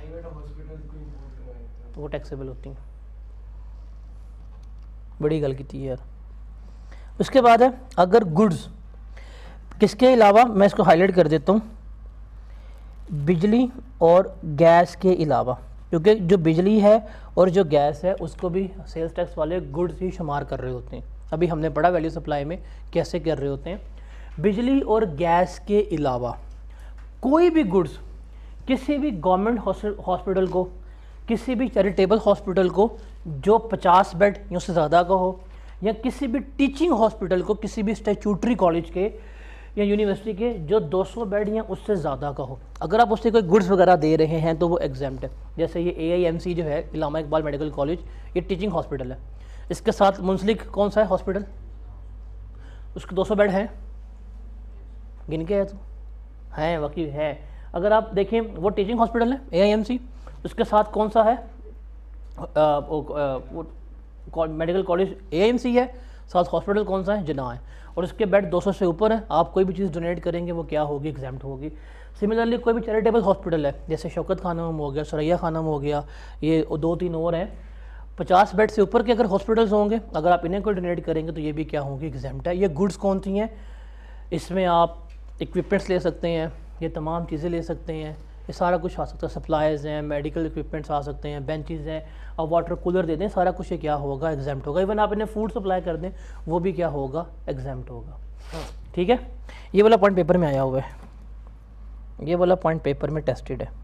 तो वो टैक्सेबल होती हैं। बड़ी गल की थी यार। उसके बाद है अगर गुड्स, किसके अलावा, मैं इसको हाईलाइट कर देता हूँ, बिजली और गैस के अलावा, क्योंकि जो बिजली है और जो गैस है उसको भी सेल्स टैक्स वाले गुड्स ही शुमार कर रहे होते हैं। अभी हमने पढ़ा वैल्यू सप्लाई में कैसे कर रहे होते हैं। बिजली और गैस के अलावा कोई भी गुड्स किसी भी गवर्नमेंट हॉस्पिटल को, किसी भी चैरिटेबल हॉस्पिटल को जो 50 बेड या उससे ज़्यादा का हो, या किसी भी टीचिंग हॉस्पिटल को, किसी भी स्टैट्यूटरी कॉलेज के या यूनिवर्सिटी के जो 200 बेड या उससे ज़्यादा का हो, अगर आप उससे कोई गुड्स वगैरह दे रहे हैं तो वो एग्जाम्प्ट है। जैसे ये AIMC जो है, इलामा इकबाल मेडिकल कॉलेज, ये टीचिंग हॉस्पिटल है, इसके साथ मुंसलिक कौन सा है हॉस्पिटल, उसके 200 बेड हैं, गिन के है तो हैं, वाकई है। अगर आप देखें वो टीचिंग हॉस्पिटल है AIMC, उसके साथ कौन सा है, मेडिकल कॉलेज AIMC है, साथ हॉस्पिटल कौन सा है, जिन्ना है, और उसके बेड 200 से ऊपर है। आप कोई भी चीज़ डोनेट करेंगे वो क्या होगी, एग्जाम्प्ट होगी। सिमिलरली कोई भी चैरिटेबल हॉस्पिटल है, जैसे शौकत खानम हो गया, सरैया खानम हो गया, ये 2-3 और हैं, 50 बेड से ऊपर के अगर हॉस्पिटल्स होंगे, अगर आप इन्हें कोई डोनेट करेंगे तो ये भी क्या होंगे, एग्जाम्प्ट है। ये गुड्स कौन सी हैं, इसमें आप इक्विपमेंट्स ले सकते हैं, ये तमाम चीज़ें ले सकते हैं, ये सारा कुछ आ सकता है, सप्लाईज़ हैं, मेडिकल इक्विपमेंट्स आ सकते हैं, बेंचेस हैं, और वाटर कूलर दे दें, सारा कुछ ये क्या होगा, एग्जाम्प्ट होगा। इवन आप इन्हें फूड सप्लाई कर दें वो भी क्या होगा, एग्जाम्प्ट होगा। ठीक है, ये वाला पॉइंट पेपर में आया हुआ है, ये वाला पॉइंट पेपर में टेस्टेड है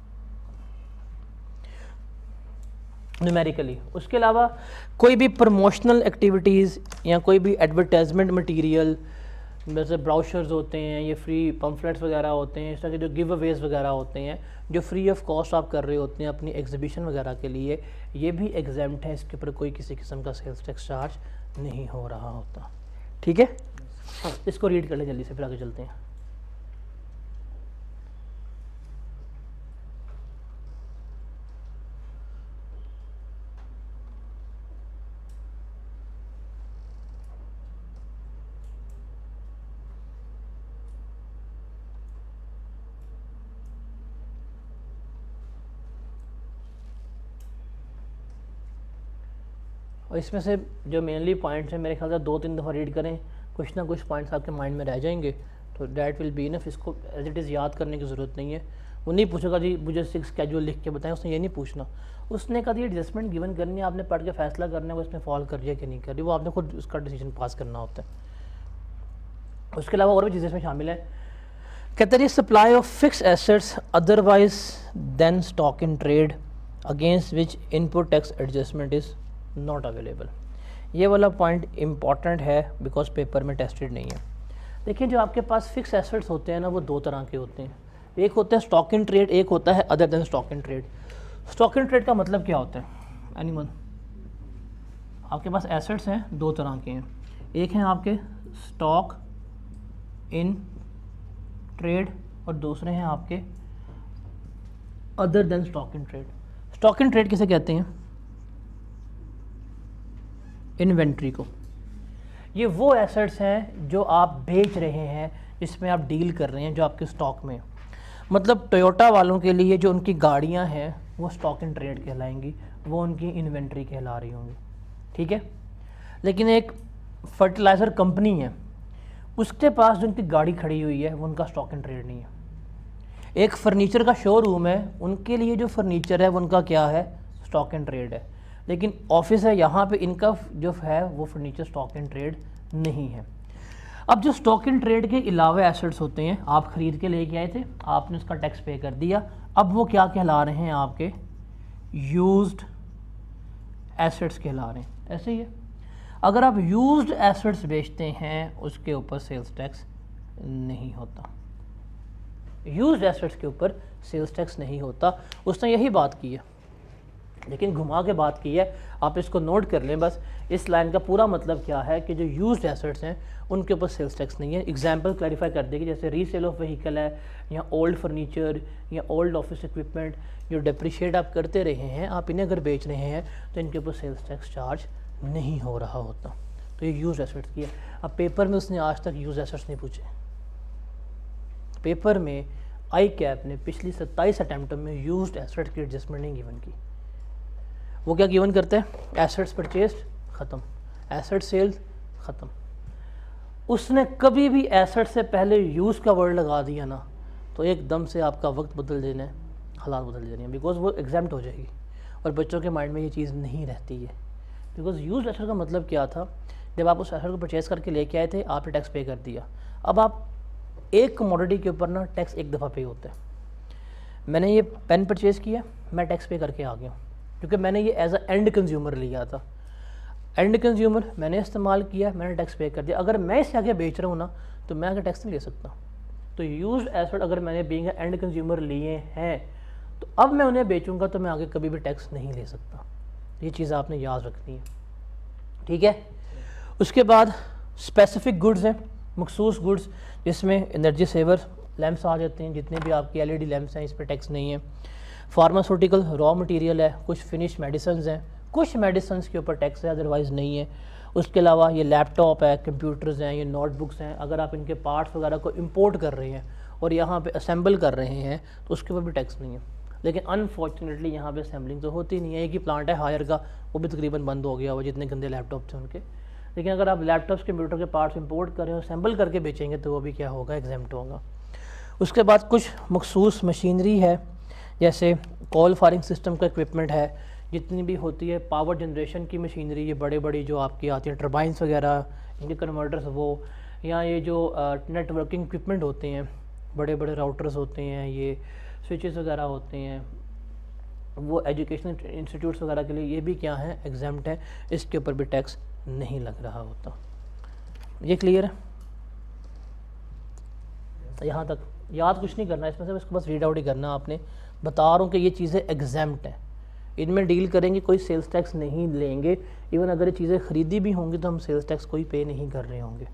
न्यूमेरिकली। उसके अलावा कोई भी प्रमोशनल एक्टिविटीज़ या कोई भी एडवर्टाइजमेंट मटीरियल, जैसे ब्राउशर्स होते हैं, ये फ्री पम्फलेट्स वगैरह होते हैं, इस तरह के जो गिव अवेज वगैरह होते हैं जो फ्री ऑफ कॉस्ट आप कर रहे होते हैं अपनी एग्जीबिशन वगैरह के लिए, ये भी एग्जाम्प्ट है, इसके ऊपर कोई किसी किस्म का सेल्स टैक्स चार्ज नहीं हो रहा होता। ठीक है, इसको रीड कर ले जल्दी से, फिर आगे चलते हैं। और इसमें से जो मेनली पॉइंट्स हैं मेरे ख्याल से 2-3 दफ़ा रीड करें, कुछ ना कुछ पॉइंट्स आपके माइंड में रह जाएंगे, तो डैट विल बी इनफ। इसको एज इट इज़ याद करने की ज़रूरत नहीं है। वो नहीं पूछेगा जी मुझे 6 स्केड्यूल लिख के बताएं, उसने ये नहीं पूछना। उसने कहा एडजस्टमेंट गिवन करनी है, आपने पढ़ के फैसला करना है वो इसमें फॉल कर रही है कि नहीं कर रही, वो आपने खुद उसका डिसीजन पास करना होता है। उसके अलावा और भी चीज़ें इसमें शामिल है। कहते हैं supply of fix assets otherwise than stock in trade against which input tax adjustment is not available. ये वाला पॉइंट इम्पॉर्टेंट है बिकॉज पेपर में टेस्टेड नहीं है। देखिए जो आपके पास फिक्स एसेट्स होते हैं ना, वो 2 तरह के होते हैं, एक होता है स्टॉक इन ट्रेड, एक होता है other than stock in trade. Stock in trade का मतलब क्या होता है, एनीवन, आपके पास एसेट्स हैं 2 तरह के हैं, एक हैं आपके स्टॉक इन ट्रेड और दूसरे हैं आपके other than stock in trade. Stock in trade किसे कहते हैं, इन्वेंट्री को। ये वो एसेट्स हैं जो आप बेच रहे हैं, जिसमें आप डील कर रहे हैं, जो आपके स्टॉक में है। मतलब टोयोटा वालों के लिए जो उनकी गाड़ियां हैं वो स्टॉक इन ट्रेड कहलाएंगी, वो उनकी इन्वेंट्री कहला रही होंगी, ठीक है। लेकिन एक फर्टिलाइज़र कंपनी है, उसके पास जो उनकी गाड़ी खड़ी हुई है वो उनका स्टॉक इन ट्रेड नहीं है। एक फर्नीचर का शोरूम है, उनके लिए जो फर्नीचर है वो उनका क्या है, स्टॉक इन ट्रेड है। लेकिन ऑफिस है, यहाँ पे इनका जो है वो फर्नीचर स्टॉक इन ट्रेड नहीं है। अब जो स्टॉक इन ट्रेड के अलावा एसेट्स होते हैं, आप ख़रीद के लेके आए थे, आपने उसका टैक्स पे कर दिया, अब वो क्या कहला रहे हैं, आपके यूज्ड एसेट्स कहला रहे हैं। ऐसे ही है, अगर आप यूज्ड एसेट्स बेचते हैं उसके ऊपर सेल्स टैक्स नहीं होता, यूज्ड एसेट्स के ऊपर सेल्स टैक्स नहीं होता। उसने यही बात की है, लेकिन घुमा के बात की है, आप इसको नोट कर लें बस। इस लाइन का पूरा मतलब क्या है कि जो यूज्ड एसेट्स हैं उनके ऊपर सेल्स टैक्स नहीं है। एग्जांपल क्लैरिफाई कर देगी, जैसे रीसेल ऑफ व्हीकल है, या ओल्ड फर्नीचर, या ओल्ड ऑफिस इक्विपमेंट जो डिप्रिशिएट आप करते रहे हैं, आप इन्हें अगर बेच रहे हैं तो इनके ऊपर सेल्स टैक्स चार्ज नहीं हो रहा होता। तो ये यूज्ड एसेट्स की है। अब पेपर में उसने आज तक यूज्ड एसेट्स नहीं पूछे। पेपर में आई कैप ने पिछली 27 अटैम्प्ट में यूज्ड एसेट की एडजस्टमेंट नहीं गिवन की। वो क्या गिवन करते हैं, एसेट्स परचेज्ड ख़त्म, एसेट सेल्स ख़त्म। उसने कभी भी एसेट से पहले यूज़ का वर्ड लगा दिया ना, तो एकदम से आपका वक्त बदल देना है, हालात बदल देने हैं, बिकॉज वो एग्जाम्प्ट हो जाएगी। और बच्चों के माइंड में ये चीज़ नहीं रहती है, बिकॉज यूज एसेट का मतलब क्या था, जब आप उस एसेट को परचेज करके लेके आए थे, आपने टैक्स पे कर दिया। अब आप एक कमोडिटी के ऊपर ना टैक्स एक दफ़ा पे होता है। मैंने ये पेन परचेज़ किया, मैं टैक्स पे करके आ गया, क्योंकि मैंने ये एज अ एंड कंज्यूमर लिया था। एंड कंज्यूमर मैंने इस्तेमाल किया, मैंने टैक्स पे कर दिया। अगर मैं इससे आगे बेच रहा हूँ ना, तो मैं आगे टैक्स नहीं ले सकता। तो यूज्ड एसेट अगर मैंने बीइंग एंड कंज्यूमर लिए हैं, तो अब मैं उन्हें बेचूंगा तो मैं आगे कभी भी टैक्स नहीं ले सकता। ये चीज़ आपने याद रखनी है, ठीक है। उसके बाद स्पेसिफिक गुड्स हैं, मखसूस गुड्स, जिसमें एनर्जी सेवर लैंप्स आ जाते हैं, जितने भी आपकी एलईडी लैंप्स हैं इस पर टैक्स नहीं है। फार्मास्यूटिकल रॉ मटेरियल है, कुछ फिनिश मेडिसिन हैं, कुछ मेडिसिन के ऊपर टैक्स है, अदरवाइज़ नहीं है। उसके अलावा ये लैपटॉप है, कंप्यूटर्स हैं, ये नोटबुक्स हैं, अगर आप इनके पार्ट्स वगैरह को इंपोर्ट कर रहे हैं और यहाँ पे असेंबल कर रहे हैं तो उसके ऊपर भी टैक्स नहीं है। लेकिन अनफॉर्चुनेटली यहाँ पे असेंबलिंग तो होती नहीं है। एक ही प्लांट है हायर का, वो भी तकरीबन बंद हो गया हुआ, जितने गंदे लैपटॉप थे उनके। लेकिन अगर आप लैपटॉप्स कंप्यूटर के पार्ट्स इंपोर्ट करें और असेंबल करके बेचेंगे तो वो भी क्या होगा, एग्जेम्प्ट होगा। उसके बाद कुछ मखसूस मशीनरी है, जैसे कोल फायरिंग सिस्टम का इक्विपमेंट है, जितनी भी होती है पावर जनरेशन की मशीनरी, ये बड़े बड़ी जो आपकी आती है टर्बाइंस वगैरह, इनके कन्वर्टर्स वो, या ये जो नेटवर्किंग इक्विपमेंट होते हैं, बड़े बड़े राउटर्स होते हैं, ये स्विचेस वगैरह होते हैं, वो एजुकेशनल इंस्टीट्यूट्स वगैरह के लिए ये भी क्या है, एग्जाम्प्ट है, इसके ऊपर भी टैक्स नहीं लग रहा होता। ये क्लियर है? यहाँ तक याद कुछ नहीं करना इसमें से, इसको बस रीड आउट ही करना आपने। बता रहा हूँ कि ये चीज़ें एग्जाम्प्ट हैं, इनमें डील करेंगे, कोई सेल्स टैक्स नहीं लेंगे। इवन अगर ये चीज़ें ख़रीदी भी होंगी तो हम सेल्स टैक्स कोई पे नहीं कर रहे होंगे।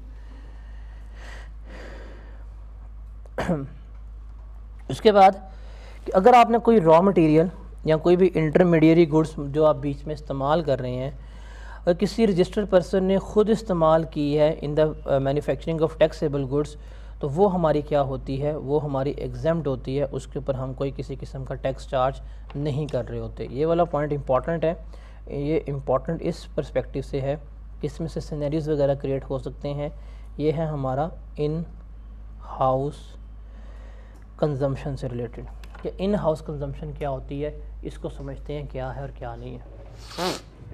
उसके बाद कि अगर आपने कोई रॉ मटेरियल या कोई भी इंटरमीडिएरी गुड्स जो आप बीच में इस्तेमाल कर रहे हैं, अगर किसी रजिस्टर्ड पर्सन ने ख़ुद इस्तेमाल की है in the manufacturing of taxable goods, तो वो हमारी क्या होती है, वो हमारी एग्जाम्प्ट होती है, उसके ऊपर हम कोई किसी किस्म का टैक्स चार्ज नहीं कर रहे होते। ये वाला पॉइंट इंपॉर्टेंट है। ये इंपॉर्टेंट इस पर्सपेक्टिव से है कि इसमें से सिनेरियोज़ वगैरह क्रिएट हो सकते हैं। ये है हमारा इन हाउस कंजम्पशन से रिलेटेड, कि इन हाउस कंजम्पशन क्या होती है, इसको समझते हैं क्या है और क्या नहीं है।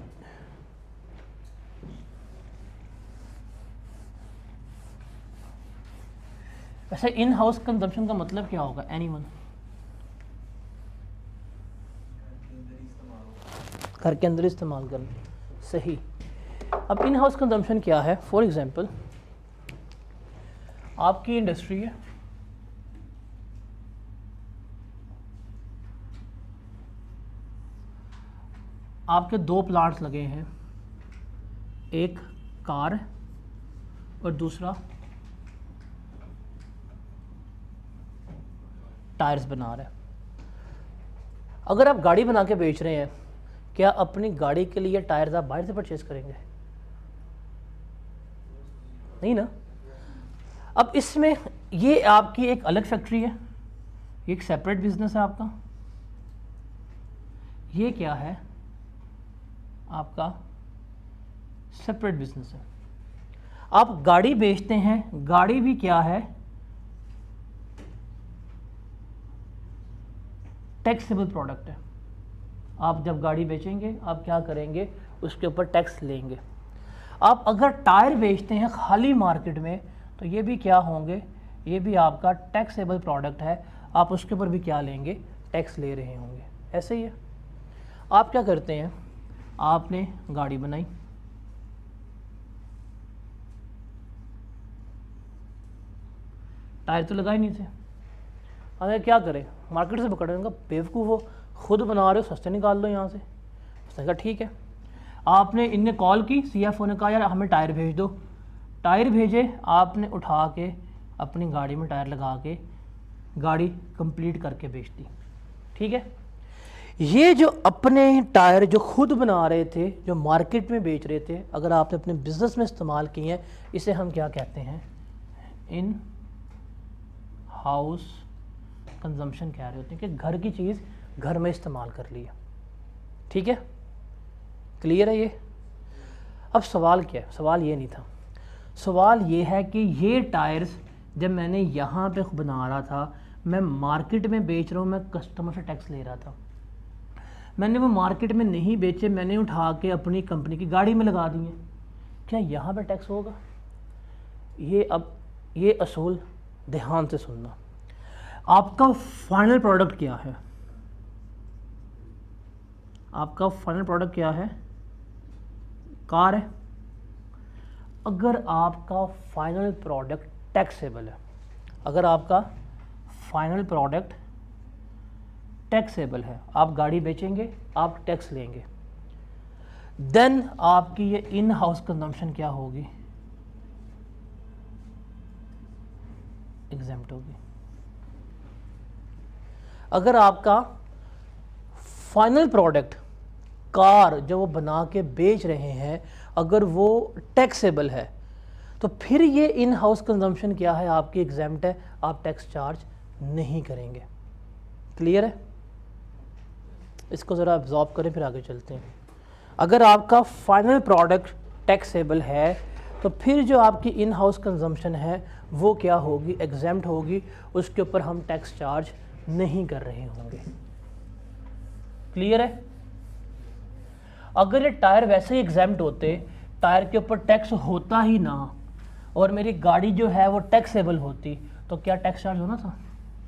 वैसे इन हाउस कंजम्पशन का मतलब क्या होगा, एनीवन? घर के अंदर इस्तेमाल करना, सही। अब इन हाउस कंजम्पशन क्या है? फॉर एग्जांपल आपकी इंडस्ट्री है, आपके दो प्लांट्स लगे हैं, एक कार और दूसरा टायर्स बना रहा है। अगर आप गाड़ी बना के बेच रहे हैं, क्या अपनी गाड़ी के लिए टायर्स आप बाहर से परचेज करेंगे? नहीं ना। अब इसमें ये आपकी एक अलग फैक्ट्री है, ये एक सेपरेट बिजनेस है आपका, ये क्या है आपका सेपरेट बिजनेस है। आप गाड़ी बेचते हैं, गाड़ी भी क्या है टैक्सेबल प्रोडक्ट है। आप जब गाड़ी बेचेंगे आप क्या करेंगे, उसके ऊपर टैक्स लेंगे। आप अगर टायर बेचते हैं खाली मार्केट में तो ये भी क्या होंगे, ये भी आपका टैक्सेबल प्रोडक्ट है, आप उसके ऊपर भी क्या लेंगे, टैक्स ले रहे होंगे। ऐसे ही है। आप क्या करते हैं, आपने गाड़ी बनाई, टायर तो लगाए नहीं थे, अगर क्या करें, मार्केट से पकड़ेंगे, बेवकूफ़ हो, खुद बना रहे हो, सस्ते निकाल लो यहाँ से। उसने कहा ठीक है। आपने इनने कॉल की, CFO ने कहा यार हमें टायर भेज दो, टायर भेजे, आपने उठा के अपनी गाड़ी में टायर लगा के गाड़ी कंप्लीट करके बेच दी। ठीक है। ये जो अपने टायर जो खुद बना रहे थे, जो मार्केट में बेच रहे थे, अगर आपने अपने बिजनेस में इस्तेमाल किए हैं, इसे हम क्या कहते हैं, इन हाउस कंजम्पशन कह रहे होते हैं कि घर की चीज़ घर में इस्तेमाल कर लिया। ठीक है, क्लियर है ये। अब सवाल क्या है, सवाल ये नहीं था, सवाल ये है कि ये टायर्स जब मैंने यहाँ पे बना रहा था, मैं मार्केट में बेच रहा हूँ, मैं कस्टमर से टैक्स ले रहा था, मैंने वो मार्केट में नहीं बेचे, मैंने उठा के अपनी कंपनी की गाड़ी में लगा दिए, क्या यहाँ पे टैक्स होगा? ये अब ये असूल ध्यान से सुनना। आपका फाइनल प्रोडक्ट क्या है, आपका फाइनल प्रोडक्ट क्या है, कार है। अगर आपका फाइनल प्रोडक्ट टैक्सेबल है, अगर आपका फाइनल प्रोडक्ट टैक्सेबल है, आप गाड़ी बेचेंगे, आप टैक्स लेंगे, देन आपकी ये इन हाउस कंजम्पशन क्या होगी, एग्जेम्प्ट होगी। अगर आपका फाइनल प्रोडक्ट कार जो वो बना के बेच रहे हैं, अगर वो टैक्सेबल है, तो फिर ये इन हाउस कंजम्पशन क्या है, आपकी एग्जेम्प्ट है, आप टैक्स चार्ज नहीं करेंगे। क्लियर है? इसको ज़रा अब्जॉर्ब करें, फिर आगे चलते हैं। अगर आपका फाइनल प्रोडक्ट टैक्सेबल है, तो फिर जो आपकी इन हाउस कंजम्पशन है वो क्या होगी, एग्जेम्प्ट होगी, उसके ऊपर हम टैक्स चार्ज नहीं कर रहे होंगे। क्लियर है? अगर ये टायर वैसे ही एग्जेम्प्ट होते, टायर के ऊपर टैक्स होता ही ना, और मेरी गाड़ी जो है वो टैक्सेबल होती, तो क्या टैक्स चार्ज होना था?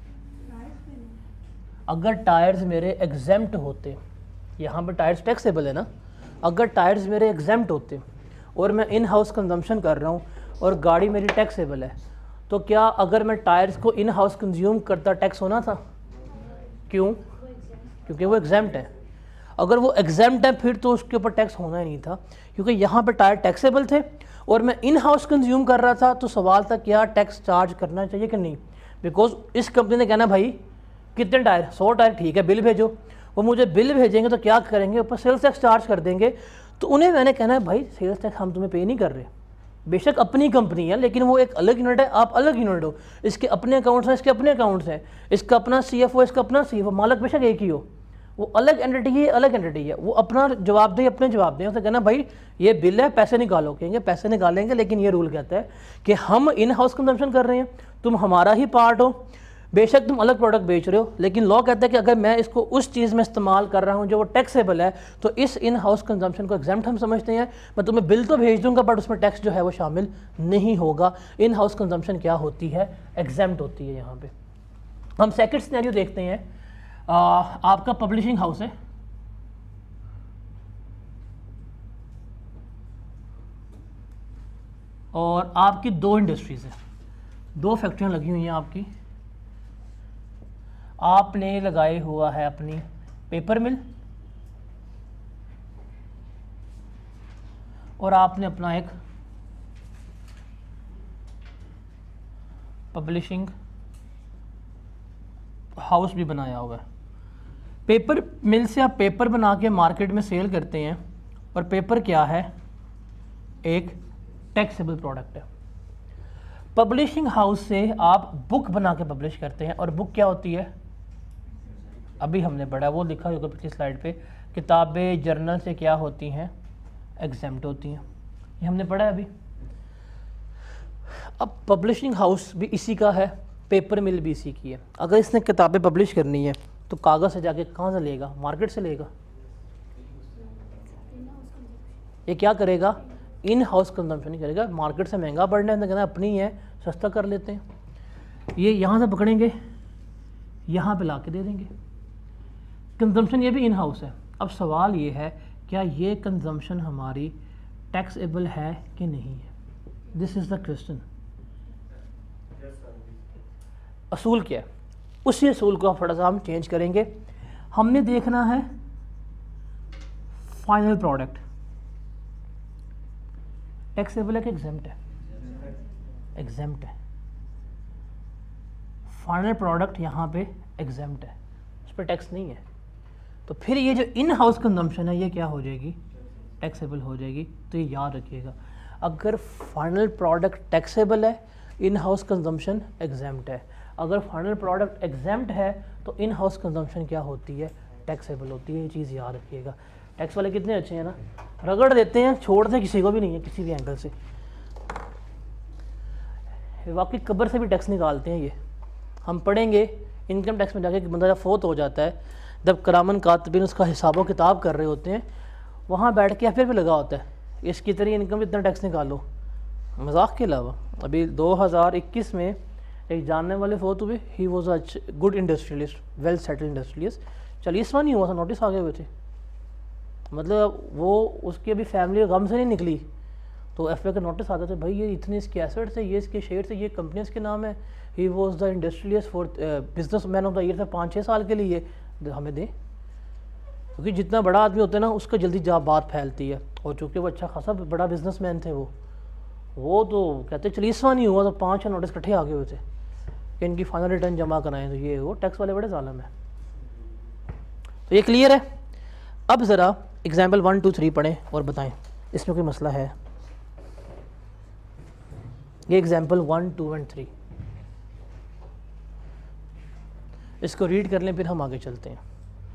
अगर टायर्स मेरे एग्जेम्प्ट होते, यहाँ पे टायर्स टैक्सेबल है ना, अगर टायर्स मेरे एग्जेम्प्ट होते और मैं इन हाउस कंजम्पशन कर रहा हूँ और गाड़ी मेरी टैक्सेबल है, तो क्या अगर मैं टायर्स को इन हाउस कंज्यूम करता टैक्स होना था? क्यों? क्योंकि वो एग्जेम्प्ट है। अगर वो एग्जेम्प्ट है फिर तो उसके ऊपर टैक्स होना ही नहीं था, क्योंकि यहाँ पे टायर टैक्सेबल थे और मैं इन हाउस कंज्यूम कर रहा था, तो सवाल था क्या टैक्स चार्ज करना चाहिए कि नहीं। बिकॉज इस कंपनी ने कहना भाई कितने टायर, 100 टायर, ठीक है बिल भेजो। वो मुझे बिल भेजेंगे तो क्या करेंगे, ऊपर सेल्स टैक्स चार्ज कर देंगे। तो उन्हें मैंने कहना है भाई सेल्स टैक्स हम तुम्हें पे नहीं कर रहे, बेशक अपनी कंपनी है लेकिन वो एक अलग यूनिट है, आप अलग यूनिट हो, इसके अपने अकाउंट्स हैं, इसके अपने अकाउंट्स हैं, इसका अपना CFO, इसका अपना CFO, मालक बेशक एक ही हो, वो अलग एंटिटी है, अलग एंटिटी है, वो अपना जवाब दे, अपने जवाब दें। उसे कहना भाई ये बिल है, पैसे निकालो, कहेंगे पैसे निकालेंगे, लेकिन ये रूल कहता है कि हम इन हाउस कंजम्पशन कर रहे हैं, तुम हमारा ही पार्ट हो, बेशक तुम अलग प्रोडक्ट बेच रहे हो, लेकिन लॉ कहता है कि अगर मैं इसको उस चीज़ में इस्तेमाल कर रहा हूँ जो वो टैक्सेबल है, तो इस इन हाउस कंजम्पशन को एग्जेम्प्ट हम समझते हैं। मैं तुम्हें बिल तो भेज दूंगा बट उसमें टैक्स जो है वो शामिल नहीं होगा। इन हाउस कंजम्पशन क्या होती है, एग्जेम्प्ट होती है। यहाँ पे हम सेकंड सिनेरियो देखते हैं। आपका पब्लिशिंग हाउस है, और आपकी 2 इंडस्ट्रीज है, 2 फैक्ट्रियाँ लगी हुई हैं आपकी। आपने लगाए हुआ है अपनी पेपर मिल और आपने अपना एक पब्लिशिंग हाउस भी बनाया हुआ है। पेपर मिल से आप पेपर बना के मार्केट में सेल करते हैं, और पेपर क्या है, एक टैक्सेबल प्रोडक्ट है। पब्लिशिंग हाउस से आप बुक बना के पब्लिश करते हैं, और बुक क्या होती है, अभी हमने पढ़ा, वो लिखा होगा पिछली स्लाइड पे, किताबें जर्नल से क्या होती हैं, एग्जेम्प्ट होती हैं, ये हमने पढ़ा है अभी। अब पब्लिशिंग हाउस भी इसी का है, पेपर मिल भी इसी की है। अगर इसने किताबें पब्लिश करनी है तो कागज़ से जाके कहाँ से लेगा, मार्केट से लेगा। ये क्या करेगा, इन हाउस कंजम्पशन करेगा, मार्केट से महंगा पड़ना है तो कहना अपनी है, सस्ता कर लेते हैं। ये यहाँ से पकड़ेंगे, यहाँ पे ला के दे देंगे। कंजम्पशन ये भी इन हाउस है। अब सवाल ये है, क्या ये कंजम्पशन हमारी टैक्सेबल है कि नहीं है, दिस इज़ द क्वेश्चन। असूल क्या है, उसी असूल को थोड़ा सा हम चेंज करेंगे। हमने देखना है फाइनल प्रोडक्ट टैक्सेबल है कि एग्जेम्प्ट है, एग्जेम्प्ट है। फाइनल प्रोडक्ट यहाँ पे एग्जेम्प्ट है, उस पर टैक्स नहीं है। तो फिर ये जो इन हाउस कंजम्पशन है ये क्या हो जाएगी, टैक्सेबल हो जाएगी। तो ये याद रखिएगा, अगर फाइनल प्रोडक्ट टैक्सेबल है, इन हाउस कंजम्पशन एग्जेम्प्ट है। अगर फाइनल प्रोडक्ट एग्जेम्प्ट है तो इन हाउस कंजम्पशन क्या होती है, टैक्सेबल होती है। ये चीज़ याद रखिएगा। टैक्स वाले कितने अच्छे हैं ना, रगड़ देते हैं, छोड़ते किसी को भी नहीं है किसी भी एंगल से। वाकई कब्र से भी टैक्स निकालते हैं ये। हम पढ़ेंगे इनकम टैक्स में जाके कि बंदा जब फोत हो जाता है, जब करामन कातबिन उसका हिसाब किताब कर रहे होते हैं, वहाँ बैठ के फिर भी लगा होता है इसकी तरह इनकम इतना टैक्स निकालो। मजाक के अलावा अभी 2021 में एक जानने वाले फोत हुए, he was a good industrialist, well settled industrialist. 40वां नहीं हुआ था, नोटिस आ गए हुए थे। मतलब वो उसकी अभी फैमिली गम से नहीं निकली तो एफ का नोटिस आते थे, भाई ये इतने इसके एसेट्स है, ये इसके शेयर से, ये कंपनी इसके नाम है, he was the industrialist for business man of the year था 5-6 साल के लिए, हमें दें। क्योंकि जितना बड़ा आदमी होता है ना उसका जल्दी बात फैलती है। और चूँकि वो अच्छा खासा बड़ा बिजनेसमैन थे वो तो कहते 40वां नहीं हुआ तो 5 नोटिस इकट्ठे आ गए हुए थे कि इनकी फाइनल रिटर्न जमा कराएं। तो ये वो टैक्स वाले बड़े ज़ालिम है। तो ये क्लियर है। अब ज़रा एग्जाम्पल 1, 2, 3 पढ़ें और बताएं इसमें कोई मसला है। ये एग्जाम्पल 1, 2 एंड 3 इसको रीड कर लें, फिर हम आगे चलते हैं।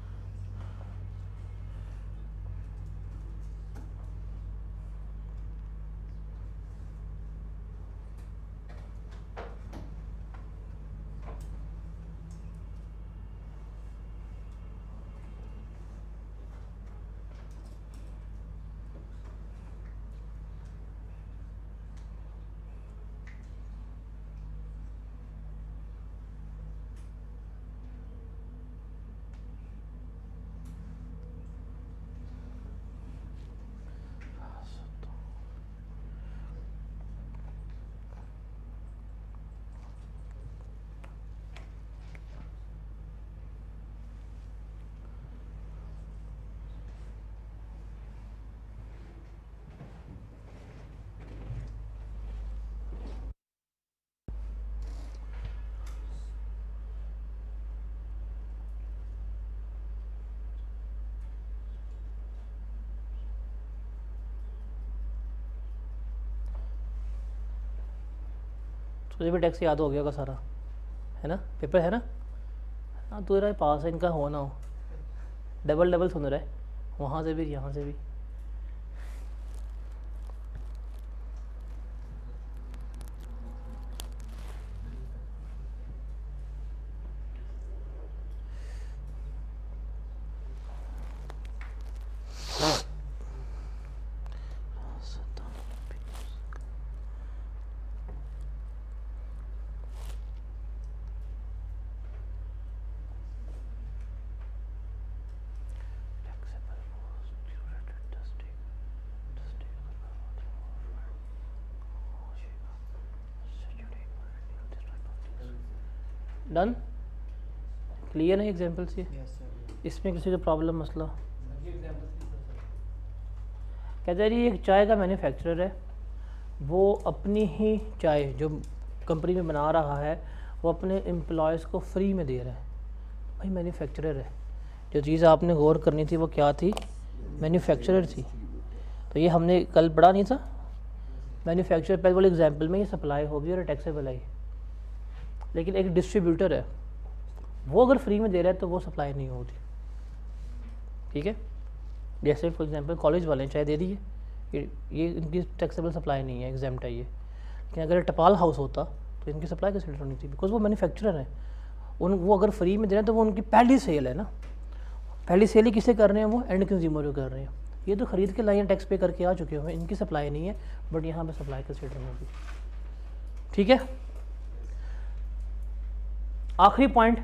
तुझे भी टैक्स याद हो गया होगा सारा, है ना, पेपर है ना। हाँ तो तेरा पास है, इनका हो ना हो, डबल डबल सुन रहा है, वहाँ से भी यहाँ से भी। डन, क्लियर है एग्जाम्पल से। इसमें किसी को प्रॉब्लम मसला कहते हैं जी, एक चाय का मैन्युफैक्चरर है, वो अपनी ही चाय जो कंपनी में बना रहा है वो अपने एम्प्लॉयज़ को फ्री में दे रहा है। भाई मैन्युफैक्चरर है, जो चीज़ आपने गौर करनी थी वो क्या थी, मैन्युफैक्चरर थी। तो ये हमने कल पढ़ा नहीं था, मैन्युफैक्चरर पहले वाले एग्जाम्पल में ये सप्लाई होगी और टैक्सेबल है। लेकिन एक डिस्ट्रीब्यूटर है वो अगर फ्री में दे रहा है तो वो सप्लाई नहीं होती, ठीक है। जैसे फॉर एग्जांपल कॉलेज वाले चाहे दे दिए, ये इनकी टैक्सेबल सप्लाई नहीं है, एग्जाम्प्ट है ये। लेकिन अगर टपाल हाउस होता तो इनकी सप्लाई कंसिडर होनी थी, बिकॉज वो मैन्युफैक्चरर है। वो अगर फ्री में दे रहे हैं तो वो उनकी पहली सेल है ना, पहली सेल ही किसे कर रहे हैं, वो एंड कंज्यूमर को कर रहे हैं। ये तो ख़रीद के लाइन टैक्स पे करके आ चुके हुए हैं, इनकी सप्लाई नहीं है, बट यहाँ पे सप्लाई कंसिडर होगी, ठीक है। आखिरी पॉइंट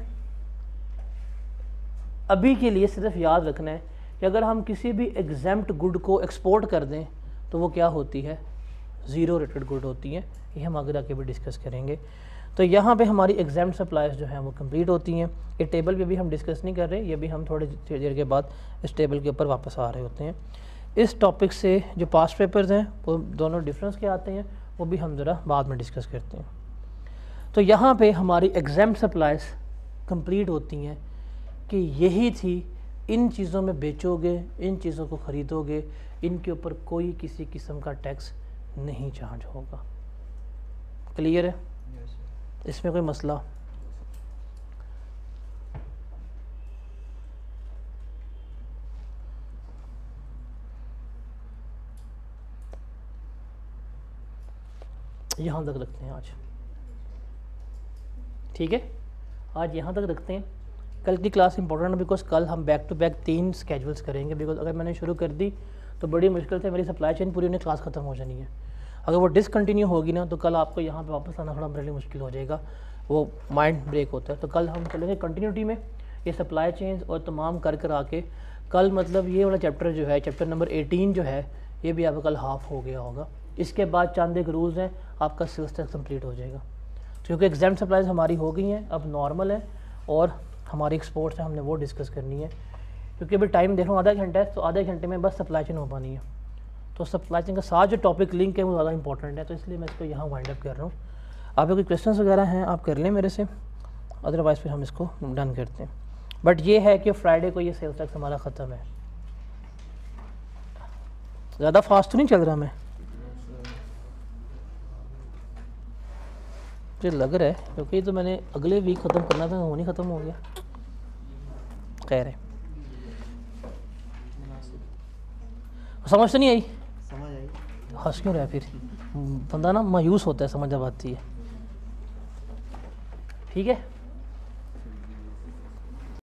अभी के लिए सिर्फ याद रखना है कि अगर हम किसी भी एग्जेम्प्ट गुड को एक्सपोर्ट कर दें तो वो क्या होती है, ज़ीरो रेटेड गुड होती है। ये हम आगे जाके भी डिस्कस करेंगे। तो यहाँ पे हमारी एग्जेम्प्ट सप्लाईज जो हैं वो कंप्लीट होती हैं। ये टेबल पे भी हम डिस्कस नहीं कर रहे, ये भी हम थोड़ी देर के बाद इस टेबल के ऊपर वापस आ रहे होते हैं। इस टॉपिक से जो पास्ट पेपर्स हैं वो दोनों डिफरेंस के आते हैं, वो भी हम ज़रा बाद में डिस्कस करते हैं। तो यहाँ पे हमारी एग्जेम्प्ट सप्लाईज कंप्लीट होती हैं कि यही थी, इन चीज़ों में बेचोगे, इन चीज़ों को ख़रीदोगे, इनके ऊपर कोई किसी किस्म का टैक्स नहीं चार्ज होगा। क्लियर है? इसमें कोई मसला? यहाँ तक रखते हैं आज, ठीक है। आज यहाँ तक रखते हैं। कल की क्लास इंपॉर्टेंट है बिकॉज कल हम बैक टू बैक 3 स्केड्यूल्स करेंगे, बिकॉज अगर मैंने शुरू कर दी तो बड़ी मुश्किल से मेरी सप्लाई चेन पूरी होने क्लास ख़त्म हो जानी है। अगर वो डिसकंटिन्यू होगी ना तो कल आपको यहाँ पे वापस आना थोड़ा मेरे लिए मुश्किल हो जाएगा, वो माइंड ब्रेक होता है। तो कल हम चलेंगे कंटिन्यूटी में, ये सप्लाई चेन्स और तमाम कर आके कल मतलब ये वाला चैप्टर जो है, चैप्टर नंबर 18 जो है, ये भी आपका कल हाफ हो गया होगा। इसके बाद चंद एक रूल्स हैं, आपका सेल्स टैक्स कंप्लीट हो जाएगा। क्योंकि एग्जाम सप्लाईज हमारी हो गई हैं, अब नॉर्मल है और हमारी एक्सपोर्ट्स है, हमने वो डिस्कस करनी है। क्योंकि अभी टाइम देख रहा हूँ आधा घंटा है, तो आधे घंटे में बस सप्लाई चेन हो पानी है। तो सप्लाई चेन का साथ जो टॉपिक लिंक है वो ज़्यादा इंपॉर्टेंट है, तो इसलिए मैं इसको यहाँ वाइंड अप कर रहा हूँ। आप कोई क्वेश्चंस वगैरह हैं आप कर लें मेरे से, अदरवाइज़ फिर हम इसको डन करते हैं। बट ये है कि फ्राइडे को ये सेल्स टैक्स हमारा ख़त्म है। ज़्यादा फास्ट तो नहीं चल रहा मैं, मुझे लग रहा है, क्योंकि तो मैंने अगले वीक ख़त्म करना था, वो नहीं ख़त्म हो गया। खैर है, समझ तो नहीं आई? समझ आई। हंस क्यों रहा है फिर? बंदा ना मायूस होता है समझ जब आती है, ठीक है।